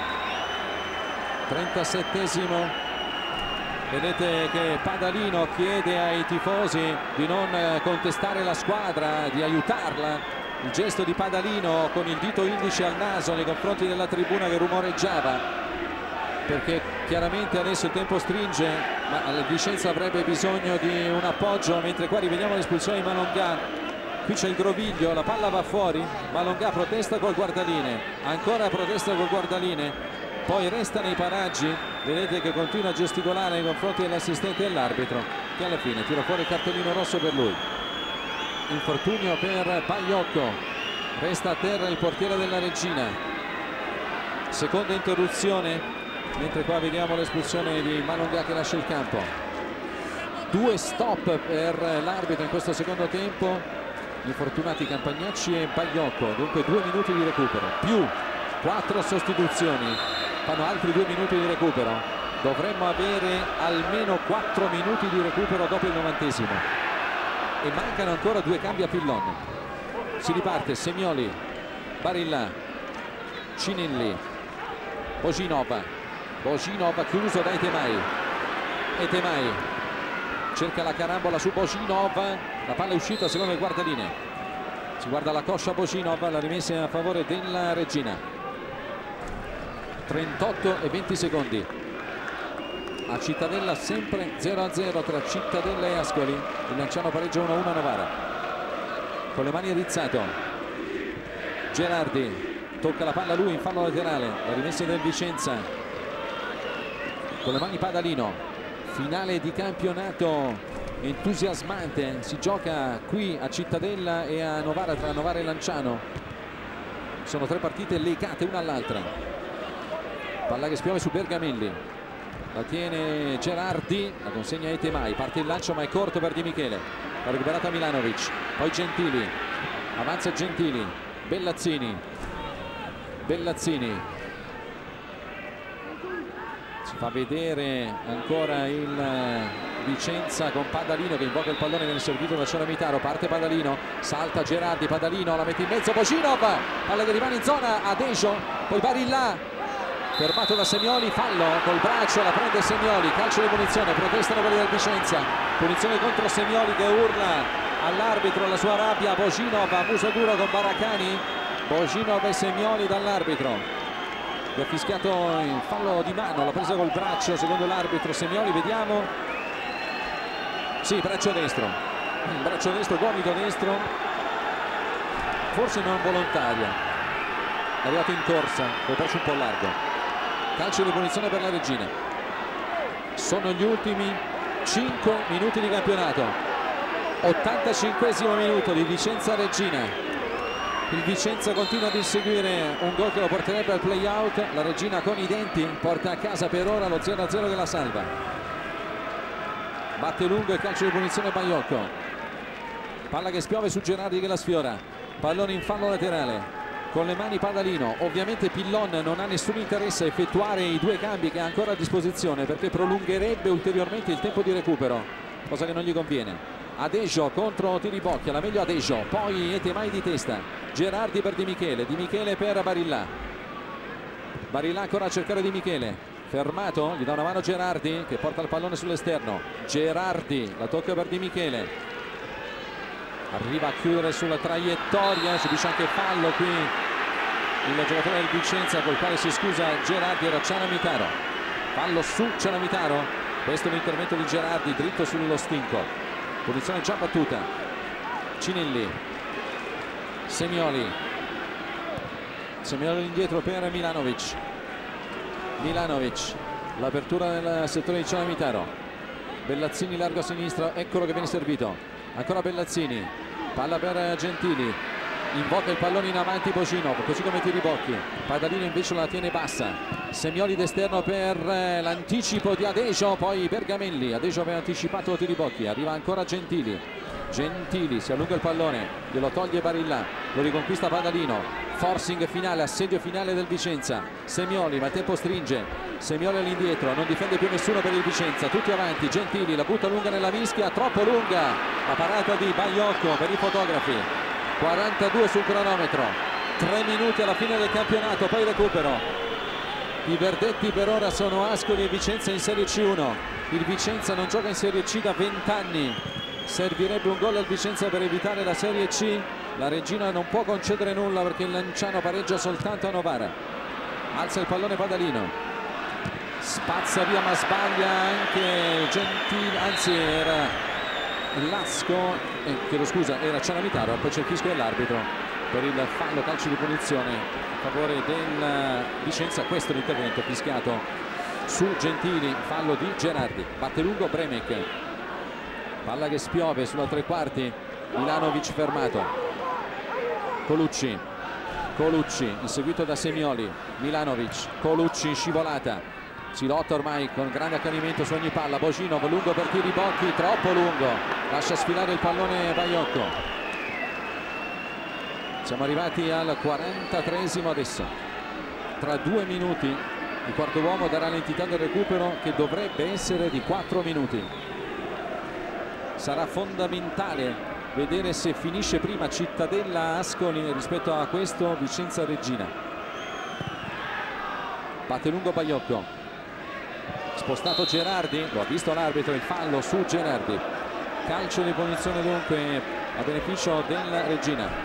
trentasettesimo, vedete che Padalino chiede ai tifosi di non contestare la squadra, di aiutarla. Il gesto di Padalino con il dito indice al naso nei confronti della tribuna che rumoreggiava, perché chiaramente adesso il tempo stringe, ma il Vicenza avrebbe bisogno di un appoggio, mentre qua rivediamo l'espulsione di Malonga. Qui c'è il groviglio, la palla va fuori, Malonga protesta col guardaline, ancora protesta col guardaline, poi resta nei paraggi, vedete che continua a gesticolare nei confronti dell'assistente dell'arbitro, che alla fine tira fuori il cartellino rosso per lui. Infortunio per Baiocco, resta a terra il portiere della Regina. Seconda interruzione, mentre qua vediamo l'espulsione di Malonga che lascia il campo. Due stop per l'arbitro in questo secondo tempo, gli infortunati Campagnacci e Baiocco, dunque due minuti di recupero più quattro sostituzioni fanno altri due minuti di recupero. Dovremmo avere almeno quattro minuti di recupero dopo il novantesimo e mancano ancora due cambi a Pillon. Si riparte, Semioli, Barilla, Cinelli, Božinov, Božinov chiuso da Etemai, Etemai cerca la carambola su Božinov, la palla è uscita secondo le guardaline, si guarda la coscia Božinov, la rimessa a favore della Regina. Trentotto e venti secondi a Cittadella, sempre zero a zero tra Cittadella e Ascoli. Il Lanciano pareggia uno a uno a Novara, con le mani Rizzato, Gerardi tocca la palla lui in fallo laterale, la rimessa del Vicenza con le mani Padalino. Finale di campionato entusiasmante, si gioca qui a Cittadella e a Novara, tra Novara e Lanciano. Sono tre partite legate una all'altra. Palla che spiove su Bergamelli, la tiene Gerardi, la consegna a Etemai, parte il lancio ma è corto per Di Michele, l'ha recuperata Milanovic, poi Gentili, avanza Gentili, Bellazzini, Bellazzini si fa vedere ancora il Vicenza con Padalino che invoca il pallone, viene servito da Ciaramitaro, parte Padalino, salta Gerardi, Padalino la mette in mezzo, Božinov, palla che rimane in zona, Adejo, poi Barilla, fermato da Semioli, fallo col braccio, la prende Semioli, calcio di punizione, protestano quelli del Vicenza, punizione contro Semioli che urla all'arbitro la sua rabbia, Božinov a muso duro con Baracani, Božinov e Semioli dall'arbitro. Ha fischiato il fallo di mano, l'ha presa col braccio secondo l'arbitro Semioli, vediamo, sì, braccio destro, braccio destro, gomito destro, forse non volontaria, è arrivato in corsa, col braccio un po' largo, calcio di punizione per la Regina. Sono gli ultimi cinque minuti di campionato, ottantacinquesimo minuto di Vicenza Regina. Il Vicenza continua ad inseguire un gol che lo porterebbe al play out, la Regina con i denti porta a casa per ora lo zero a zero che la salva. Batte lungo il calcio di punizione Baiocco, palla che spiove su Gerardi che la sfiora, pallone in fallo laterale, con le mani Padalino, ovviamente Pillon non ha nessun interesse a effettuare i due cambi che ha ancora a disposizione perché prolungherebbe ulteriormente il tempo di recupero, cosa che non gli conviene. Adejo contro Tiribocchia, la meglio Adejo, poi Etemai di testa, Gerardi per Di Michele, Di Michele per Barilla, Barilla ancora a cercare Di Michele, fermato, gli dà una mano Gerardi che porta il pallone sull'esterno, Gerardi la tocca per Di Michele, arriva a chiudere sulla traiettoria, subisce anche fallo qui il giocatore del Vicenza col quale si scusa Gerardi, era Ciaramitaro, fallo su Ciaramitaro, questo è l'intervento di Gerardi dritto sullo stinco. Posizione già battuta, Cinelli, Semioli, Semioli indietro per Milanovic, Milanovic, l'apertura nel settore di Ciaramitaro, Bellazzini largo a sinistra, eccolo che viene servito, ancora Bellazzini, palla per Gentili, invoca il pallone in avanti Božinov, così come Tiribocchi, Padalino invece la tiene bassa, Semioli d'esterno per l'anticipo di Adejo, poi Bergamelli, Adejo aveva anticipato Tiribocchi, arriva ancora Gentili, Gentili si allunga il pallone, glielo toglie Barilla, lo riconquista Padalino, forcing finale, assedio finale del Vicenza, Semioli ma il tempo stringe, Semioli all'indietro, non difende più nessuno per il Vicenza, tutti avanti, Gentili la butta lunga nella mischia, troppo lunga, la parata di Baiocco per i fotografi, quarantadue sul cronometro, tre minuti alla fine del campionato, poi recupero. I verdetti per ora sono Ascoli e Vicenza in Serie C uno, il Vicenza non gioca in Serie C da vent'anni, servirebbe un gol al Vicenza per evitare la Serie C, la Regina non può concedere nulla perché il Lanciano pareggia soltanto a Novara, alza il pallone Padalino, spazza via ma sbaglia anche Gentili, anzi era Lasco, eh, chiedo scusa, era Ciaramitaro, poi c'è il fischio dell'arbitro per il fallo, calcio di punizione a favore del Vicenza. Questo è l'intervento fischiato su Gentili, fallo di Gerardi, batte lungo Bremek, palla che spiove sulla tre quarti, Milanovic fermato, Colucci, Colucci inseguito da Semioli, Milanovic, Colucci in scivolata, si lotta ormai con grande accanimento su ogni palla, Božinov lungo per Tiribocchi, troppo lungo, lascia sfilare il pallone Baiocco. Siamo arrivati al quarantatreesimo adesso, tra due minuti il quarto uomo darà l'entità del recupero che dovrebbe essere di quattro minuti. Sarà fondamentale vedere se finisce prima Cittadella Ascoli rispetto a questo Vicenza Regina. Batte lungo Baiocco, spostato Gerardi, lo ha visto l'arbitro, il fallo su Gerardi, calcio di punizione dunque a beneficio della Regina.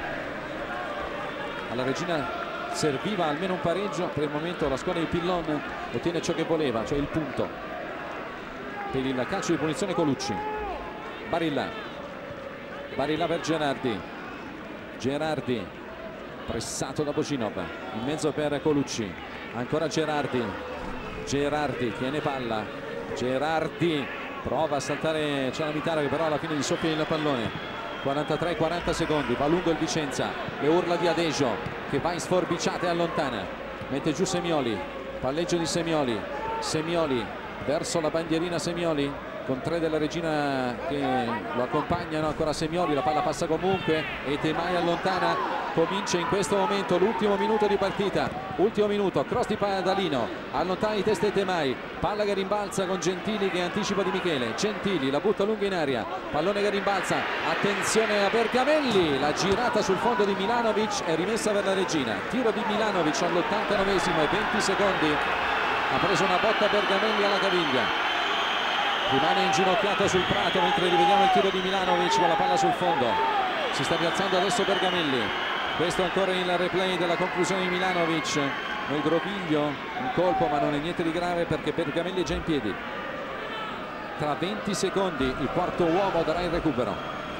Alla Regina serviva almeno un pareggio, per il momento la squadra di Pillon ottiene ciò che voleva, cioè il punto. Per il calcio di punizione Colucci, Barilla, Barilla per Gerardi, Gerardi pressato da Božinov, in mezzo per Colucci, ancora Gerardi, Gerardi tiene palla, Gerardi prova a saltare Ciaramitaro che però alla fine gli soffia il pallone. quarantatré quaranta secondi, va lungo il Vicenza, le urla di Adejo che va in sforbiciata e allontana, mette giù Semioli, palleggio di Semioli, Semioli verso la bandierina, Semioli con tre della Regina che lo accompagnano, ancora Semioli, la palla passa comunque, Etemai allontana comincia in questo momento l'ultimo minuto di partita, ultimo minuto, cross di Padalino, allontana di testa e Temai, palla che rimbalza con Gentili che anticipa di Michele, Gentili la butta lunga in aria, pallone che rimbalza, attenzione a Bergamelli, la girata sul fondo di Milanovic è rimessa per la Regina, tiro di Milanovic all'ottantanovesimo e venti secondi, ha preso una botta Bergamelli alla caviglia, rimane inginocchiato sul prato mentre rivediamo il tiro di Milanovic con la palla sul fondo, si sta rialzando adesso Bergamelli. Questo ancora il replay della conclusione di Milanovic nel groviglio, un colpo ma non è niente di grave perché Bergamelli è già in piedi. Tra venti secondi il quarto uomo darà il recupero.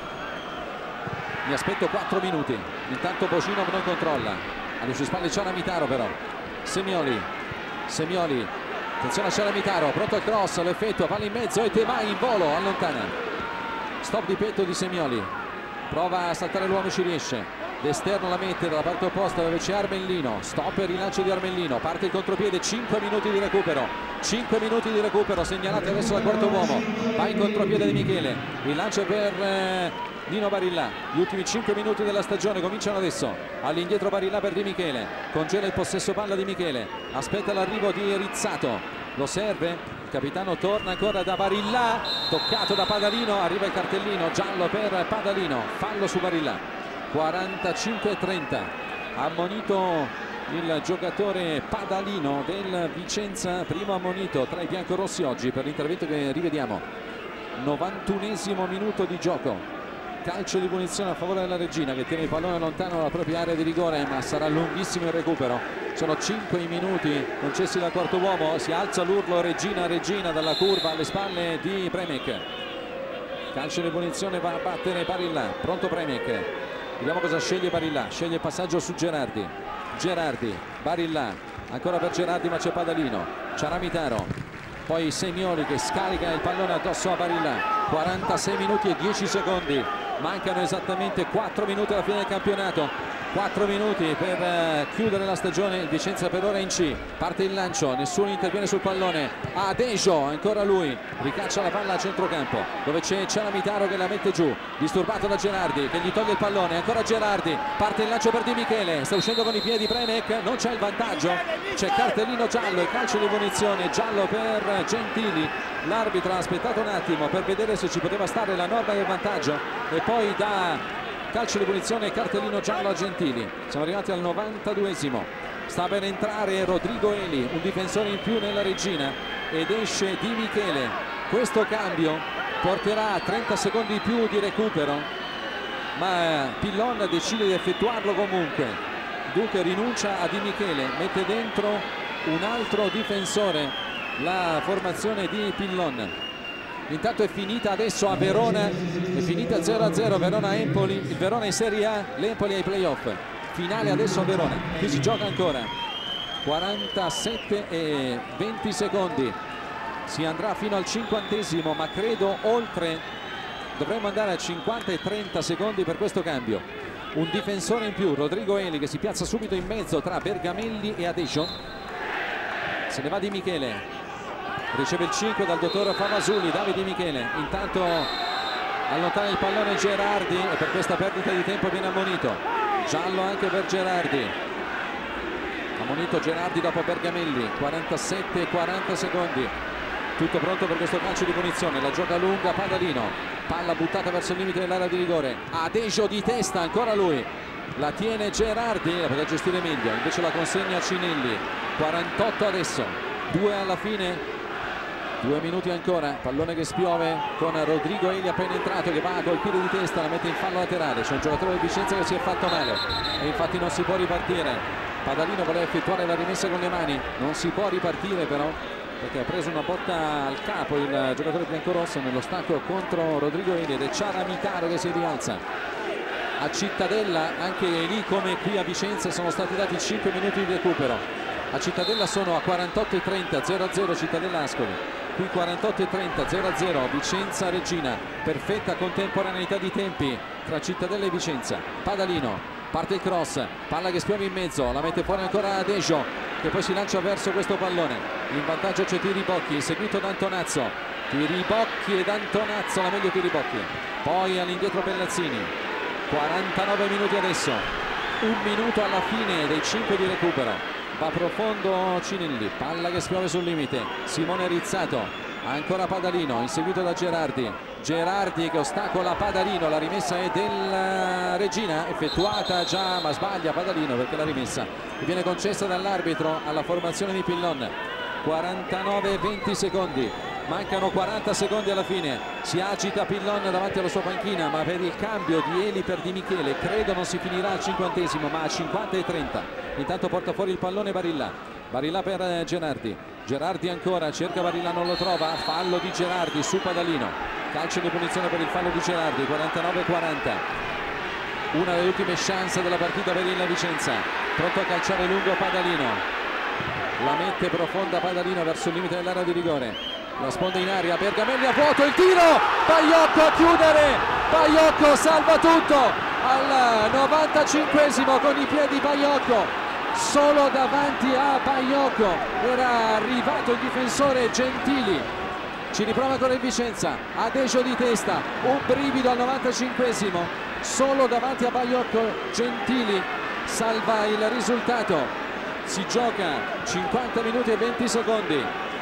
Mi aspetto quattro minuti, intanto Bocino non controlla, alle sue spalle Ciaramitaro però, Semioli, Semioli, attenzione a Ciaramitaro, pronto al cross, lo effettua, palla in mezzo e Temai in volo, allontana. Stop di petto di Semioli, prova a saltare l'uomo, ci riesce. D'esterno la mette dalla parte opposta dove c'è Armellino, stop e rilancio di Armellino, parte il contropiede, cinque minuti di recupero, cinque minuti di recupero segnalati adesso dal quarto uomo, va in contropiede di Michele, rilancio per eh, Nino Barilla, gli ultimi cinque minuti della stagione cominciano adesso, all'indietro Barilla per Di Michele, congela il possesso palla di Michele, aspetta l'arrivo di Rizzato, lo serve, il capitano torna ancora da Barilla, toccato da Padalino, arriva il cartellino giallo per Padalino, fallo su Barilla. quarantacinque a trenta, ammonito il giocatore Padalino del Vicenza, primo ammonito tra i biancorossi oggi per l'intervento che rivediamo. novantunesimo minuto di gioco, calcio di punizione a favore della Regina che tiene il pallone lontano dalla propria area di rigore, ma sarà lunghissimo il recupero, sono cinque i minuti concessi dal quarto uomo, si alza l'urlo Regina Regina dalla curva alle spalle di Premec, calcio di punizione, va a battere Barilla, pronto Premec. Vediamo cosa sceglie Barilla, sceglie il passaggio su Gerardi, Gerardi, Barilla, ancora per Gerardi ma c'è Padalino, Ciaramitaro, poi Semioli che scarica il pallone addosso a Barilla, quarantasei minuti e dieci secondi, mancano esattamente quattro minuti alla fine del campionato, quattro minuti per uh, chiudere la stagione, il Vicenza per ora in C, parte il lancio, nessuno interviene sul pallone, Adejo, ancora lui, ricaccia la palla a centrocampo, dove c'è Ciaramitaro che la mette giù, disturbato da Gerardi che gli toglie il pallone, ancora Gerardi, parte il lancio per Di Michele, sta uscendo con i piedi Premec, non c'è il vantaggio, c'è cartellino giallo e calcio di punizione, giallo per Gentili, l'arbitro ha aspettato un attimo per vedere se ci poteva stare la norma del vantaggio e poi da calcio di punizione e cartellino giallo a Gentili. Siamo arrivati al novantaduesimo, sta per entrare Rodrigo Eli, un difensore in più nella Regina, ed esce Di Michele. Questo cambio porterà a trenta secondi in più di recupero, ma Pillon decide di effettuarlo comunque, dunque rinuncia a Di Michele, mette dentro un altro difensore la formazione di Pillon. Intanto è finita adesso a Verona, è finita zero a zero Verona-Empoli, il Verona in Serie A, l'Empoli ai playoff, finale adesso a Verona, qui si gioca ancora, quarantasette e venti secondi, si andrà fino al cinquantesimo ma credo oltre, dovremmo andare a cinquanta e trenta secondi per questo cambio, un difensore in più, Rodrigo Eli che si piazza subito in mezzo tra Bergamelli e Adejo, se ne va Di Michele. Riceve il cinque dal dottor Favasuli, Davide Di Michele, intanto allontana il pallone Gerardi e per questa perdita di tempo viene ammonito, giallo anche per Gerardi, ammonito Gerardi dopo Bergamelli, quarantasette e quaranta secondi, tutto pronto per questo calcio di punizione, la gioca lunga Padalino, palla buttata verso il limite dell'area di rigore, Adejo di testa, ancora lui, la tiene Gerardi, la poteva gestire meglio, invece la consegna a Cinelli, quarantotto adesso, due alla fine. Due minuti ancora, pallone che spiove con Rodrigo Eli appena entrato che va a colpire di testa, la mette in fallo laterale, c'è un giocatore del Vicenza che si è fatto male e infatti non si può ripartire. Padalino voleva effettuare la rimessa con le mani, non si può ripartire però perché ha preso una botta al capo il giocatore biancorosso nello stacco contro Rodrigo Eli ed è Ciaramitaro che si rialza. A Cittadella, anche lì come qui a Vicenza, sono stati dati cinque minuti di recupero. A Cittadella sono a quarantotto e trenta, zero a zero Cittadella Ascoli. Qui quarantotto e trenta, zero a zero Vicenza Regina, perfetta contemporaneità di tempi tra Cittadella e Vicenza. Padalino, parte il cross, palla che spiove in mezzo, la mette fuori ancora Adejo che poi si lancia verso questo pallone, in vantaggio c'è Tiribocchi seguito da Antonazzo, Tiribocchi ed Antonazzo, la meglio Tiribocchi, poi all'indietro Pellazzini, quarantanove minuti adesso, un minuto alla fine dei cinque di recupero. Va profondo Cinelli, palla che spiove sul limite, Simone Rizzato, ancora Padalino, inseguito da Gerardi. Gerardi che ostacola Padalino, la rimessa è della Regina, effettuata già ma sbaglia Padalino perché la rimessa viene concessa dall'arbitro alla formazione di Pillon. quarantanove venti secondi, mancano quaranta secondi alla fine, si agita Pillon davanti alla sua panchina, ma per il cambio di Eli per Di Michele credo non si finirà al cinquantesimo ma a cinquanta e trenta. Intanto porta fuori il pallone Barilla, Barilla per Gerardi, Gerardi ancora, cerca Barilla, non lo trova, fallo di Gerardi su Padalino, calcio di punizione per il fallo di Gerardi. Quarantanove quaranta, una delle ultime chance della partita per il Vicenza, pronto a calciare lungo Padalino, la mette profonda Padalino verso il limite dell'area di rigore, la sponda in aria, Bergamelli a vuoto, il tiro, Baiocco a chiudere, Baiocco salva tutto al novantacinquesimo con i piedi Baiocco, solo davanti a Baiocco era arrivato il difensore Gentili. Ci riprova ancora il Vicenza, Adejo di testa, un brivido al novantacinquesimo, solo davanti a Baiocco Gentili salva il risultato. Si gioca cinquanta minuti e venti secondi,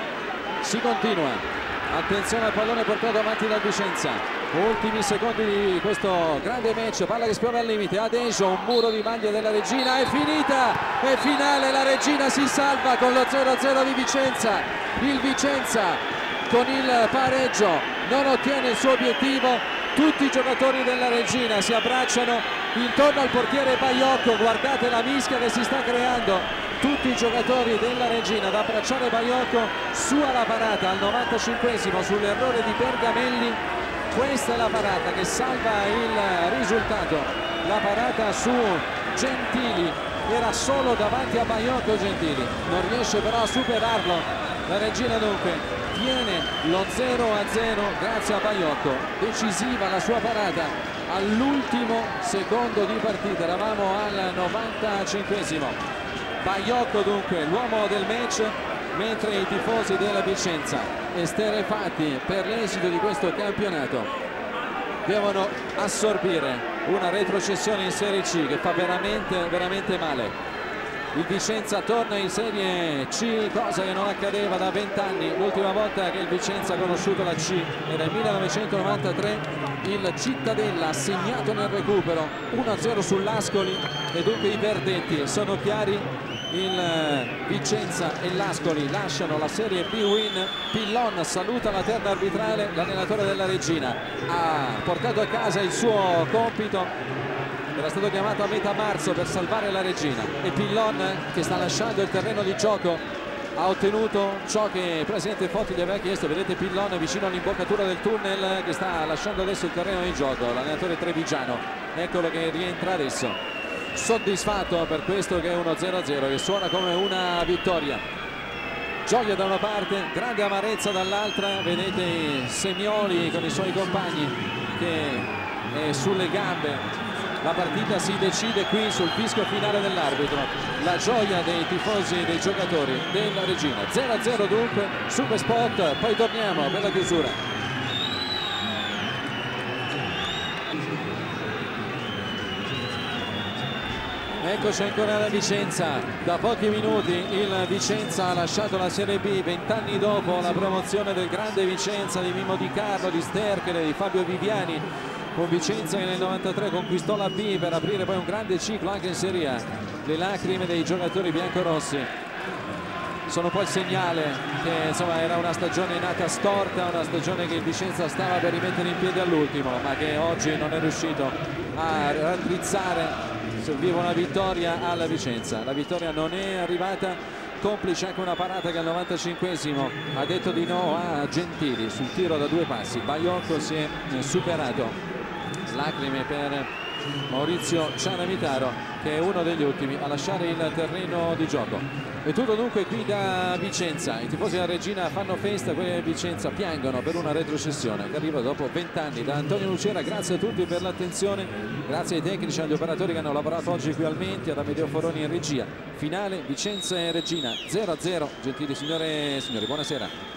si continua, attenzione al pallone portato avanti dal Vicenza, ultimi secondi di questo grande match, palla che spiove al limite, Adejo, un muro di maglia della Regina, è finita, è finale, la Regina si salva con lo zero a zero di Vicenza, il Vicenza con il pareggio non ottiene il suo obiettivo, tutti i giocatori della Regina si abbracciano intorno al portiere Baiocco, guardate la mischia che si sta creando, tutti i giocatori della Regina ad abbracciare Baiocco, sua la parata al novantacinquesimo sull'errore di Bergamelli, questa è la parata che salva il risultato, la parata su Gentili, era solo davanti a Baiocco Gentili, non riesce però a superarlo, la Regina dunque tiene lo zero a zero grazie a Baiocco, decisiva la sua parata all'ultimo secondo di partita, eravamo al novantacinquesimo. Baiocco dunque l'uomo del match, mentre i tifosi della Vicenza, esterrefatti per l'esito di questo campionato, devono assorbire una retrocessione in Serie C che fa veramente veramente male. Il Vicenza torna in Serie C, cosa che non accadeva da vent'anni. L'ultima volta che il Vicenza ha conosciuto la C era il millenovecentonovantatré, il Cittadella ha segnato nel recupero uno a zero sull'Ascoli e dunque i verdetti sono chiari, il Vicenza e l'Ascoli lasciano la Serie B win. Pillon saluta la terna arbitrale, l'allenatore della Regina ha portato a casa il suo compito, era stato chiamato a metà marzo per salvare la Regina e Pillon, che sta lasciando il terreno di gioco, ha ottenuto ciò che il presidente Fotti gli aveva chiesto. Vedete Pillon vicino all'imboccatura del tunnel che sta lasciando adesso il terreno di gioco, l'allenatore trevigiano, eccolo che rientra adesso, soddisfatto per questo che è uno zero a zero che suona come una vittoria. Gioia da una parte, grande amarezza dall'altra, vedete Semioli con i suoi compagni che è sulle gambe. La partita si decide qui sul fischio finale dell'arbitro, la gioia dei tifosi e dei giocatori della Regina. Zero a zero dunque, super spot, poi torniamo per la chiusura. Eccoci ancora alla Vicenza, da pochi minuti il Vicenza ha lasciato la Serie B vent'anni dopo la promozione del grande Vicenza di Mimmo Di Carlo, di Sterchele, di Fabio Viviani, con Vicenza che nel novantatré conquistò la B per aprire poi un grande ciclo anche in Serie A. Le lacrime dei giocatori biancorossi sono poi il segnale che insomma era una stagione nata storta, una stagione che il Vicenza stava per rimettere in piedi all'ultimo, ma che oggi non è riuscito a raddrizzare. Serviva una vittoria alla Vicenza, la vittoria non è arrivata, complice anche una parata che al novantacinquesimo ha detto di no a Gentili sul tiro da due passi. Baiocco si è superato. Lacrime per Maurizio Ciaramitaro, che è uno degli ultimi a lasciare il terreno di gioco. È tutto dunque qui da Vicenza, i tifosi della Regina fanno festa, quelli del Vicenza piangono per una retrocessione che arriva dopo vent'anni. Da Antonio Lucera grazie a tutti per l'attenzione, grazie ai tecnici, agli operatori che hanno lavorato oggi qui al Menti, ad Amedeo Foroni in regia. Finale Vicenza e Regina zero a zero. Gentili signore e signori, buonasera.